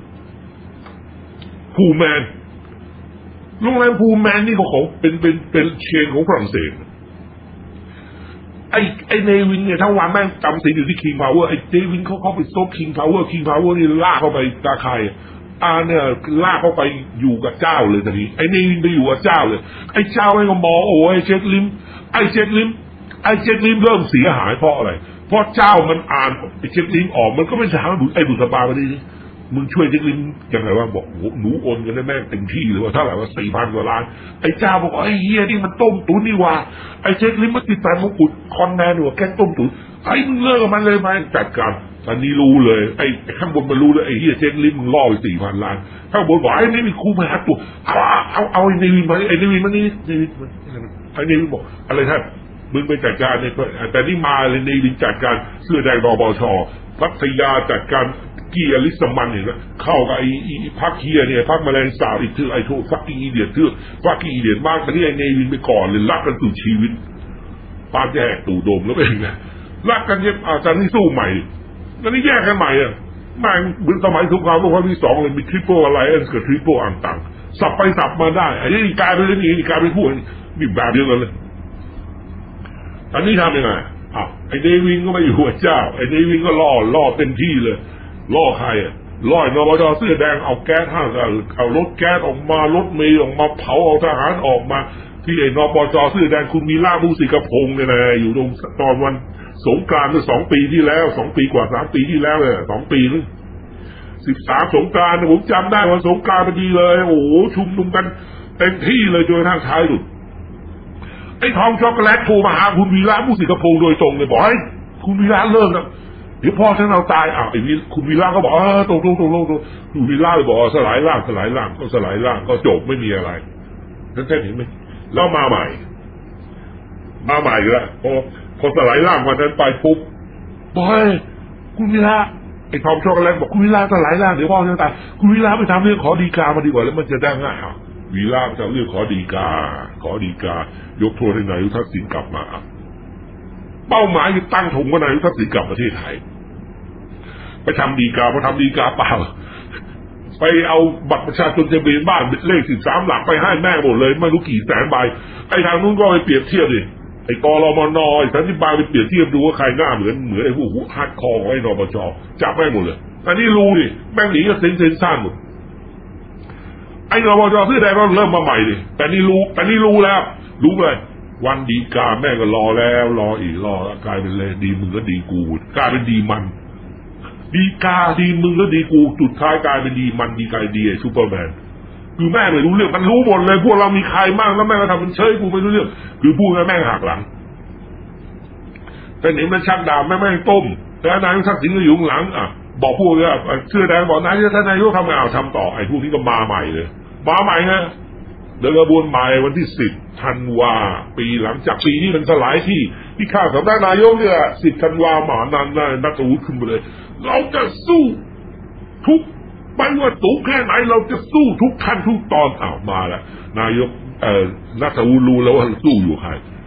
พูแมนโรงแรมพูแมนนี่เขาของเป็นเป็นเป็นเชนของฝรั่งเศสไอ้ไอ้เนวินเนี่ยทั้งวันแม่งจำศีลอยู่ที่ King Power ไอ้เนวินเขาเข้าไปซบ King Power King Power นี่ลากเข้าไปตาใครอ่าเนี่ยลากเข้าไปอยู่กับเจ้าเลยตอนนี้ไอ้เนวินไปอยู่กับเจ้าเลยไอ้เจ้าไอ้ก็มองโอ้ยเช็ดลิ้มไอ้เช็ดลิ้มไอ้เช็ดลิ้มเริ่มเสียหายเพราะอะไรเพราะเจ้ามันอ่านไอ้เช็ดลิ้มออกมันก็ไม่ถามไอ้บุษบาไปดิมึงช่วยเช็ดลิ้มยังไงว่าบอกหนูโอนกันได้แม่งเต็มที่เลยว่าเท่าไหร่ว่าสี่พันกว่าล้านไอ้เจ้าบอกไอ้เฮียนี่มันต้มตุ๋นนี่ว่าไอ้เช็ดลิ้มมันติดสารมงกุฎคอนแนนหรือแกงต้มตุ๋นไอ้มึงเลิกกับมันเลยไหมจัดการอันนี้รู้เลยไอ้ข้างบนมันรู้เลยไอ้เฮียเช็ดลิ้มมึงล่อไปสี่พันล้านข้างบนบอกไอ้นี่มีคู่มาหาตัวเอาเอาเอาไอ้เนวินมาไอ้เนวินมันนี่เนวินไอ้เนวินบอกอะไรท่านมึงไปจัดการเนี่ยแต่นี่มาเลยเนวินจัดการเสื้อแดงรบช.พัทยาจัดการกีอลิสมันเนี่ยเข้ากับไอ้พักเคียเนี่ยพักแมลงสาบอีกทื่อไอ้โทฟักกิ้งอีเดียดทื่อฟักกิ้งอีเดียดมากแต่ที่ไอ้เนวินไปก่อนเลยรักกันสุดชีวิตปาแยกตู่โดมแล้วเป็นไงรักกันเนี่ยอาจารย์นี่สู้ใหม่แล้วนี่แยกกันใหม่อ่ะมาเหมือนสมัยสงครามโลกครั้งที่สองเลยมีทริปเปิลอะไรเอสกับทริปเปิลอันต่างสับไปสับมาได้ไอ้นี่กลายเป็นเรื่องนี้กลายเป็นพวกนี่แบบเดียวกันเลยอันนี้ทำยังไงอ้าวไอ้เนวินก็ไม่อยู่หัวเจ้าไอ้เนวินก็ล่อล่อเต็มที่เลยล่อใครอ่ะล่อนบจ.เสื้อแดงเอาแก๊สห้าเอารถแก๊สออกมารถเมย์ออกมาเผาเอาทหารออกมาที่ไอ้นบจ.เสื้อแดงคุณมีล่ามูสิกพงษ์เนี่ยนะอยู่ตรงตอนวันสงกรานต์เมื่อสองปีที่แล้วสองปีกว่าสามปีที่แล้วเลยสองปีนึงสิบสามสงกรานต์ผมจำได้วันสงกรานต์พอดีเลยโอ้โหชุมนุมกันเต็มที่เลยจนกระทั่งท้ายสุดไอ้ทองช็อกโกแลตโทรมาหาคุณวีระมูสิกพงษ์โดยตรงเลยบอกให้คุณวีระเลิกนะเดี๋ยวพ่อฉันเราตายอ้าวไอ้คุณวีระก็บอกเออตรงตรงตรงตรงตรงคุณวีระเลยบอกสลายร่างสลายร่างก็สลายร่างก็จบไม่มีอะไรท่านท่านเห็นไหมแล้วมาใหม่มาใหม่อีกแล้วพอพอสลายร่างวันนั้นไปปุ๊บบอกให้คุณวีระไอ้ทอมช็อกโกแลตบอกคุณวีระสลายร่างเดี๋ยวพ่อฉันตายคุณวีระไปทำเรื่องขอดีกามาดีกว่าแล้วมันจะได้ง่ายอ่ะวีระไปทำเรื่องขอดีกาขอดีกายกโทษให้นายทักษิณกลับมาเป้าหมายคือตั้งธงว่านายทักษิณกลับประเทศไทยไปทำดีกาพอทำดีกาเปล่าไปเอาบัตรประชาชนทะเบียนบ้านเลขสิบสามหลักไปให้แม่หมดเลยไม่รู้กี่แสนใบไอ้ทางนู้นก็ไปเปรียบเทียบดิไอ้กรมนไอ้สันติบาลไปเปรียบเทียบดูว่าใครหน้าเหมือนเหมือนไอ้ผู้หูฮัดคอของไอ้นปช.จับแม่หมดเลยอันนี้รู้ดิแม่งหนีก็เซ็นเซ็นซ่านหมดไอ้นปช.เสื้อแดงก็เริ่มมาใหม่ดิแต่นี่รู้แต่นี่รู้แล้วรู้เลยวันดีกาแม่ก็รอแล้วรออีกรอกลายเป็นเลยดีมึงก็ดีกูกลายเป็นดีมันดีกาดีมึงก็ดีกูจุดท้ายกลายเป็นดีมันดีกายดีไอ้ซูเปอร์แมนคือแม่ไม่รู้เรื่องมันรู้หมดเลยพวกเรามีใครบ้างแล้วแม่ก็ทำเป็นเฉยกูไม่รู้เรื่องคือพูดง่ายแม่หักหลังแต่นี่มันชักดาบแม่แม่ต้มแต่นายทักษิณก็อยู่หลังอ่ะบอกพวกนี้เชื่อแดงบอกนายท่านนายกทำงานเอาทำต่อไอ้พวกนี้ก็มาใหม่เลยมาใหม่ฮะเดินกระบวนใหม่วันที่สิบธันวาปีหลังจากปีนี้มันสลายที่ที่ข้าสำนักนายกเนี่ยสิบธันวาหมานานนายนัทวุฒิขึ้นไปเลยเราจะสู้ทุกไม่ว่าสูงแค่ไหนเราจะสู้ทุกขั้นทุกตอนอ้าวมาแล้วนายกเอ่อนัทวุฒิรู้แล้วว่าสู้อยู่ใคร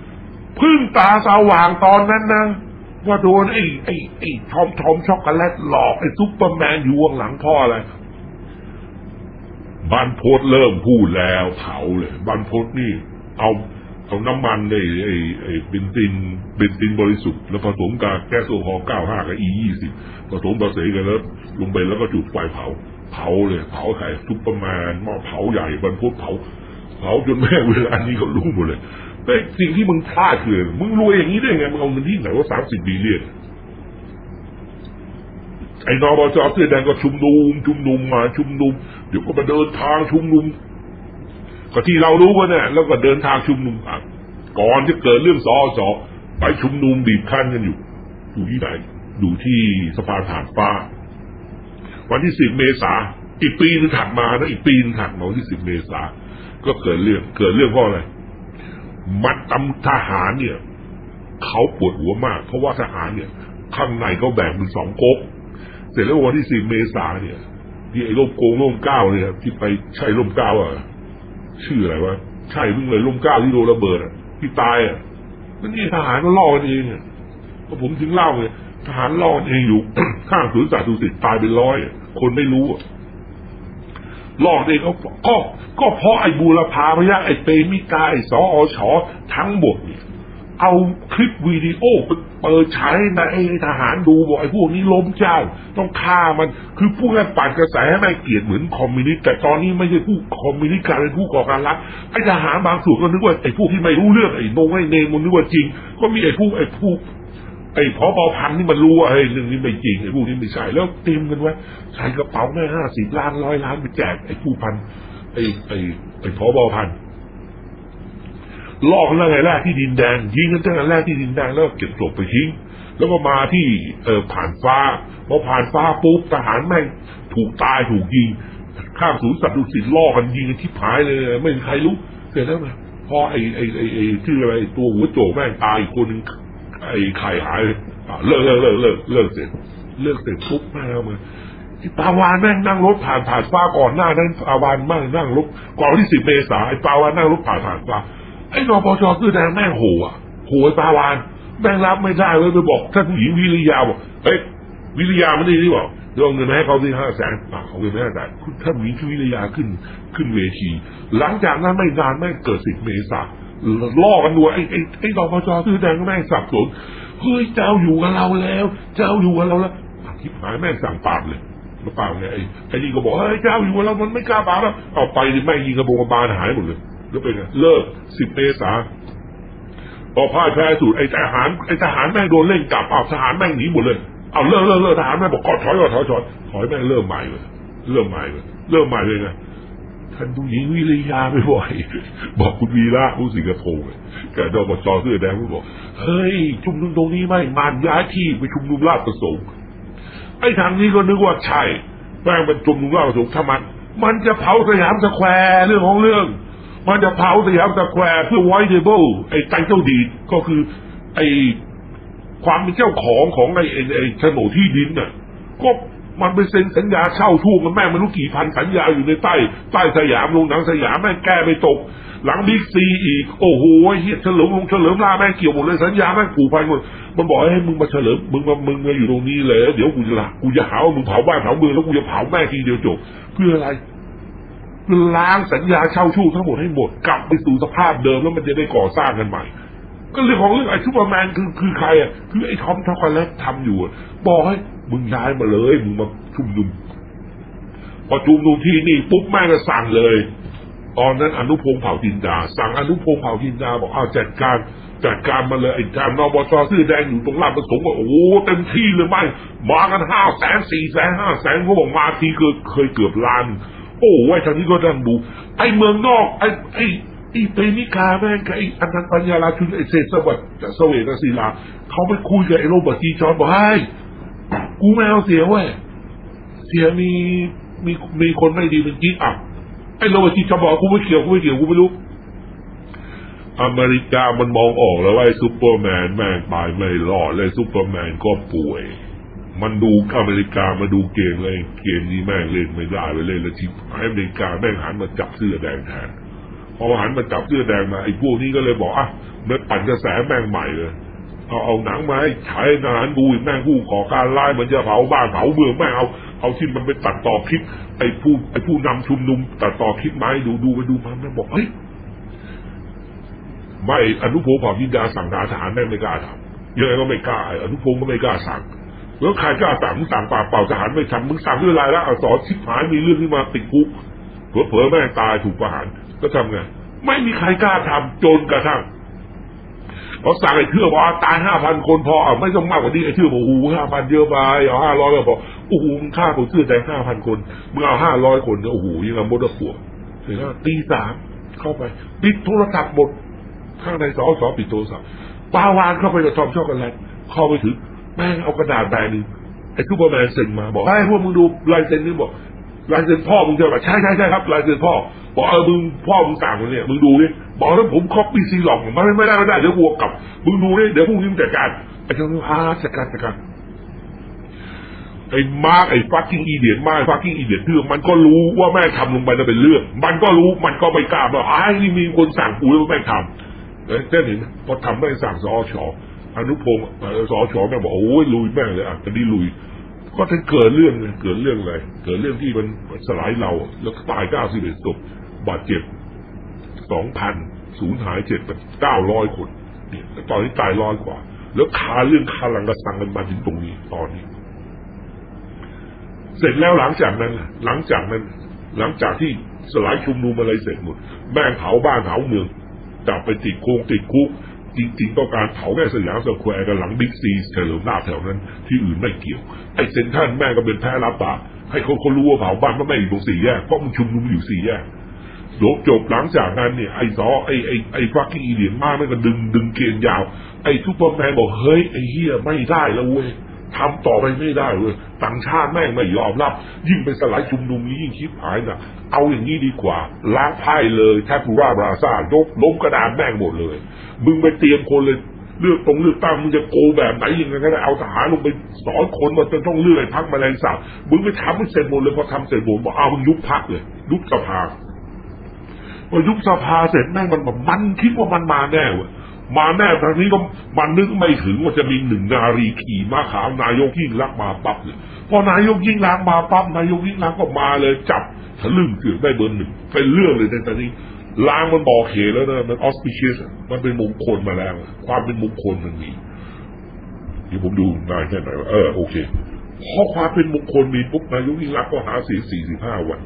พึ่งตาสว่างตอนนั้นนะว่าโดนไอ้ไอ้ไอ้ทอมทอมช็อกโกแลตหลอกไอ้ซุปเปอร์แมนอยู่ข้างหลังพ่ออะไรบันพดเริ่มพูดแล้วเผาเลยบันพดนี่เอาเอาน้ำมันไอ้ไอ้ไอ้เบนซินเบนซินบริสุทธิ์แล้วผสมกับแก๊สโซฮอล์เก้าสิบห้ากับ อี ยี่สิบ ผสมผสานกันแล้วลงไปแล้วก็จุดไฟเผาเผาเลยเผาใส่ซุปเปอร์แมนหม้อเผาใหญ่บันพดเผาเผาจนแม่เวลานี้เขารู้หมดเลยแต่สิ่งที่มึงพลาดคือมึงรวยอย่างนี้ได้ไงมึงเอาเงินที่ไหนว่าสามสิบบิลเลียนไอ้นบจ.เสื้อแดงก็ชุมนุมชุมนุมมาชุมนุมเดี๋ยวก็มาเดินทางชุมนุมก็ที่เรารู้กันเนี่ยแล้วก็เดินทางชุมนุมก่อนจะเกิดเรื่องสอสอไปชุมนุมบีบคั้นกันอยู่อยู่ที่ไหนอยู่ที่สะพานผ่านฟ้าวันที่สิบเมษาอีกปีนึงถัดมานะอีกปีนึงถัดมาวันที่สิบเมษาก็เกิดเรื่องเกิดเรื่องเพราะอะไรมันตำทหารเนี่ยเขาปวดหัวมากเพราะว่าทหารเนี่ยข้างในเขาแบ่งเป็นสองก๊กเสร็จแล้ววันที่สิบเมษาเนี่ยที่ไอ้ร่มโกงร่มเก้าเนี่ยที่ไปใช่ร่มเก้าอ่ะชื่ออะไรวะใช่เพิ่งเลยร่มเก้าที่โดนระเบิดอ่ะที่ตายอ่ะนั่นนี่ทหารก็ล่อกันเองอ่ะก็ผมถึงเล่าเลยทหารล่อกันเองอยู่ ข้างสวนสัตว์ดุสิตตายเป็นร้อยคนไม่รู้ล่อเองเขาก็ก็เพราะไอ้บูรพาพยัคฆ์ไอ้เปมิกาไอ้สอชทั้งหมดเนี่ยเอาคลิปวิดีโอเปิดใช้ในไอ้ทหารดูบอกไอ้พวกนี้ล้มเจ้าต้องฆ่ามันคือผู้แค่ปั่นกระแสให้ไม่เกลียดเหมือนคอมมิวนิสต์แต่ตอนนี้ไม่ใช่ผู้คอมมิวนิสต์กลายเป็นผู้ก่อการร้ายไอ้ทหารบางส่วนก็นึกว่าไอ้พวกที่ไม่รู้เรื่องไอ้โนงไอ้เนมมันนึกว่าจริงก็มีไอ้พวกไอ้พวกไอ้ผบ.พันนี่มันรู้ว่าไอ้เรื่องนี้ไม่จริงไอ้พวกนี้ไม่ใช่แล้วเต็มกันไว้ใส่กระเป๋าแม่ห้าสิบล้านร้อยล้านไปแจกไอ้ผู้พันไอ้ไอ้ไอ้ผบ.พันล่อกันตั้งแต่แรกที่ดินแดงยิงกันตั้งแต่แรกที่ดินแดงแล้วเก็บศพไปทิ้งแล้วก็มาที่เอ่อผ่านฟ้าพอผ่านฟ้าปุ๊บทหารแม่งถูกตายถูกยิงข้างศูนย์สัตว์ดุสิตล่อกันยิงกันที่ผายเลยไม่มีใครรู้เสร็จแล้วไงพอไอ้ไอ้ไอ้ไอ้ชื่ออะไรตัวหัวโจกแม่งตายอีกคนนึงไอ้ไข่หายเลิกเลิกเลิกเลิกเลิกเสร็จเลิกเสร็จปุ๊บแม่งมาที่ปาวานแม่งนั่งรถผ่านผ่านฟ้าก่อนหน้านั้นปาวานแม่งนั่งรถก่อนวันที่สิบเมษายนไอ้ปาวานนั่งรถผ่านผ่านฟ้าไอ้นปช.เสื้อแดงแม่งโหอ่ะโหไอ้ปาวานแม่งรับไม่ได้เลยไปบอกท่านผู้หญิงวิริยาบอกเฮ้ยวิริยามันนี่นี่บอกเดี๋ยวเอาเงินมาให้เขาที่ห้าแสนเอาเงินไม่ได้คุณท่านผู้หญิงวิริยาขึ้นขึ้นเวทีหลังจากนั้นไม่นานแม่งเกิดสิบเมษายนล่อกันดูไอ้ไอ้ไอ้นปช.เสื้อแดงแม่งสับสนเฮ้ยเจ้าอยู่กับเราแล้วเจ้าอยู่กับเราแล้วทิพย์หายแม่งสั่งปราบเลยมาปราบไงไอ้ไอ้นี่ก็บอกเฮ้ยเจ้าอยู่กับเรามันไม่กล้าปราบแล้วเอาไปแม่งยิงกระโปรงกระบาลหายหมดเลยแล้วเป็นไงเลิกสิบเมษาพอพ่ายแพ้สูตรไอ้ทหารไอ้ทหารแม่งโดนเล่นกลับเอาทหารแม่งหนีหมดเลยเอาเลิกเลิกเลิกทหารแม่งบอกก็ถอยก็ถอยถอยถอยแม่งเริ่มใหม่เลยเริ่มใหม่เลยเริ่มใหม่เลยไงท่านผู้หญิงวิริยาไม่บ่อยบอกคุณวีระผู้สิงคโปร์แกดอกจอเสื้อแดงผู้บอกเฮ้ยชุมนุมตรงนี้ไม่มานย้ายที่ไปชุมนุมราชประสงค์ไอ้ทางนี้ก็นึกว่าใช่แม่งเป็นชุมนุมราชประสงค์ถ้ามันมันจะเผาสยามสแควร์เรื่องของเรื่องมันจะเผาสยามสแควร์เพื่อไวท์เทเบิลไอ้ไตเติลดีดก็คือไอ้ความเป็นเจ้าของของไอ้ไอ้ไอ้โฉนดที่ดินน่ะก็มันไปเซ็นสัญญาเช่าทุ่งกันแม่งไม่รู้กี่พันสัญญาอยู่ในใต้ใต้สยามโรงหนังสยามแม่งแก้ไม่ตกหลังบิ๊กซีอีกโอ้โหเฮียเฉลิมลงเฉลิมล่าแม่งเกี่ยวหมดเลยสัญญาแม่งผูกพันหมดมันบอกให้มึงมาเฉลิมมึงมามึงมาอยู่ตรงนี้เลยเดี๋ยวกูจะละกูจะหาว่ามึงเผาบ้านเผาเมืองแล้วกูจะเผาแม่ทีเดียวจบเพื่ออะไรล้างสัญญาเช่าชู้ทั้งหมดให้หมดกลับไปสู่สภาพเดิมแล้วมันจะได้ก่อสร้างกันใหม่ก็เรื่องของเรื่องไอ้ซูเปอร์แมนคือคือใครอ่ะคือไอ้ทอมช็อกโกแลตทำอยู่บอกให้มึงย้ายมาเลยมึงมาชุมนุมพอชุมนุมที่นี่ปุ๊บแม่ก็สั่งเลยตอนนั้นอนุพงษ์เผ่าจินดาสั่งอนุพงษ์เผ่าจินดาบอกเอาจัดการจัดการมาเลยไอ้จามนบช.ชื่อแดงอยู่ตรงลาดประสงค์ว่าโอ้เต็มที่เลยไม่มากันห้าแสนสี่แสนห้าแสนเขาบอกมาทีเคยเคยเกือบล้านโอ้ไอ้ทางนี้ก็ดังดูไอ้เมืองนอกไอ้ไอ้ไอ้เปนิกาแม่งกับไอ้อันนันปัญญาลาชุนไอ้เศษสวัสดิ์เสวตศิลาเขาไปคุยกับไอ้โรเบิร์ตจีจอนบอกให้กูไม่เอาเสียเว้ยเสียมีมีมีคนไม่ดีเป็นกิ๊กอ่ะไอ้โรเบิร์ตจีจอนบอกกูไม่เกี่ยวกูไม่เกี่ยวกูไม่รู้อเมริกามันมองออกแล้วว่าไอ้ซูเปอร์แมนแม่งตายไม่รอดเลยซูเปอร์แมนก็ป่วยมันดูอเมริกามาดูเกมเลยเกมนี้แม่งเล่นไม่ได้ไปเล่นแล้วทีอเมริกาแม่งหันมาจับเสื้อแดงแทนพอหันมาจับเสื้อแดงมาไอ้พวกนี้ก็เลยบอกอ่ะเมื่อปั่นกระแสแม่งใหม่เลยเอาเอาหนังมาให้ฉายทหารดูแม่งผู้ก่อการร้ายมันจะเผาบ้านเผาเมืองแม่งเอาเอาที่มันไปตัดต่อคลิปไอ้ผู้ไอ้ผู้นำชุมนุมตัดต่อคลิปไม้ดูดูไปดูมาแม่งบอกเฮ้ยไม่อนุพงศ์เผ่าจินดาสั่งทหารแม่งไม่กล้าทำยังไงก็ไม่กล้าอนุพงศ์ก็ไม่กล้าสั่งแล้วใครกล้าสั่งมึงสั่งปากเปล่าทหารไม่ทำมึงสั่งด้วยลายละอักษรชิบหายมีเรื่องที่มาติดคุกเผลอๆแม่งตายถูกประหารก็ทำไงไม่มีใครกล้าทำจนกระทั่งเขาสั่งไอ้เทื่อบอกตายห้าพันคนพออ่ะไม่ต้องมากกว่านี้ไอ้เทื่อบอกโอ้โหห้าพันเยอะไปเอาห้าร้อยก็พอโอ้โหมึงฆ่าคนเสื้อแดงห้าพันคนมึงเอาห้าร้อยคนเนี่ยโอ้โหยังกับมดขวบเห็นไหมตีสามเข้าไปปิดโทรศัพท์หมดข้างในสอสอปิดโทรศัพท์ปาวานเข้าไปกับทอมช็อกโกแลตเข้าไปถึงแม่งเอากระดาษแบนหนึ่งไอ้ซูเปอร์แมนเซ็นมาบอกให้พวกมึงดูลายเซ็นนี่บอกลายเซ็นพ่อมึงใช่ไหมใช่ใช่ใช่ครับลายเซ็นพ่อบอกเออมึงพ่อมึงสั่งมันเนี่ยมึงดูนี่บอกแล้วผมคอปปี้ซีหลอกมันไม่ได้ไม่ได้เดี๋ยวบวกกับมึงดูนี่เดี๋ยวพวกนี้มึงจัดการไอ้เจ้าอาจัดการจัดการไอ้มาร์กไอ้ฟักกิ้งอีเดียนมาร์กฟักกิ้งอีเดียนเรื่องมันก็รู้ว่าแม่ทำลงไปนั่นเป็นเรื่องมันก็รู้มันก็ไม่กล้าบอกไอ้นี่มีคนสั่งกูแล้วแม่ทำเอ้เจ้าเห็นพอทำแม่สั่งสอชออนุพงศ์สอชอแม่บอกโอ้ยลุยแม่เลยอ่ะตอนนี้ลุยก็จะเกิดเรื่องเกิดเรื่องอะไรเกิดเรื่องที่มันสลายเราแล้วตายเก้าสิบเอ็ดศพบาดเจ็บสองพันสูญหายเจ็ดเป็นเก้าร้อยคนเนี่ยตอนนี้ตายร้อยกว่าแล้วคาเรื่องคาลังกระสังกันมาถึงตรงนี้ตอนนี้เสร็จแล้วหลังจากนั้นหลังจากนั้นหลังจากที่สลายชุมนุมอะไรเสร็จหมดแม่งเผาบ้านเผาเมืองจับไปติดโคงติดคุกจริงๆต้องการเผาแค่สยามสแควร์กันหลังบิ๊กซีเฉลิมราชแถวนั้นที่อื่นไม่เกี่ยวไอ้เซนทรัลแม่ก็เป็นแพ้รับปากให้คนเขารู้ว่าเผาบ้านมันไม่อยู่ตรงสี่แยกเพราะมันชุมนุมอยู่สี่แยกจบจบหลังจากนั้นเนี่ยไอ้ซอไอ้ไอ้ไอ้ฟักกิ้งอีเดียนมาไม่ก็ดึงดึงเกณฑ์ยาวไอ้ซูเปอร์แมนบอกเฮ้ยไอ้เหี้ยไม่ได้แล้วเว้ยทำต่อไปไม่ได้เว้ยต่างชาติแม่งไม่ยอมรับยิ่งเป็นสลายชุมนุมนี้ยิ่งคิดหายนะเอาอย่างนี้ดีกว่าล้างไพ่เลยแทบพูราบราซ่ายกล้มกระดานแม่งหมดเลยมึงไปเตรียมคนเลยเลือกตรงเลือกตั้งมึงจะโกแบบไหนยังไงก็ได้เอาทหารลงไปสอนคนว่าจะต้องเลือกไอ้พรรคแมลงสาบมึงไปทำให้เสร็จหมดเลยพอทำเสร็จหมดบอกเอามึงยุบพรรคเลยยุบสภาพอยุบสภาเสร็จแม่งมันแบบมันคิดว่ามันมาแน่เว้ยมาแน่ทางนี้ก็มันนึกไม่ถึงว่าจะมีหนึ่งนารีขี่ม้าขาวนายกยิ่งรักมาปั๊บเลยพอนายกยิ่งรักมาปั๊บนายกยิ่งรักก็มาเลยจับทะลึ่งเกือบได้เบอร์หนึ่งเป็นเรื่องเลยในตอนนี้ล้างมันบอกเหตุแล้วนะมันออสปิเชียสมันเป็นมงคลมาแล้วความเป็นมงคลมันมีที่ผมดูนายแค่ไหนว่าเออโอเคพอความเป็นมงคลมีปุ๊บนายกยิ่งรักก็หาเสียงสี่สิบห้าวัน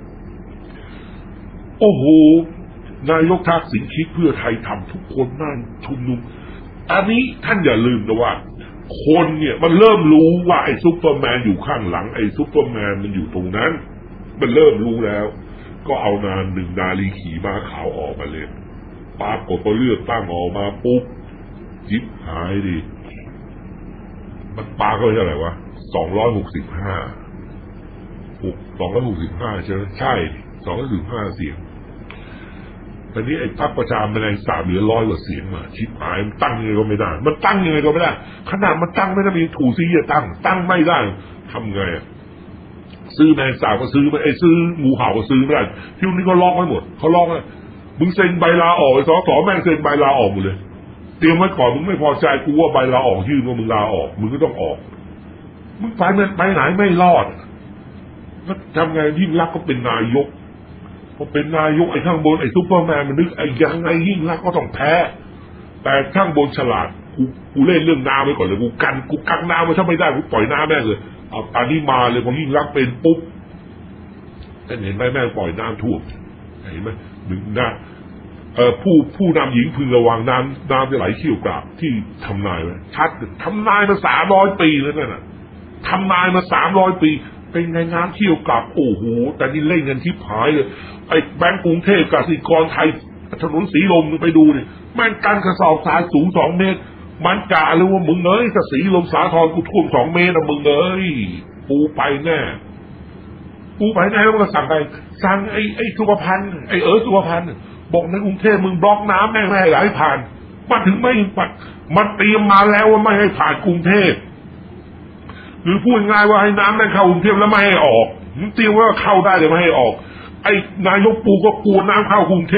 โอ้โหนายกทักษิณคิดเพื่อไทยทำทุกคนนั่นชุมนุมอันนี้ท่านอย่าลืมนะว่าคนเนี่ยมันเริ่มรู้ว่าไอ้ซุปเปอร์แมนอยู่ข้างหลังไอ้ซุปเปอร์แมนมันอยู่ตรงนั้นมันเริ่มรู้แล้วก็เอานานหนึ่งนาลีขี่ม้าขาวออกมาเลยปาปกดเลือกตั้งออกมาปุ๊บจิ๊บหายดิมันปาก็เท่าไหร่วะสองร้อยหกสิบห้าหกสองร้อยหกสิบห้าใช่ไหมใช่สองร้อยหกสิบห้าเสียงตอนนี้ไอ้พรรคประชาชนแมลงสาบเหลือร้อยกว่าเสียงมาชิบหายมันตั้งยังไงก็ไม่ได้มันตั้งยังไงก็ไม่ได้ขนาดมันตั้งไม่ได้มีถูซีจะตั้งตั้งไม่ได้ทำไงซื้อแมลงสาบก็ซื้อไม่ไอ้ซื้องูเห่าก็ซื้อไม่ได้ที่นี้ก็ล็อกไว้หมดเขาล็อกเลยมึงเซ็นใบลาออกไอ้สอสอแม่งเซ็นใบลาออกหมดเลยเตรียมไว้ก่อนมึงไม่พอใจกูว่าใบลาออกยื่นว่ามึงลาออกมึงก็ต้องออกมึงไปมันไปไหนไม่รอดแล้วทำไงยิ่งรักก็เป็นนายกพอเป็นนายกไอ้ข้างบนไอ้ซุปเปอร์แมนมันนึกไอ้ยังไงยิ่งรักก็ต้องแพ้แต่ข้างบนฉลาดกูกูเล่นเรื่องน้ำไว้ก่อนเลยกูกันกูกักน้ำไว้ถ้าไม่ได้กูปล่อยน้ำแม่เลยเอาตอนนี้มาเลยพอยิ่งรักเป็นปุ๊บท่านเห็นไหมแม่ปล่อยน้ำท่วมเห็นไหมหนึ่งน้ำเอ่อผู้ผู้นำหญิงพึงระวังน้ำน้ำจะไหลเชี่ยวกราบที่ทำนายไว้ชัดทำนายมาสามร้อยปีแล้วนั่นน่ะทำนายมาสามร้อยปีเป็นไงน้ำเชี่ยวกราบโอ้โหแต่นี่เล่นกันที่ผายเลยไอ้แบงก์กรุงเทพกสิกรไทยถนนสีลมไปดูดิแม่งการกระสอบทรายสูงสองเมตรมันกะเลยว่ามึงเอ้ยถ้าสีลมสาทรกูท่วมสองเมตรนะมึงเอ้ยปูไปแน่ปูไปแน่แล้วก็สั่งไปสั่งไอ้ไอ้สุภพันธ์ไอ้เอ๋อสุภพันธ์บอกในกรุงเทพมึงบล็อกน้ำแม่งไม่ให้ไหลผ่านมาถึงไม่ปัดมันเตรียมมาแล้วว่าไม่ให้ผ่านกรุงเทพหรือพูดง่ายว่าให้น้ำแม่งเข้ากรุงเทพแล้วไม่ให้ออกมันเตรียมว่าเข้าได้แต่ไม่ให้ออกไอ้นายกปูก็กลัวน้ำเข้ากรุงเทพ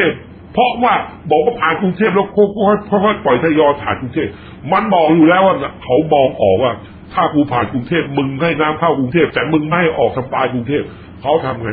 เพราะว่าบอกว่าผ่านกรุงเทพแล้วค่อยๆปล่อยทยอยผ่านกรุงเทพมันบอกอยู่แล้วว่าเขามองออกว่าถ้ากูผ่านกรุงเทพมึงให้น้ำเข้ากรุงเทพแต่มึงไม่ให้ออกทางปลายกรุงเทพเขาทำไง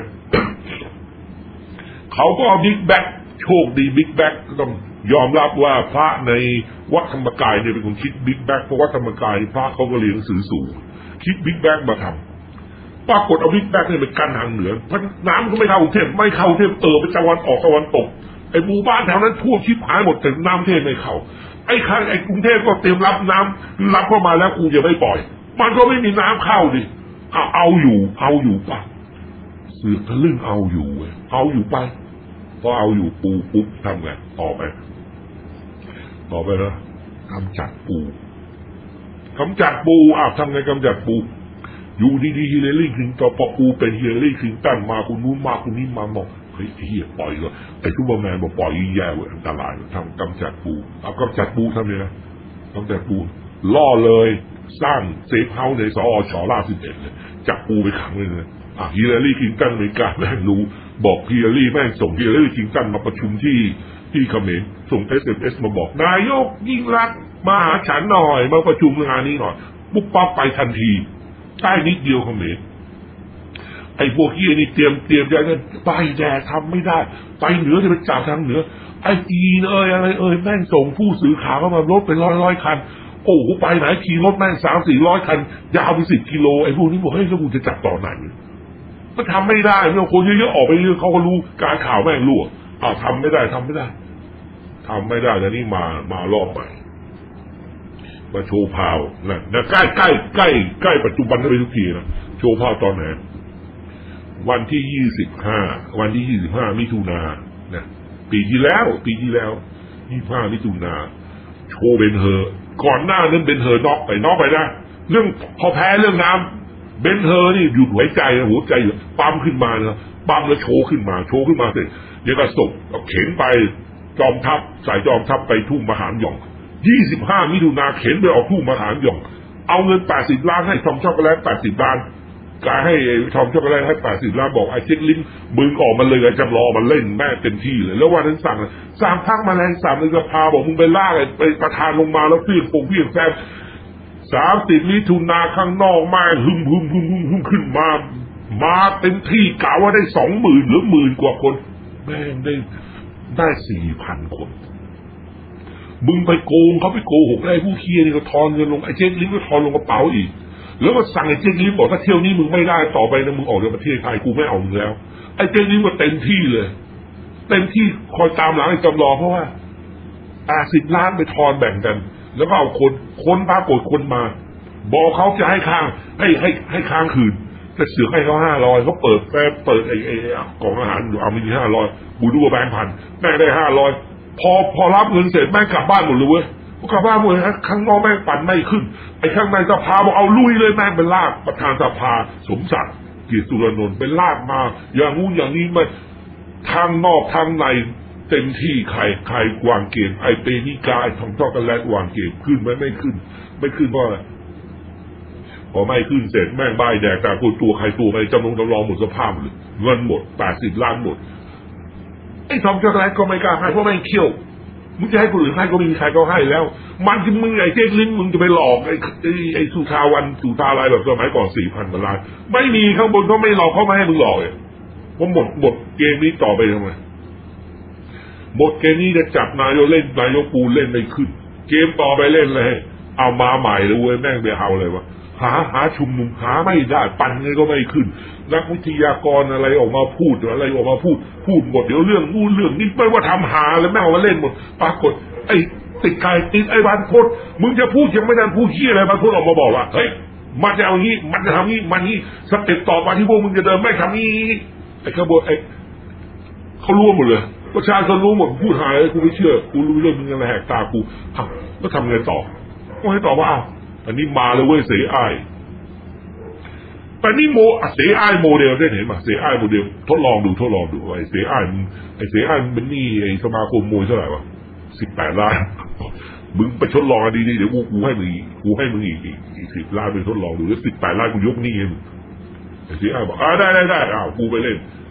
เขาก็เอาบิ๊กแบ็คโชคดีบิ๊กแบ็คต้องยอมรับว่าพระในวัดธรรมกายเนี่ยเป็นคนคิดบิ๊กแบ็คเพราะวัดธรรมกายพระเขาก็เรียนหนังสือสูงคิดบิ๊กแบ็คมาทำปรากฏเอาบิ๊กแบ็คเนี่ยเป็นกั้นทางเหนือเพราะน้ำก็ไม่เข้ากรุงเทพไม่เข้ากรุงเทพเออไปตะวันออกตะวันตกไอ้หมู่บ้านแถวนั้นท่วมชิบหายหมดแต่น้ำเทพไม่เข้าไอ้ข้างไอ้กรุงเทพก็เตรียมรับน้ำรับเข้ามาแล้วกูจะไม่ปล่อยมันก็ไม่มีน้ำเข้าดิเอาเอาอยู่เอาอยู่ปะเสือกทะลึ่งเอาอยู่เอาอยู่ไปพอเอาอยู่ปูปุ๊บทำไงต่อไปต่อไปนะกำจัดปูกำจัดปูอ้าวทำไงกำจัดปูอยู่ดีๆฮิลเลอรี่คลินตันพอปูเป็นฮิลเลอรี่คลินตันมาคุณนู้นมาคุณนี้มาบอกเฮ้ยเฮียปล่อยเลยไอ้ซูเปอร์แมนบอกปล่อยยิ่งแย่เว้ยอันตรายทำกำจัดปูเอากำจัดปูทำยังไงกำจัดปูล่อเลยสร้างเซฟเฮาส์ในสอชอล่าสิบเอ็ดเลยจับปูไปขังเลยนะอ่ะฮิลเลอรี่คลินตันอเมริกาแม่งรู้บอกฮิลเลอรี่แม่งส่งฮิลเลอรี่คลินตันมาประชุมที่ที่เขมรส่ง เอส เอ็ม เอส มาบอกนายกยิ่งรักมาหาฉันหน่อยมาประชุมงานนี้หน่อยปุ๊บปั๊บไปทันทีใต้นิดเดียวเขมรไอ้พวกเฮียนี่เตรียมเตรียมใจกันไปแย่ทำไม่ได้ไปเหนือจะไปจับทางเหนือไอ้จีนเอ้ยอะไรเอ้ยแม่งส่งผู้สื่อข่าวเข้ามารถเป็นร้อยร้อยคันโอ้โหไปไหนขี่รถแม่งสามสี่ร้อยคันยาวไปสิบกิโลไอ้พวกนี้บอกเฮ้ยแล้วกูจะจับต่อไหนมันทำไม่ได้เมื่อคนเยอะๆออกไปเยอะเขาก็รู้การข่าวแม่งรั่วอ้าวทำไม่ได้ทำไม่ได้ทำไม่ได้แต่นี่มามารอบใหม่มาโชว์พาวนะนะใกล้ใกล้ใกล้ใกล้ปัจจุบันไปทุกทีนะโชว์พาวตอนไหนวันที่ยี่สิบห้าวันที่ยี่สิบห้ามิถุนาเนี่ยปีที่แล้วปีที่แล้วยี่สิบห้ามิถุนาโชว์เบนเฮอร์ก่อนหน้านั้นเบนเฮอร์น็อกไปน็อกไปนะเรื่องพอแพ้เรื่องน้ำเบนเฮอร์นี่หยุดหัวใจหัวใจปั๊มขึ้นมานะปั๊มแล้วโชว์ขึ้นมาโชว์ขึ้นมาเสร็จเดี๋ยวก็ศพเข็นไปจอมทัพสายจอมทัพไปทุ่งมหาหย่องยี่สิบห้ามิถุนาเข็นไปออกทุ่งมหาหย่องเอาเงินแปดสิบล้านให้ทอมช็อกโกแลตแปดสิบล้านกายให้ทอมช็อกโกแลตให้แปดสิบล้านบอกไอ้เจ๊กลิ้นมึงออกมาเลยจำรอมันเล่นแม่เต็มที่เลยแล้ววันนั้นสั่งสั่งพักมาแรงสามในสภาบอกมึงไปล่าไปประธานลงมาแล้วพี่ปงพี่แซมสามสิบมิถุนาข้างนอกแม่หึมหึมหึมหึมหึมขึ้นมามาเต็มที่กะว่าได้สองหมื่นหรือหมื่นกว่าคนแม่งได้ได้สี่พันคนมึงไปโกงเขาไปโกหกไอ้ผู้เคียนี่ก็ทอนเงินลงไอ้เจ๊กลิ้นก็ทอนลงกระเป๋าอีกแล้วก็สั่งไอ้เจ๊กลิ้นบอกถ้าเที่ยวนี้มึงไม่ได้ต่อไปนะมึงออกจากประเทศไทยกูไม่เอามึงแล้วไอ้เจ๊กลิ้นก็เต็มที่เลยเต็มที่คอยตามหลังไอ้จำลองเพราะว่าแปดสิบล้านไปทอนแบ่งกันแล้วก็เอาคนคนปรากฏคนมาบอกเขาจะให้ค้างให้ให้ให้ค้างคืนแต่เสือให้เขาห้าร้อยเขาเปิดแฟเปิดไอ้ไอ้กล่องอาหารอยู่เอามีห้าร้อยบูดูว่าแบงค์พันแม่ได้ห้าร้อยพอพอรับเงินเสร็จแม่งกลับบ้านหมดเลยเว้ยกลับบ้านหมดเลยข้างนอกแม่งปั่นไม่ขึ้นไอ้ข้างในสภาบอกเอาลุยเลยแม่งเป็นลากประธานสภาสมศักดิ์เกียรติสุรนนท์เป็นลากมาอย่างงู้นอย่างนี้มาทางนอกทางในเต็มที่ใครใครวางเกมไอ้เปนิกาไอ้ทองช็อกโกแลตวางเกมขึ้นไหมไม่ขึ้นไม่ขึ้นเพราะอะไรพอไม่ขึ้นเสร็จแม่งใบแดกแต่คนตัวใครตัวไปจำลองจำลองหมดสภาพเลยเงินหมดแปดสิบล้านหมดไอ้ทองช็อกโกแลตก็ไม่กล้าให้เพราะแม่งเขี้ยวมึงจะให้คนอื่นให้ก็ไม่มีใครเขาให้แล้วมันคือมึงไอ้เจ๊กลิ้นมึงจะไปหลอกไอ้ไอ้ไอ้สุชาวันสุชาอะไรแบบสมัยก่อนสี่พันล้านไม่มีข้างบนเขาไม่หลอกเขาไม่ให้มึงหลอกเลยเพราะหมดหมดเกมนี้ต่อไปทำไมหมดเกมนี้จะจับนายกเล่นนายกปูเล่นไม่ขึ้นเกมต่อไปเล่นเลยเอามาใหม่เลยเว้ยแม่งไปเอาเลยวะหาหาชุมนุมหาไม่ได้ปั่นไงก็ไม่ขึ้นนักวิทยากรอะไรออกมาพูดอะไรออกมาพูดพูดหมดเดี๋ยวเรื่องนู่นเรื่องนี้ไม่ว่าทำหาเลยแม่งเอามาเล่นหมดปรากฏไอ้ติดไก่ติดไอ้บานพดมึงจะพูดยังไม่ทันพูดขี้อะไรบานพดออกมาบอกว่าเฮ้ยมันจะเอางี้มันจะทำงี้มันนี้สเต็ปต่อไปที่พวกมึงจะเดินไม่ทำงี้ไอ้ขบวนไอ้เขารู้หมดเลยประชาชนรู้หมดพูดหายกูไม่เชื่อกูรู้เรื่องมึงอะไรแหกตากูอ้าวก็ทำไงต่อก็ให้ตอบว่าอ้าวอันนี้มาเลยเว้ยเสียอ้ายแต่นี่โมเสียอ้ายโมเดลได้เห็นป่ะเสียอ้ายโมเดลทดลองดูทดลองดูไอ้เสียอ้ายไอ้เสียอ้ายมันนี่ไอ้สมาคมมวยเท่าไหร่วะสิบแปดล้านมึงไปทดลองดีๆเดี๋ยวกูกูให้มึงกูให้มึงอีกอีกสิบล้านไปทดลองดูแล้วสิบแปดล้านกูยกนี่เองไอ้เสียอ้ายบอกอ่าได้ได้ได้อ้าวกูไปเล่น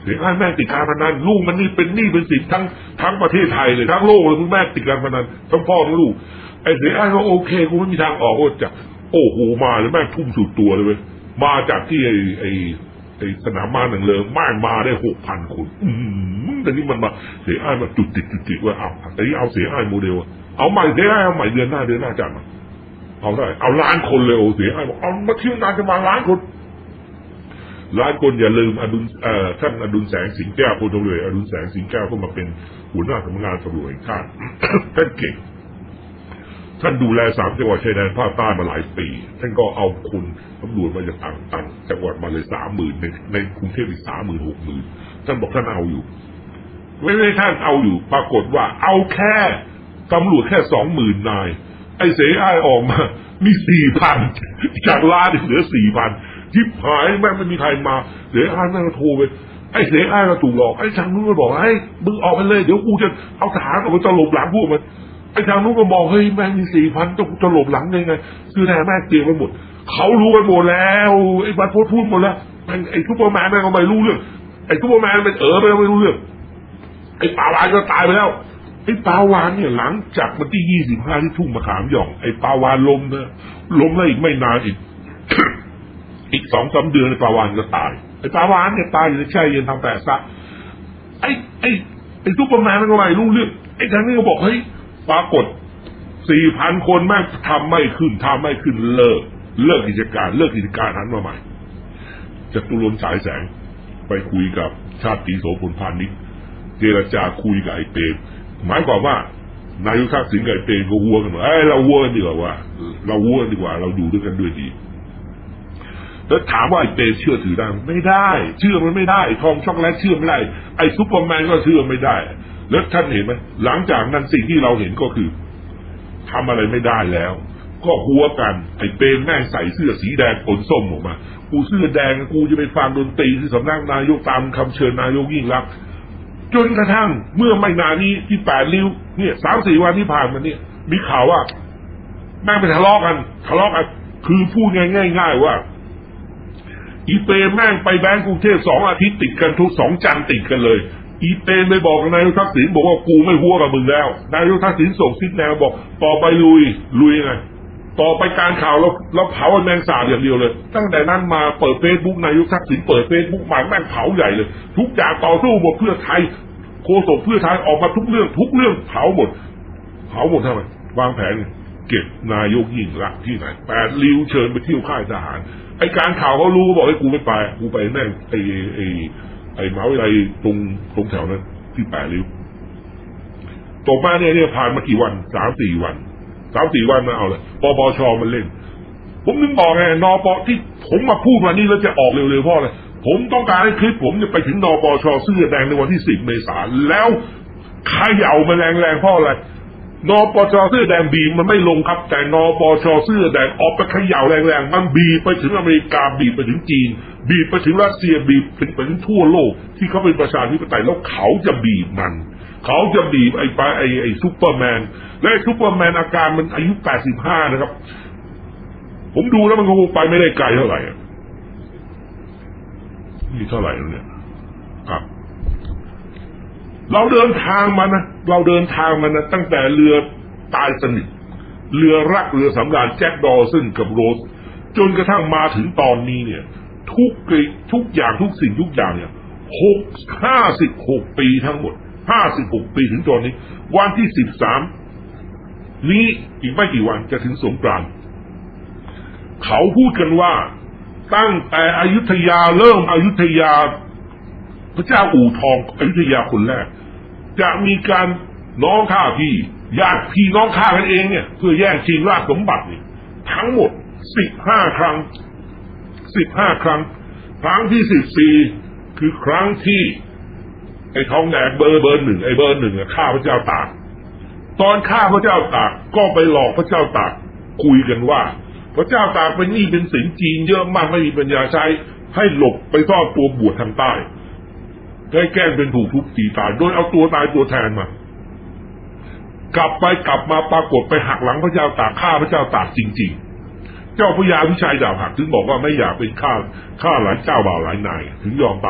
เสียอ้ายแม่ติดการพนันลูกมันนี่เป็นหนี้เป็นสินทั้งทั้งประเทศไทยเลยทั้งโลกเลยคุณแม่ติดการพนันทั้งพ่อทั้งลูกไอ้เสียอ้ายก็โอเคกูไม่มีทางออกก็จะโอ้โหมาเลยแม่ทุ่มสุดตัวเลยเว้ยมาจากที่ไอ้ไอ้ไอ้สนามม้าหนังเลิงแม่งมาได้หกพันคนอืมแต่นี่มันมาเสียอ้ายมาจุดติดจุดติดว่าเอาแต่นี่เอาเสียอ้ายโมเดลเอาใหม่เสียอ้ายเอาใหม่เดือนหน้าเดือนหน้าจัดมาเอาได้เอาล้านคนเลยโอ้เสียอ้ายบอกเอามาเที่ยวงานจะมาล้านคนล้านคนอย่าลืมอดุลเอ่อท่านอดุลแสงสิงแก้วพลตำรวจอดุลแสงสิงแก้วก็มาเป็นหัวหน้าสำนักงานตำรวจแห่งชาติท่านเก่งท่านดูแลสามจังหวัดชายแดนภาคใต้มาหลายปีท่านก็เอาคนตำรวจมาจากต่างต่างจังหวัดมาเลยสามหมื่นในในกรุงเทพอีกสามหมื่นหกหมื่นท่านบอกท่านเอาอยู่ไม่ได้ท่านเอาอยู่ปรากฏว่าเอาแค่ตำรวจแค่สองหมื่นนายไอ้เสอ้ายออกมามีสี่พันจากล้านเหลือสี่พันทิพหายแม่ไม่มีใครมาเสอ้ายแม่ก็โทรไปไอ้เสอ้ายก็ถูกหลอกไอ้ทางนู้นก็บอกไอ้มึงออกไปเลยเดี๋ยวกูจะเอาทหารออกมาตลบหลังพวกมันไอ้ทางนู้นก็บอกเฮ้ยแม่มีสี่พันจะจะหลบหลังได้ไงคือแน่แม่เตรียมไปหมดเขารู้กันหมดแล้วไอ้บัตรพูดพูดหมดแล้วไอ้ซุปเปอร์แมนแม่ก็ไม่รู้เรื่องไอ้ซุปเปอร์แมนเป็นเออไปไม่รู้เรื่องไอ้ปาวานก็ตายไปแล้วไอ้ปาวานเนี่ยหลังจากวันที่ยี่สิบห้าที่ทุ่งมะขามหย่องไอ้ปาวานล้มนะล้มแล้วอีกไม่นานอีก อีกสองสามเดือนไอ้ปาวานก็ตายไอ้ปาวานเนี่ยตายอยู่ในแช่เย็นทำแต่ซะไอ้ไอ้ไอ้ซุปเปอร์แมนก็ไม่รู้เรื่องไอ้ทางนี้ก็บอกเฮ้ยปรากฏสี่พันคนแม่งทำไม่ขึ้นทำไม่ขึ้นเลิกเลิกกิจการเลิกกิจการนั้นมาใหม่จตุรนต์ฉายแสงไปคุยกับชาติโสพลพานิชเจรจาคุยกับไอ้เปรมหมายความว่านายกทักษิณกับไอ้เปรมก็วัวกันว่าเอ้ยเราวัวกันดีกว่าว่าเราวัวกันดีกว่าเราอยู่ด้วยกันด้วยดีแล้วถามว่าไอ้เปรมเชื่อถือได้ไม่ได้เชื่อมันไม่ได้ทองช็อกโกแลตเชื่อไม่ได้ไอ้ซุปเปอร์แมนก็เชื่อไม่ได้แล้วท่านเห็นไหมหลังจากนั้นสิ่งที่เราเห็นก็คือทำอะไรไม่ได้แล้วก็หัวกันไอ้เปรมแม่งใส่เสื้อสีแดงปนส้มออกมากูเสื้อแดงกูจะไปฟังดนตรีที่สำนักนายกตามคำเชิญนายกยิ่งรักจนกระทั่งเมื่อไม่นานนี้ที่แปดริ้วเนี่ยสามสี่วันที่ผ่านมาเนี่ยมีข่าวว่าแม่งไปทะเลาะกันทะเลาะกันคือพูดง่ายๆว่าอีเปรมแม่งไปแบงก์กรุงเทพสองอาทิตย์ติดกันทุกสองจันทร์ติดกันเลยอีเปรมไปบอกนายกทักษิณบอกว่ากูไม่หัวกับมึงแล้วนายกทักษิณส่งซิกแนวบอกต่อไปลุยลุยไงต่อไปการข่าวเราเราเผาแมงสาบอย่างเดียวเลยตั้งแต่นั้นมาเปิดเฟซบุ๊กนายกทักษิณเปิดเฟซบุ๊กมาแม่งเผาใหญ่เลยทุกอย่างต่อสู้หมดเพื่อไทยโฆษกเพื่อไทยออกมาทุกเรื่องทุกเรื่องเผาหมดเผาหมดทำไมวางแผนเก็บนายกยิ่งรักที่ไหนแปดริ้วเชิญไปเที่ยวค่ายทหารไอการข่าวเขารู้บอกให้กูไม่ไปกูไปแม่งไอไอไอมหาวิทยาลัยตรงตรงแถวนั้นที่แปดริ้วตกมาเนี่ยเนี่ยผ่านมากี่วันสามสี่วันสามสี่วันมาเอาเลยปปชมันเล่นผมนึกบอกไงนปที่ผมมาพูดวันนี้แล้วจะออกเร็วๆเพราะอะไรผมต้องการให้คลิปผมจะไปถึงนปชเสื้อแดงในวันที่สิบเมษายนแล้วเขย่ามันแรงๆเพราะอะไรนปชเสื้อแดงบีบมันไม่ลงครับแต่นปชเสื้อแดงออกไปเขย่าแรงๆมันบีบไปถึงอเมริกาบีบไปถึงจีนบีบไปถึงรัสเซียบีบไปถึงทั่วโลกที่เขาเป็นประชาธิปไตยแล้วเขาจะบีบมันเขาจะบีบไอ้ปไอ้ไอ้ซุปเปอร์แมนและไอ้ซุปเปอร์แมนอาการมันอายุแปดสิบห้านะครับผมดูแล้วมันคงไปไม่ได้ไกลเท่าไหร่นี่เท่าไหร่แล้วเนี่ยครับเราเดินทางมานะเราเดินทางมานะตั้งแต่เรือตายสนิทเรือรักเรือสำราญแจ็คดอสันกับโรสจนกระทั่งมาถึงตอนนี้เนี่ยทุกทุกอย่างทุกสิ่งทุกอย่างเนี่ยหกห้าสิบหกปีทั้งหมดห้าสิบหกปีถึงตอนนี้วันที่สิบสามนี้อีกไม่กี่วันจะถึงสงกรานต์เขาพูดกันว่าตั้งแต่อยุธยาเริ่มอยุธยาพระเจ้าอู่ทองอยุธยาคนแรกจะมีการน้องฆ่าพี่ญาติพี่น้องฆ่ากันเองเนี่ยเพื่อแย่งชิงราชสมบัตินี่ทั้งหมดสิบห้าครั้งสิบห้าครั้งครั้งที่สิบสี่คือครั้งที่ไอ้ทองแดงเบอร์เบอร์หนึ่งไอ้เบอร์หนึ่งอะฆ่าพระเจ้าตากตอนฆ่าพระเจ้าตากก็ไปหลอกพระเจ้าตากคุยกันว่าพระเจ้าตากเป็นหนี้เป็นสินจีนเยอะมากไม่มีปัญญาใช้ให้หลบไปซ่อนตัวบวชทางใต้ได้แกล้งเป็นถูกทุบตีตายโดยเอาตัวตายตัวแทนมากลับไปกลับมาปรากฏไปหักหลังพระเจ้าตากฆ่าพระเจ้าตากจริงๆเจ้าพระยาวิชัยดาบหักถึงบอกว่าไม่อยากเป็นข้าข้าหลานเจ้าบ่าวหลายนายถึงยอมตาย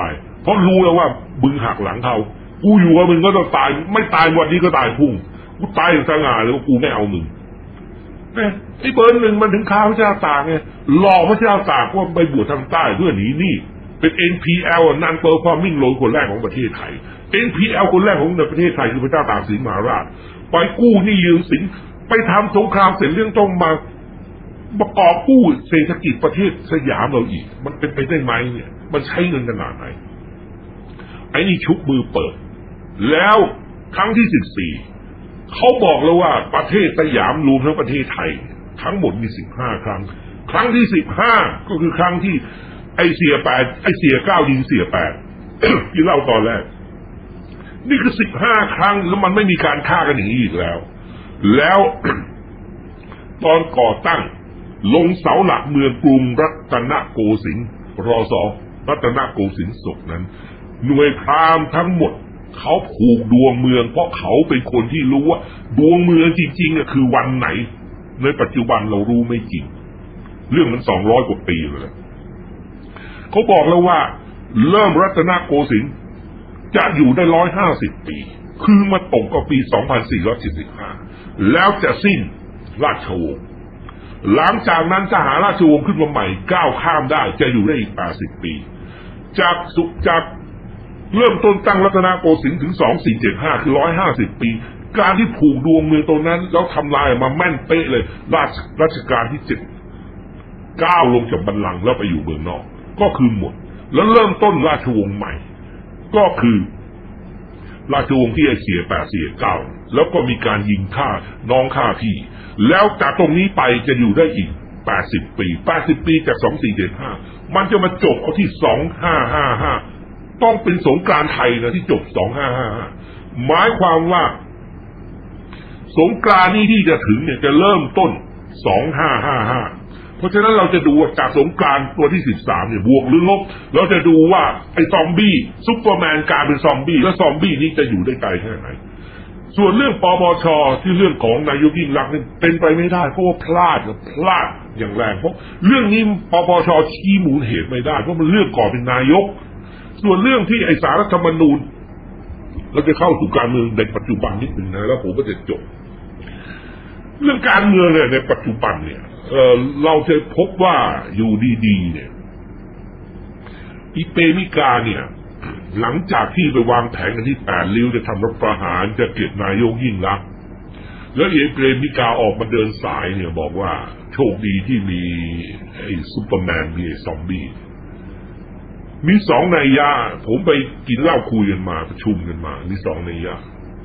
เพราะรู้แล้วว่ามึงหักหลังเขากูอยู่กับมึงก็ต้องตายไม่ตายวันนี้ก็ตายพรุ่งกูตายอย่างสง่าเลยว่ากูไม่เอามึงเนี่ยไอ้เบอร์หนึ่งมันถึงข้าพระเจ้าตากไงหลอกพระเจ้าตากว่าไปบวชทางใต้เพื่อหนีหนี้เป็น เอ็น พี แอล นันเปอร์ฟอร์มิ่งโลนคนแรกของประเทศไทย เอ็น พี แอล คนแรกของประเทศไทยคือพระเจ้าตากสินมหาราชไปกู้หนี้ยืมสินไปทำสงครามเสร็จเรื่องต้องมาประกอบกู้เศรษฐกิจประเทศสยามเราอีกมันเป็นไปได้ไหมเนี่ยมันใช้เงินขนาดไหนไอ้นี่ชุบมือเปิดแล้วครั้งที่สิบสี่เขาบอกแล้วว่าประเทศสยามรวมทั้งประเทศไทยทั้งหมดมีสิบห้าครั้งครั้งที่สิบห้าก็คือครั้งที่ไอเสียแปดไอเสียเก้ายิงเสียแปด ที่เล่าตอนแรกนี่คือสิบห้าครั้งแล้วมันไม่มีการฆ่ากันอย่างนี้อีกแล้วแล้ว ตอนก่อตั้งลงเสาหลักเมืองกรุงรัตนโกสินทร์รอสอรัตนโกสินทร์ศกนั้นหน่วยพราหมณ์ทั้งหมดเขาผูกดวงเมืองเพราะเขาเป็นคนที่รู้ว่าดวงเมืองจริงๆคือวันไหนในปัจจุบันเรารู้ไม่จริงเรื่องมันสองร้อยกว่าปีเลยเขาบอกแล้วว่าเริ่มรัตนโกสินทร์จะอยู่ได้ร้อยห้าสิบปีคือมาตกกับปีสองพันสี่ร้อยเจ็ดสิบห้าแล้วจะสิ้นราชวงศ์หลังจากนั้นทหารราชวงศ์ขึ้นมาใหม่ก้าวข้ามได้จะอยู่ได้อีกแปดสิบปีจากสุจากเริ่มต้นตั้งรัตนโกสินทร์ถึงสองพันสี่ร้อยเจ็ดสิบห้าคือร้อยห้าสิบปีการที่ผูกดวงเมืองตรงนั้นแล้วทำลายมาแม่นเป๊ะเลยราชรัชกาลที่เจ็ดก้าวลงจากบัลลังก์แล้วไปอยู่เมืองนอกก็คือหมดแล้วเริ่มต้นราชวงศ์ใหม่ก็คือราชวงศ์ที่ไอเสียแปดเสียเก้าแล้วก็มีการยิงฆ่าน้องฆ่าพี่แล้วจากตรงนี้ไปจะอยู่ได้อีกแปดสิบปีแปดสิบปีจากสองพันสี่ร้อยเจ็ดสิบห้ามันจะมาจบเอาที่สองพันห้าร้อยห้าสิบห้าต้องเป็นสงกรานต์ไทยนะที่จบสองพันห้าร้อยห้าสิบห้าหมายความว่าสงกรานต์นี้ที่จะถึงเนี่ยจะเริ่มต้นสองพันห้าร้อยห้าสิบห้าเพราะฉะนั้นเราจะดูจากสงกรานต์ตัวที่สิบสามเนี่ยบวกหรือลบเราจะดูว่าไอ้ซอมบี้ซุปเปอร์แมนกลายเป็นซอมบี้แล้วซอมบี้นี้จะอยู่ได้ไกลแค่ไหนส่วนเรื่องปปช.ที่เรื่องของนายกยิ่งลักษณ์นี่เป็นไปไม่ได้เพราะว่าพลาดพลาดอย่างแรงเพราะเรื่องนี้ปปช.ชี้มูลเหตุไม่ได้เพราะมันเรื่องก่อนเป็นนายกส่วนเรื่องที่ไอ้สารรัฐธรรมนูญเราจะเข้าสู่การเมืองในปัจจุบันนิดหนึ่งนะแล้วผมก็จะจบเรื่องการเมืองเนี่ยในปัจจุบันเนี่ยเออเราจะพบว่าอยู่ดีๆเนี่ยอีเปมิกาเนี่ยหลังจากที่ไปวางแผนกันที่แปดริ้วจะทำรัฐประหารจะเก็บนายกยิ่งลักษณ์แล้วอีเปมิกาออกมาเดินสายเนี่ยบอกว่าโชคดีที่มีไอ้ซุปเปอร์แมนมีไอ้ซอมบี้มีสองนัยยะผมไปกินเหล้าคุยกันมาประชุมกันมามีสองนัยยะ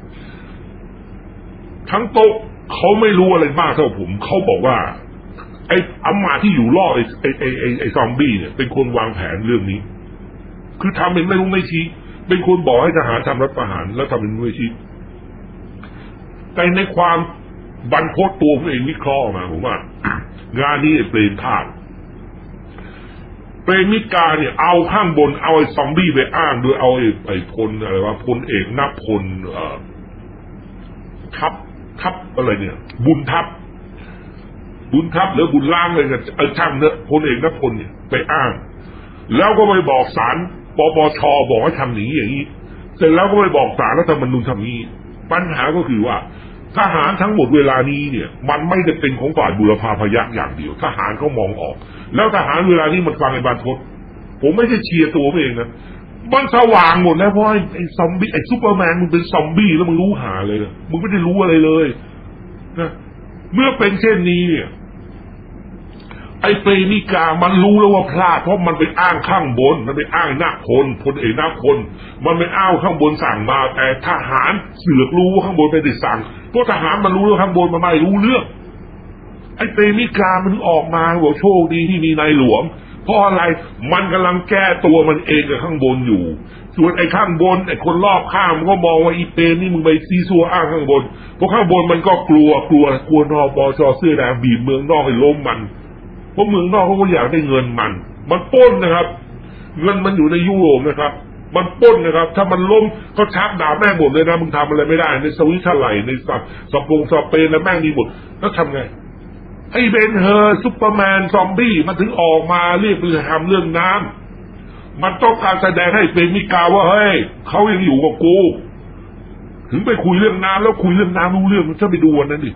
ทั้งโต๊ะเขาไม่รู้อะไรมากเท่าผมเขาบอกว่าไอ้อำมาตย์ที่อยู่ล่อไอ้ไอ้ไอ้ไอ้ไอ้ซอมบี้เนี่ยเป็นคนวางแผนเรื่องนี้คือทำเป็นไม่รู้ไม่ชี้เป็นคนบอกให้ทหารทำรัฐประหารแล้วทำเป็นไม่ชี้แต่ในความบรรพตตัวผมเองวิเคราะห์มาผมว่างานนี้เปรมพลาดเปรมิกาเนี่ยเอาข้างบนเอาไอ้ซอมบี้ไปอ้างโดยเอาไอ้ไอ้พลอะไรวะพลเอกนพลเอ่อทัพทัพอะไรเนี่ยบุญทัพบุญทัพหรือบุญล่างเลยกันเออช่างเนอะพลเอกนพลเนี่ยไปอ้างแล้วก็ไปบอกศาลปปช.บอกให้ทำหนีอย่างนี้เสร็จแล้วก็ไปบอกศาลรัฐธรรมนูญทำนี้ปัญหาก็คือว่าทหารทั้งหมดเวลานี้เนี่ยมันไม่ได้เป็นของฝ่ายบุรพาพยัคฆ์อย่างเดียวทหารเขามองออกแล้วทหารเวลานี้มันฟังไอ้บรรพตผมไม่ใช่เชียร์ตัวเองนะมันสว่างหมดแล้วเพราะไอ้ซอมบี้ไอ้ซุปเปอร์แมนมึงเป็นซอมบี้แล้วมึงรู้หาเลยนะมึงไม่ได้รู้อะไรเลยนะเมื่อเป็นเช่นนี้เนี่ยไอ้เปรมิกามันรู้แล้วว่าพลาดเพราะมันไปอ้างข้างบนมันไปอ้างหน้าพลพลเอกหน้าพลมันไปอ้างข้างบนสั่งมาแต่ทหารเสือกรู้ว่าข้างบนไม่ได้สั่งเพราะทหารมันรู้แล้วข้างบนมันไม่รู้เรื่องไอ้เปรมิกามันออกมาบอกโชคดีที่มีนายหลวงเพราะอะไรมันกำลังแก้ตัวมันเองกับข้างบนอยู่ส่วนไอ้ข้างบนไอ้คนรอบข้างมันก็มองว่าอีเปรนี่มึงไปซีซัวอ้างข้างบนเพราะข้างบนมันก็กลัวกลัวกลัวนอปชเสื้อแดงบีบเมืองนอกให้ล้มมันเพราะเมืองนอกเขาก็อยากได้เงินมันมันปล้นนะครับเงินมันอยู่ในยุโรปนะครับมันปล้นนะครับถ้ามันล้มเขาชักดาบแม่งหมดเลยนะมึงทำอะไรไม่ได้ในสวิตเซอร์แลนด์ในสปงสเปนแล้วแม่งมีหมดแล้วทำไงไอ้เบนเฮอร์ซุปเปอร์แมนซอมบี้มันถึงออกมาเรียกเรือทำเรื่องน้ำมันต้องการแสดงให้เป็นมิกาว่าเฮ้ยเขายังอยู่กับกูถึงไปคุยเรื่องน้ำแล้วคุยเรื่องน้ำรู้เรื่องมันจะไปดูวันนั้นดิ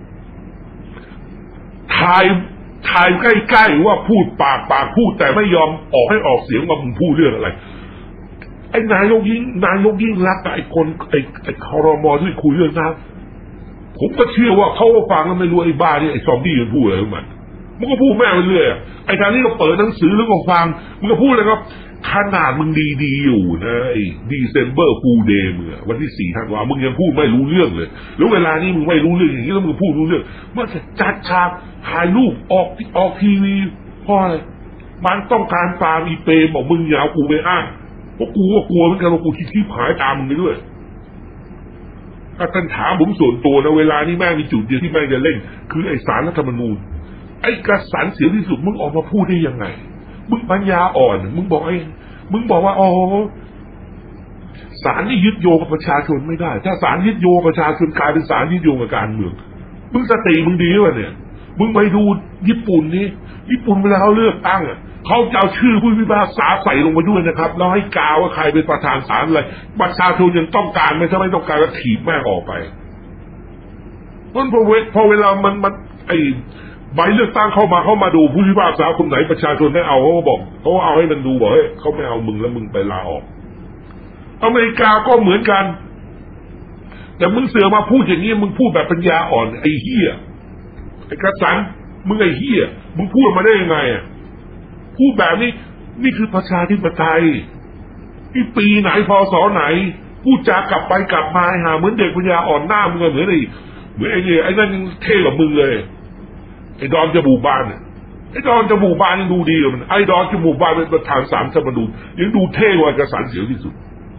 ถ่ายถ่ายใกล้ๆว่าพูดปากปากพูดแต่ไม่ยอมออกให้ออกเสียงว่ามึงพูดเรื่องอะไรไอ้นายกยิ่งนายกยิ่งรักไอ้คนไอ้ไอ้ครม.ที่คุยเรื่องน้ำผมก็เชื่อว่าเขาฟังแล้วไม่รู้ไอ้บ้านี่ไอ้ซอมบี้มันพูดอะไรของมันมึงก็พูดแม่งไปเรื่อยไอ้ทางนี้ก็เปิดหนังสือแล้วก็ฟังมึงก็พูดเลยครับขนาดมึงดีๆอยู่นะไอ้ดีเซมเบอร์ฟูลเดย์มึงวันที่สี่ธันวามึงยังพูดไม่รู้เรื่องเลยแล้วเวลานี้มึงไม่รู้เรื่องอย่างนี้แล้วมึงพูดรู้เรื่องเมื่อจะจัดฉากถ่ายรูปออกออกทีวีเพราะอะไรมันต้องการฟาร์มอีเปย์บอกมึงอย่าเอากูไปอ้างเพราะกูก็กลัวเหมือนกันว่ากูคิดที่หายตามมึงไปด้วยถ้าท่านถามผมส่วนตัวนะเวลานี้แม่มีจุดเดียวที่แม่จะเล่นคือไอ้ศาลรัฐธรรมนูญไอ้กระสันเสียที่สุดมึงออกมาพูดได้ยังไงมึงปัญญาอ่อนมึงบอกไอ้มึงบอกว่าอ๋อศาลนี่ยึดโยงกับประชาชนไม่ได้ถ้าศาลยึดโยงประชาชนกลายเป็นศาลยึดโยงกับการเมืองมึงสติมึงดีวะเนี่ยมึงไปดูญี่ปุ่นนี่ญี่ปุ่นเวลาเขาเลือกตั้งอ่ะเขาจะเอาชื่อผู้พิพากษาใส่ลงมาด้วยนะครับแล้วให้กาว่าใครเป็นประธานศาลอะไรประชาชนยังต้องการไหมถ้าไม่ต้องการก็ถีบแม่งออกไปเพราะพอเวพอเวลามันมันไอใบเลือกตั้งเข้ามาเข้ามาดูผู้พิพากษาคนไหนประชาชนไม่เอาเขาก็บอกเขาเอาให้มันดูบอกเฮ้ยเขาไม่เอามึงแล้วมึงไปลาออกอเมริกาก็เหมือนกันแต่มึงเสือมาพูดอย่างนี้มึงพูดแบบปัญญาอ่อนไอ้เหี้ยไอ้กระสันมึงไอ้เหี้ยมึงพูดมาได้ยังไงอ่ะพูดแบบนี้นี่คือประชาธิปไตยที่ปีไหนพศไหนพูดจากลับไปกลับมาหาเหมือนเด็กปัญญาอ่อนหน้ามึงเหมือนไอ้เหมือนไอ้เนี่ยไอ้นั่นเท่กว่ามึงเลยไอ้ดอนจมูกบานเนี่ยไอ้ดอนจมูกบานยังดูดีกว่ามันไอ้ดอนจมูกบานเป็นประธานศาลรัฐธรรมนูญยังดูเท่กว่ากษัตริย์เสียวที่สุด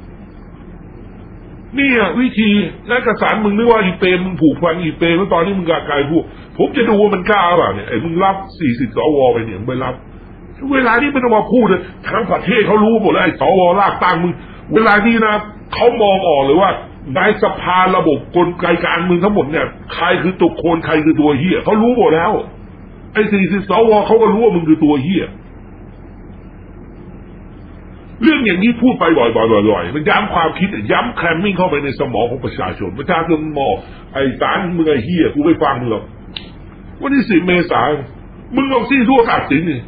นี่อ่ะวิธีและกษัตริย์มึงนึกว่าอีเปรมมึงผูกพันอีเปรมแล้วตอนนี้มึงกล้าไกลพูดผมจะดูว่ามันกล้าเปล่าเนี่ยไอ้มึงรับสี่สิบสวไปเนี่ยมึงไปรับเวลานี้ไม่ต้องมาพูดเลยทั้งประเทศเขารู้หมดแล้วไอ้สวลากตั้งมึงเวลานี้นะเขามองออกเลยว่าในสภาระบบกลไกการเมืองทั้งหมดเนี่ยใครคือตัวโคนใครคือตัวเหี้ยเขารู้หมดแล้วไอ้สี่สิบสวเขาก็รู้ว่ามึงคือตัวเหี้ยเรื่องอย่างนี้พูดไปบ่อยๆๆๆมันย้ำความคิดย้ำแคมมิ่งเข้าไปในสมองของประชาชนประชาชนมองไอ้ศาลมึงไอ้เหี้ยกูไม่ฟังมึงหรอกวันที่สิบเมษายนมึงเอาซี่ทั่วตัดสินนี่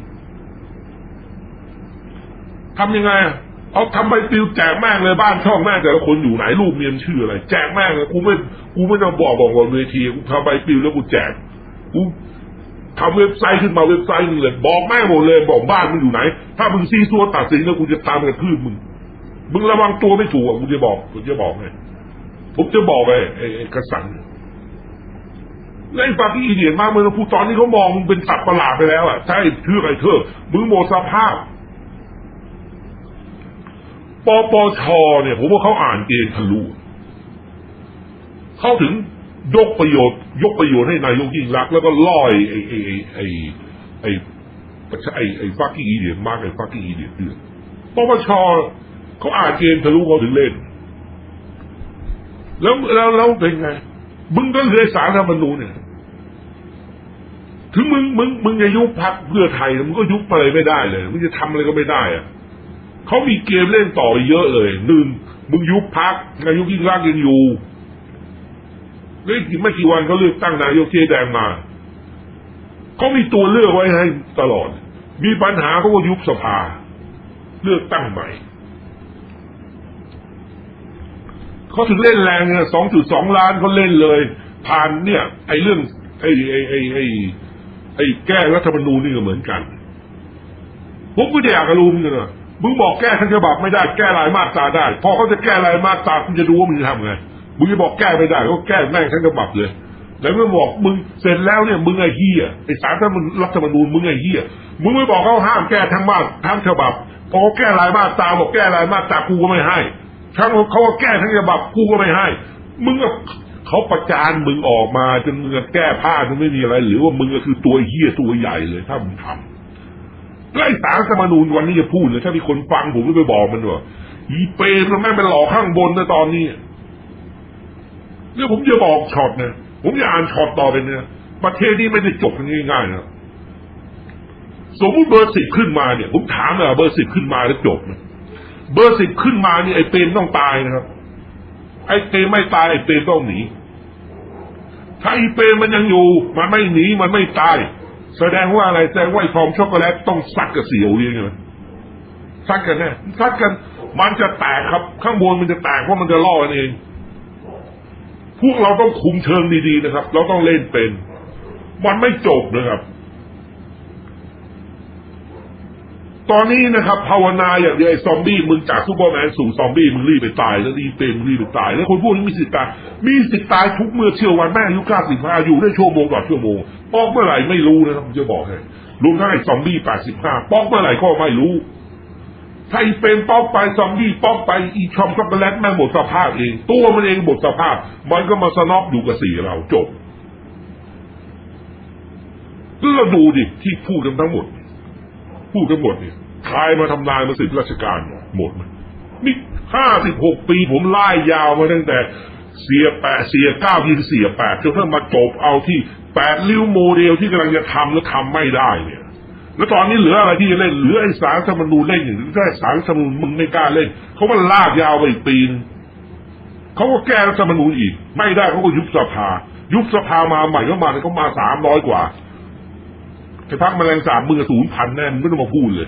ทำยังไงเอาทำใบปลิวแจกแม่งเลยบ้านช่องแม่งแต่ละคนอยู่ไหนรูปเมียมชื่ออะไรแจกแม่งเลยกูไม่กูไม่ต้องบอกบอกบนเวทีกูทำใบปลิวแล้วกูแจกกูทำเว็บไซต์ขึ้นมาเว็บไซต์นึงเลยบอกแม่งหมดเลยบอกบ้านมึงอยู่ไหนถ้ามึงซีซัวตัดสินแล้วกูจะตามกระทืบมึงมึงระวังตัวไม่ถูกอ่ะกูจะบอกกูจะบอกไงผมจะบอกไอ้ไอ้กระสันแล้วไอ้ปากี้อีเดียนมากเมื่อพูดตอนนี้เขามองมึงเป็นสัตว์ประหลาดไปแล้วอ่ะใช่ชื่ออะไรเธอมึงหมดสภาพปปชเนี่ยผมว่าเขาอ่านเกณฑ์ทะลุเข้าถึงยกประโยชน์ยกประโยชน์ให้นายกยิ่งรักแล้วก็ล่อยไอ้ไอ้ไอ้ไอ้ไอ้ไอ้ฟักกิ้งอีเดียนมากไอ้ฟักกิ้งอีเดียนเดือดปปชเขาอ่านเกณฑ์ทะลุเขาถึงเล่นแล้วแล้วแล้วเป็นไงมึงก็เลยสารรัฐธรรมนูญเนี่ยถึงมึงมึงมึงจะยุบพรรคเพื่อไทยมึงก็ยุบไปไม่ได้เลยมึงจะทำอะไรก็ไม่ได้อะเขามีเกมเล่นต่อเยอะเลยหนึ่งมึงยุบพรรคนายกยิ่งรักยังอยู่แล้วอีกไม่กี่วันเขาเลือกตั้งนายกเจ๊แดงมาเขามีตัวเลือกไว้ให้ตลอดมีปัญหาเขาก็ยุบสภาเลือกตั้งใหม่เขาถึงเล่นแรงเนี่ย สองจุดสอง ล้านเขาเล่นเลยผ่านเนี่ยไอ้เรื่องไอ้ไอ้ไอ้ไอ้ไอ้แก้รัฐธรรมนูญนี่ก็เหมือนกันผมก็อยากรู้เหมือนกันนะมึงบอกแก้ทั้งฉบับไม่ได้แก้รายมาตราได้พอเขาจะแก้รายมาตราคุณจะดูว่ามึงจะทำไงมึงจะบอกแก้ไม่ได้ก็แก้แม่งทั้งฉบับเลยแล้วมึงบอกมึงเสร็จแล้วเนี่ยมึงไอ้เหี้ยไอ้ศาลรัฐธรรมนูญมึงไอ้เหี้ยมึงไม่บอกเขาห้ามแก้ทั้งมาตราทั้งฉบับพอแก้รายมาตราบอกแก้รายมาตรากูก็ไม่ให้ทั้งเขาก็แก้ทั้งฉบับกูก็ไม่ให้มึงก็เขาประจานมึงออกมาจนมึงแก้ผ้าจนไม่มีอะไรหรือว่ามึงก็คือตัวเหี้ยตัวใหญ่เลยถ้ามึงทำไอ้ศาลรัฐธรรมนูญวันนี้จะพูดเลยถ้ามีคนฟังผมก็ไปบอกมันว่าอีเปรมแล้วแม่งไปหลอกข้างบนนะตอนนี้เนี่ยผมจะบอกช็อตนะผมจะอ่านช็อตต่อไปเนี่ยประเทศนี้ไม่ได้จบง่ายๆนะสมมติเบอร์สิบขึ้นมาเนี่ยผมถามเลยเบอร์สิบขึ้นมาแล้วจบนะเบอร์สิบขึ้นมาเนี่ยไอ้เปรมต้องตายนะครับไอ้เปรมไม่ตายไอ้เปรมต้องหนีถ้าไอ้เปรมมันยังอยู่มันไม่หนีมันไม่ตายแสดงว่าอะไรแสดงว่าไอ้ทอมช็อกโกแลตต้องซัดกับเสี่ยวเลี้ยงเลยซัดกันแน่ซัดกันมันจะแตกครับข้างบนมันจะแตกเพราะมันจะล่อกันเองพวกเราต้องคุมเชิงดีๆนะครับเราต้องเล่นเป็นมันไม่จบนะครับตอนนี้นะครับภาวนาอย่างเดียวไอ้ซอมบี้มึงจากซูเปอร์แมนสู่ซอมบี้มึงรีบไปตายแล้วรีบเป็นมึงรีบไปตายแล้วคนพวกนี้มีสิทธิ์ตายมีสิทธิ์ตายทุกเมื่อเชื่อวันแม่อายุเก้าสิบห้าอยู่ได้ชั่วโมงต่อชั่วโมงปอกเมื่อไหร่ไม่รู้นะครับผมจะบอกให้รวมทั้งไอ้ซอมบี้แปดสิบห้าปอกเมื่อไหร่ก็ไม่รู้ถ้าอีเป็นปอกไปซอมบี้ปอกไปอีชอมช็อกโกแลตแม่งหมดสภาพเองตัวมันเองหมดสภาพมันก็มาสนอกอยู่กับสีเราจบแล้วเราดูดิที่พูดกันทั้งหมดพูดกันหมดเนี่ยใครมาทำลายมาสิทธิราชการหมดมันนี่ห้าสิบหกปีผมไล่ยาวมาตั้งแต่เสียแปดเสียเก้ายิงเสียแปดจนกระทั่งมาจบเอาที่แปดริ้วโมเดลที่กำลังจะทำแล้วทำไม่ได้เนี่ยแล้วตอนนี้เหลืออะไรที่จะเล่นเหลือไอ้สารรัฐธรรมนูญเล่นอย่างนี้ถ้าสารรัฐธรรมนูญมึงไม่กล้าเล่นเขาก็ลากยาวไปอีกปีนึงเขาก็แก้รัฐธรรมนูญอีกไม่ได้เขาก็ยุบสภายุบสภามาใหม่ก็มาเขามาสามร้อยกว่าไอ้พรรคแมลงสาบมือศูนย์พันแน่ไม่ต้องมาพูดเลย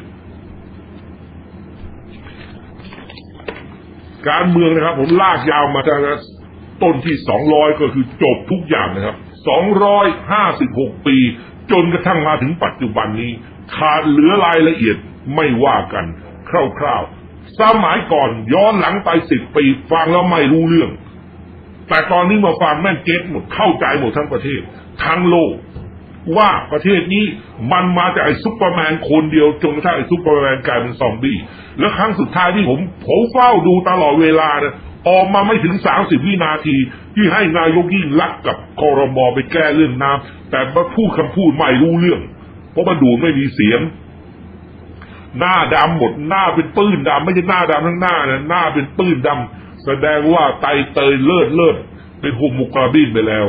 การเมืองนะครับผมลากยาวมาตั้งแต่ต้นที่สองร้อยก็คือจบทุกอย่างนะครับสองร้อยห้าสิบหกปีจนกระทั่งมาถึงปัจจุบันนี้ขาดเหลือรายละเอียดไม่ว่ากันคร่าวๆสมัยก่อนย้อนหลังไปสิบปีฟังแล้วไม่รู้เรื่องแต่ตอนนี้มาฟังแม่งเก็ตหมดเข้าใจหมดทั้งประเทศทั้งโลกว่าประเทศนี้มันมาจากไอ้ซุปเปอร์แมนคนเดียวจนกระทั่งไอ้ซุปเปอร์แมนกลายเป็นซอมบี้แล้วครั้งสุดท้ายที่ผมผมเฝ้าดูตลอดเวลานะออกมาไม่ถึงสามสิบวินาทีที่ให้นายกยิ่งลักษณ์กับครม.ไปแก้เรื่องน้ำแต่มาพูดคำพูดไม่รู้เรื่องเพราะมันดูไม่มีเสียงหน้าดำหมดหน้าเป็นปื้นดำไม่ใช่หน้าดำทั้งหน้านะหน้าเป็นปื้นดำแสดงว่าไตเตยเลิศเลิศเป็นโฮโมกลาบินไปแล้ว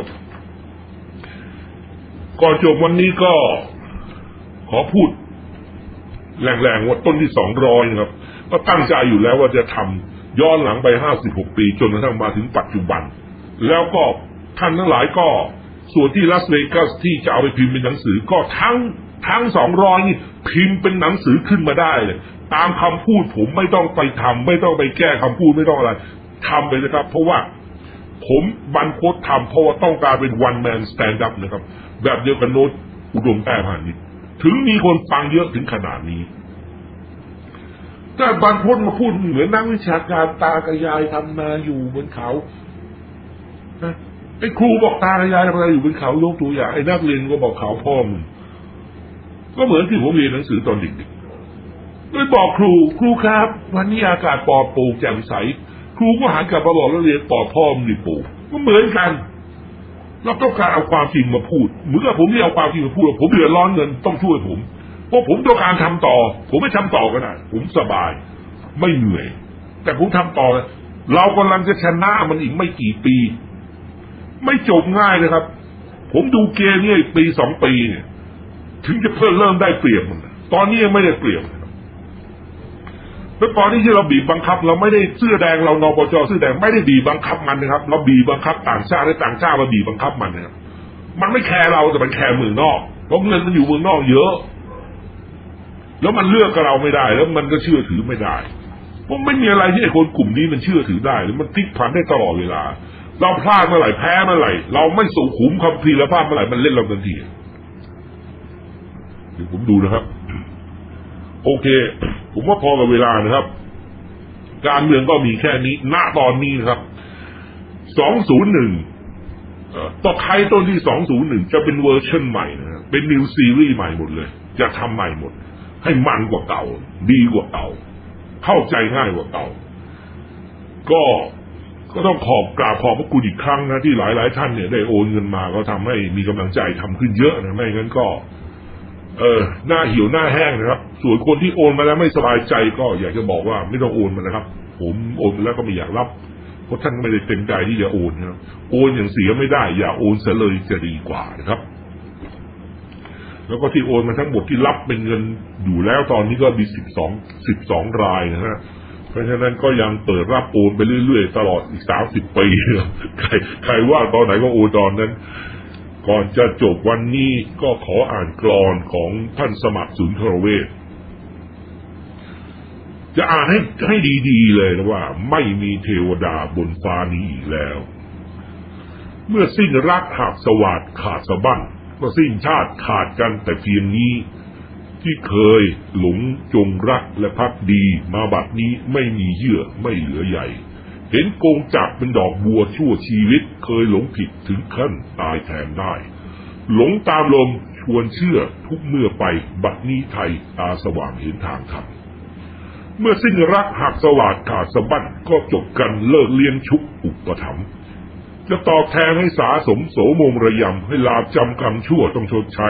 ก่อนจบวันนี้ก็ขอพูดแรงๆว่าต้นที่สองร้อยนะครับก็ตั้งใจอยู่แล้วว่าจะทำย้อนหลังไปห้าสิบหกปีจนกระทั่งมาถึงปัจจุบันแล้วก็ท่านทั้งหลายก็ส่วนที่ลาสเวกัสที่จะเอาไปพิมพ์เป็นหนังสือก็ทั้งทั้งสองร้อยนี่พิมพ์เป็นหนังสือขึ้นมาได้เลยตามคำพูดผมไม่ต้องไปทำไม่ต้องไปแก้คำพูดไม่ต้องอะไรทำไปเลยครับเพราะว่าผมบรรพตทำเพราะว่าต้องการเป็น one man stand up นะครับแบบเดียวกันโน้ตอุดมแต้พานิชถึงมีคนฟังเยอะถึงขนาดนี้แต่บรรพตมาพูดเหมือนนักวิชาการตากระยายทำนาอยู่บนเขาไอ้ครูบอกตากระยายทำนาอยู่บนเขายกตัวอย่างไอ้นักเรียนก็บอกเขาพ่อมึงก็เหมือนที่ผมเรียนหนังสือตอนเด็กๆเลยบอกครูครูครับวันนี้อากาศปลอดโปร่งแจ่มใสครูก็หันกลับมาบอกนักเรียนปลอดพ่อมึงดิปู่ก็เหมือนกันเราต้องการเอาความจริงมาพูดเหมือนกับผมที่เอาความจริงมาพูดผมเดือดร้อนเงินต้องช่วยผมเพราะผมต้องการทำต่อผมไม่ทำต่อก็ได้ผมสบายไม่เหนื่อยแต่ผมทำต่อเรากำลังจะชนะมันอีกไม่กี่ปีไม่จบง่ายนะครับผมดูเกมนี่ปีสองปีเนี่ยถึงจะเพิ่มเริ่มได้เปรียบมันตอนนี้ยังไม่ได้เปรียบแล้วตอนนี้ที่เราบีบบังคับเราไม่ได้เสื้อแดงเรานปจ.เสื้อแดงไม่ได้บีบบังคับมันนะครับเราบีบบังคับต่างชาติและต่างชาติมาบีบบังคับมันนะครับมันไม่แคร์เราแต่มันแคร์เมืองนอกเพราะเงินมันอยู่เมืองนอกเยอะแล้วมันเลือกกับเราไม่ได้แล้วมันก็เชื่อถือไม่ได้เพราะไม่มีอะไรที่ไอ้คนกลุ่มนี้มันเชื่อถือได้หรือมันพลิกผันได้ตลอดเวลาเราพลาดเมื่อไหร่แพ้เมื่อไหร่เราไม่สุขุมคัมภีร์แล้วพลาดเมื่อไหร่มันเล่นเราทันทีเดี๋ยวผมดูนะครับโอเคผมว่าพอกับเวลานะครับการเมืองก็มีแค่นี้ณตอนนี้นะครับสองศูนย์หนึ่งต่อใครต้นที่สองศูนย์หนึ่งจะเป็นเวอร์ชันใหม่นะเป็นนิวซีรีส์ใหม่หมดเลยจะทำใหม่หมดให้มันกว่าเก่าดีกว่าเก่าเข้าใจง่ายกว่าเก่าก็ก็ต้องขอบกราบขอบพระคุณอีกครั้งนะที่หลายๆท่านเนี่ยได้โอนเงินมาก็ทำให้มีกำลังใจทำขึ้นเยอะนะไม่งั้นก็เออหน้าหิวหน้าแห้งนะครับส่วนคนที่โอนมาแล้วไม่สบายใจก็อยากจะบอกว่าไม่ต้องโอนมานะครับผมโอนแล้วก็ไม่อยากรับเพราะท่านไม่ได้เต็มใจที่จะโอนนะครับโอนอย่างเสียไม่ได้อย่าโอนเสียเลยจะดีกว่านะครับแล้วก็ที่โอนมาทั้งหมดที่รับเป็นเงินอยู่แล้วตอนนี้ก็มีสิบสอง สิบสองรายนะฮะเพราะฉะนั้นก็ยังเปิดรับโอนไปเรื่อยๆตลอดอีกสามสิบปีใครใครว่าตอนไหนก็โอนตอนนั้นก่อนจะจบวันนี้ก็ขออ่านกลอนของท่านสมัครสุนทรเวชจะอ่านให้ให้ดีๆเลยนะว่าไม่มีเทวดาบนฟ้านี้อีกแล้วเมื่อสิ้นรักหากสวัสดิ์ขาดสะบั้นก็สิ้นชาติขาดกันแต่เพียงนี้ที่เคยหลงจงรักและภักดีมาบัดนี้ไม่มีเยื่อไม่เหลือใยเห็นโกงจักเป็นดอกบัวชั่วชีวิตเคยหลงผิดถึงขั้นตายแทนได้หลงตามลมชวนเชื่อทุกเมื่อไปบัดนี้ไทยตาสว่างเห็นทางธรรมเมื่อสิ้นรักหักสวัสดิ์ขาดสะบั้นก็จบกันเลิกเลี้ยงชุกอุปถัมภ์จะตอบแทนให้สาสมโสมงระยำให้ลาบจำกรรมชั่วต้องชดใช้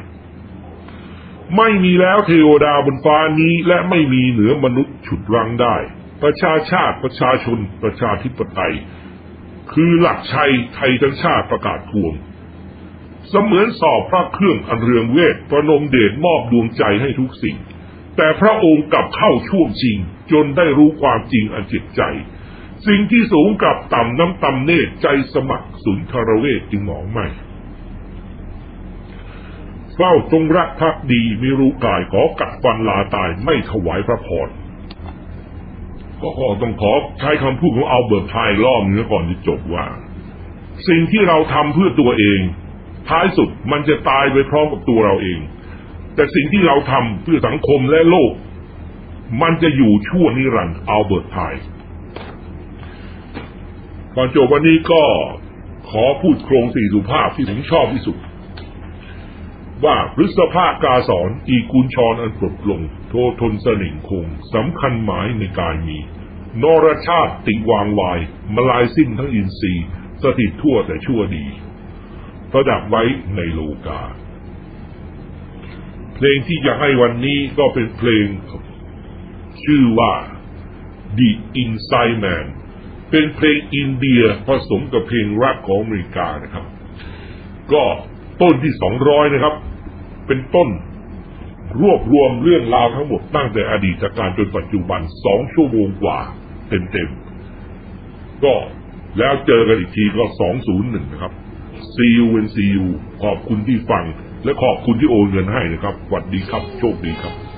ไม่มีแล้วเทวดาบนฟ้านี้และไม่มีเหนือมนุษย์ฉุดรั้งได้ประชาชาติประชาชนประชาธิปไตยคือหลักชัยไทยทั้งชาติประกาศทวงเสมือนสอบพระเครื่องอันเรืองเวทประนมเดชมอบดวงใจให้ทุกสิ่งแต่พระองค์กลับเข้าช่วงจริงจนได้รู้ความจริงอันเจ็บใจสิ่งที่สูงกับต่ำน้ำต่ำเนตรใจสมัครสุนทรเวชจึงมองไม่เฝ้าจงรักภักดีไม่รู้กายขอกัดฟันลาตายไม่ถวายพระพรก็ขอต้องขอใช้คำพูดของอัลเบิร์ตไพร์ล่อมเนื้อก่อนจะจบว่าสิ่งที่เราทำเพื่อตัวเองท้ายสุดมันจะตายไปพร้อมกับตัวเราเองแต่สิ่งที่เราทำเพื่อสังคมและโลกมันจะอยู่ชั่วนิรันดร์อัลเบิร์ตไพร์ก่อนจบวันนี้ก็ขอพูดโครงสี่สุภาพที่ผมชอบที่สุดว่าพฤษภากาสอนอีกุญชรอันปลดลงโททนเสน่ห์คงสำคัญหมายในกายมีนรชาติติวางวายมาลายสิ้นทั้งอินทรีย์สถิตทั่วแต่ชั่วดีประดับไว้ในโลกาเพลงที่อยากให้วันนี้ก็เป็นเพลงชื่อว่า The Inside Man เป็นเพลงอินเดียผสมกับเพลงรักของอเมริกานะครับก็ต้นที่สองร้อยนะครับเป็นต้นรวบรวมเรื่องราวทั้งหมดตั้งแต่อดีตการจนปัจจุบันสองชั่วโมงกว่าเต็มๆก็แล้วเจอกันอีกทีก็สองศูนย์หนึ่งนะครับ See you when see you ขอบคุณที่ฟังและขอบคุณที่โอนเงินให้นะครับสวัสดีครับโชคดีครับ